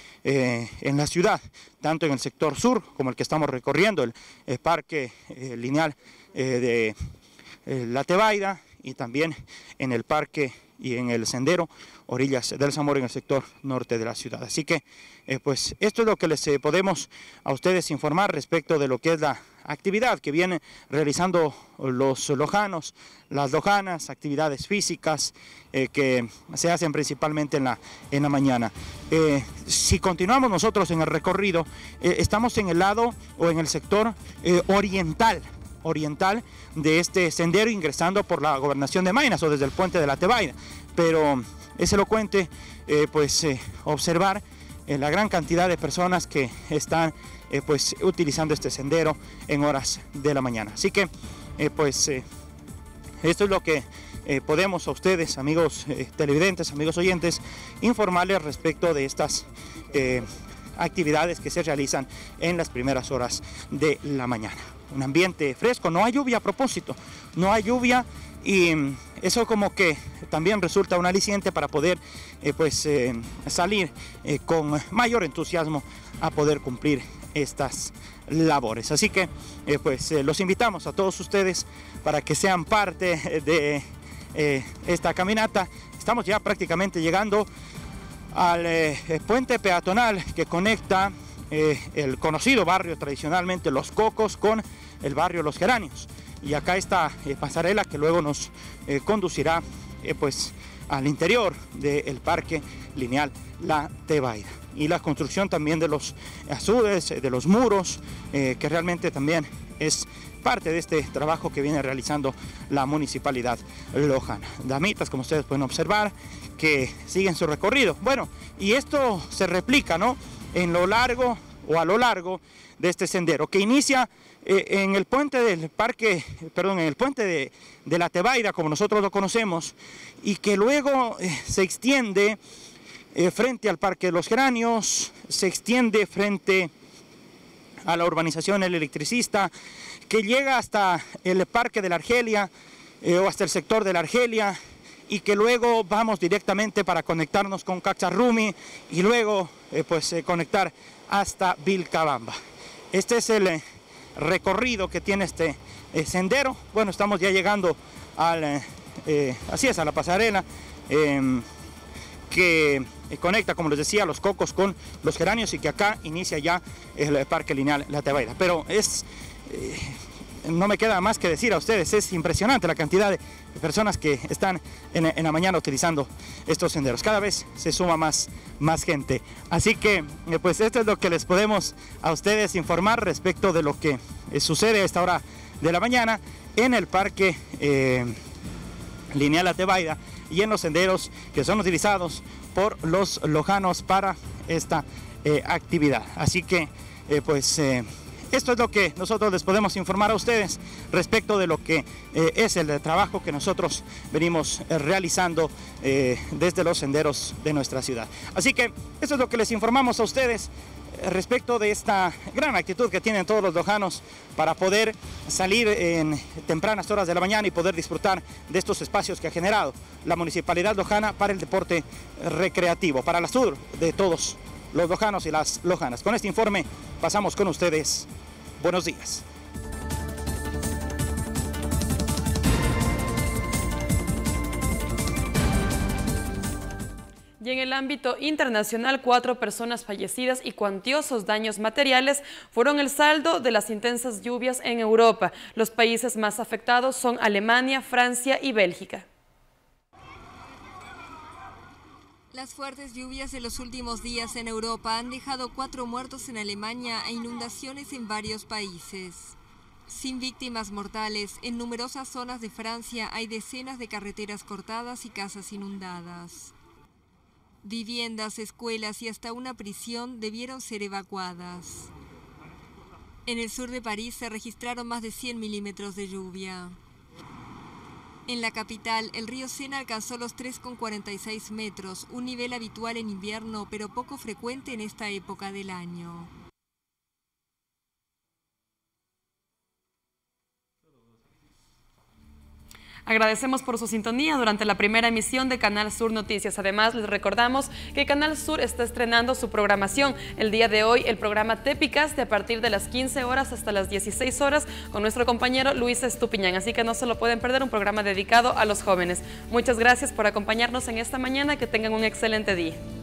Eh, en la ciudad, tanto en el sector sur como el que estamos recorriendo, el, el parque eh, lineal eh, de, eh, La Tebaida y también en el parque y en el sendero Orillas del Zamora en el sector norte de la ciudad. Así que eh, pues esto es lo que les eh, podemos a ustedes informar respecto de lo que es la actividad que vienen realizando los lojanos, las lojanas, actividades físicas eh, que se hacen principalmente en la, en la mañana. Eh, si continuamos nosotros en el recorrido, eh, estamos en el lado o en el sector eh, oriental, oriental de este sendero, ingresando por la gobernación de Maynas o desde el puente de la Tebaida, pero es elocuente eh, pues eh, observar eh, la gran cantidad de personas que están eh, pues utilizando este sendero en horas de la mañana. Así que eh, pues eh, esto es lo que eh, podemos a ustedes, amigos eh, televidentes, amigos oyentes, informarles respecto de estas eh, actividades que se realizan en las primeras horas de la mañana. Un ambiente fresco, no hay lluvia a propósito, no hay lluvia y eso como que también resulta un aliciente para poder eh, pues eh, salir eh, con mayor entusiasmo a poder cumplir estas labores. Así que eh, pues eh, los invitamos a todos ustedes para que sean parte de eh, esta caminata. Estamos ya prácticamente llegando al eh, puente peatonal que conecta eh, el conocido barrio tradicionalmente Los Cocos con el barrio Los Geranios. Y acá está eh, pasarela que luego nos eh, conducirá eh, pues al interior del parque lineal La Tebaida. Y la construcción también de los azudes, de los muros, eh, que realmente también es parte de este trabajo que viene realizando la municipalidad lojana. Damitas, como ustedes pueden observar, que siguen su recorrido. Bueno, y esto se replica, ¿no?, en lo largo o a lo largo de este sendero, que inicia eh, en el puente del parque, perdón, en el puente de, de la Tebaida, como nosotros lo conocemos, y que luego eh, se extiende eh, frente al Parque de los Geranios, se extiende frente a la urbanización El Electricista, que llega hasta el Parque de la Argelia eh, o hasta el sector de la Argelia, y que luego vamos directamente para conectarnos con Caxarrumi y luego eh, pues eh, conectar hasta Vilcabamba. Este es el eh, recorrido que tiene este eh, sendero. Bueno, estamos ya llegando al, eh, eh, así es, a la pasarela eh, que eh, conecta, como les decía, Los Cocos con Los Geranios y que acá inicia ya el eh, parque lineal La Tebaida. Pero es... Eh, no me queda más que decir a ustedes, es impresionante la cantidad de personas que están en, en la mañana utilizando estos senderos. Cada vez se suma más, más gente. Así que, pues esto es lo que les podemos a ustedes informar respecto de lo que eh, sucede a esta hora de la mañana en el parque eh, lineal La Tebaida y en los senderos que son utilizados por los lojanos para esta eh, actividad. Así que, eh, pues... Eh, Esto es lo que nosotros les podemos informar a ustedes respecto de lo que eh, es el trabajo que nosotros venimos eh, realizando eh, desde los senderos de nuestra ciudad. Así que eso es lo que les informamos a ustedes eh, respecto de esta gran actitud que tienen todos los lojanos para poder salir en tempranas horas de la mañana y poder disfrutar de estos espacios que ha generado la Municipalidad Lojana para el deporte recreativo, para la salud de todos los lojanos y las lojanas. Con este informe pasamos con ustedes. Buenos días. Y en el ámbito internacional, cuatro personas fallecidas y cuantiosos daños materiales fueron el saldo de las intensas lluvias en Europa. Los países más afectados son Alemania, Francia y Bélgica. Las fuertes lluvias de los últimos días en Europa han dejado cuatro muertos en Alemania e inundaciones en varios países. Sin víctimas mortales, en numerosas zonas de Francia hay decenas de carreteras cortadas y casas inundadas. Viviendas, escuelas y hasta una prisión debieron ser evacuadas. En el sur de París se registraron más de cien milímetros de lluvia. En la capital, el río Sena alcanzó los tres coma cuarenta y seis metros, un nivel habitual en invierno, pero poco frecuente en esta época del año. Agradecemos por su sintonía durante la primera emisión de Canal Sur Noticias. Además, les recordamos que Canal Sur está estrenando su programación. El día de hoy, el programa Tépicas, de a partir de las quince horas hasta las dieciséis horas, con nuestro compañero Luis Estupiñán. Así que no se lo pueden perder, un programa dedicado a los jóvenes. Muchas gracias por acompañarnos en esta mañana. Que tengan un excelente día.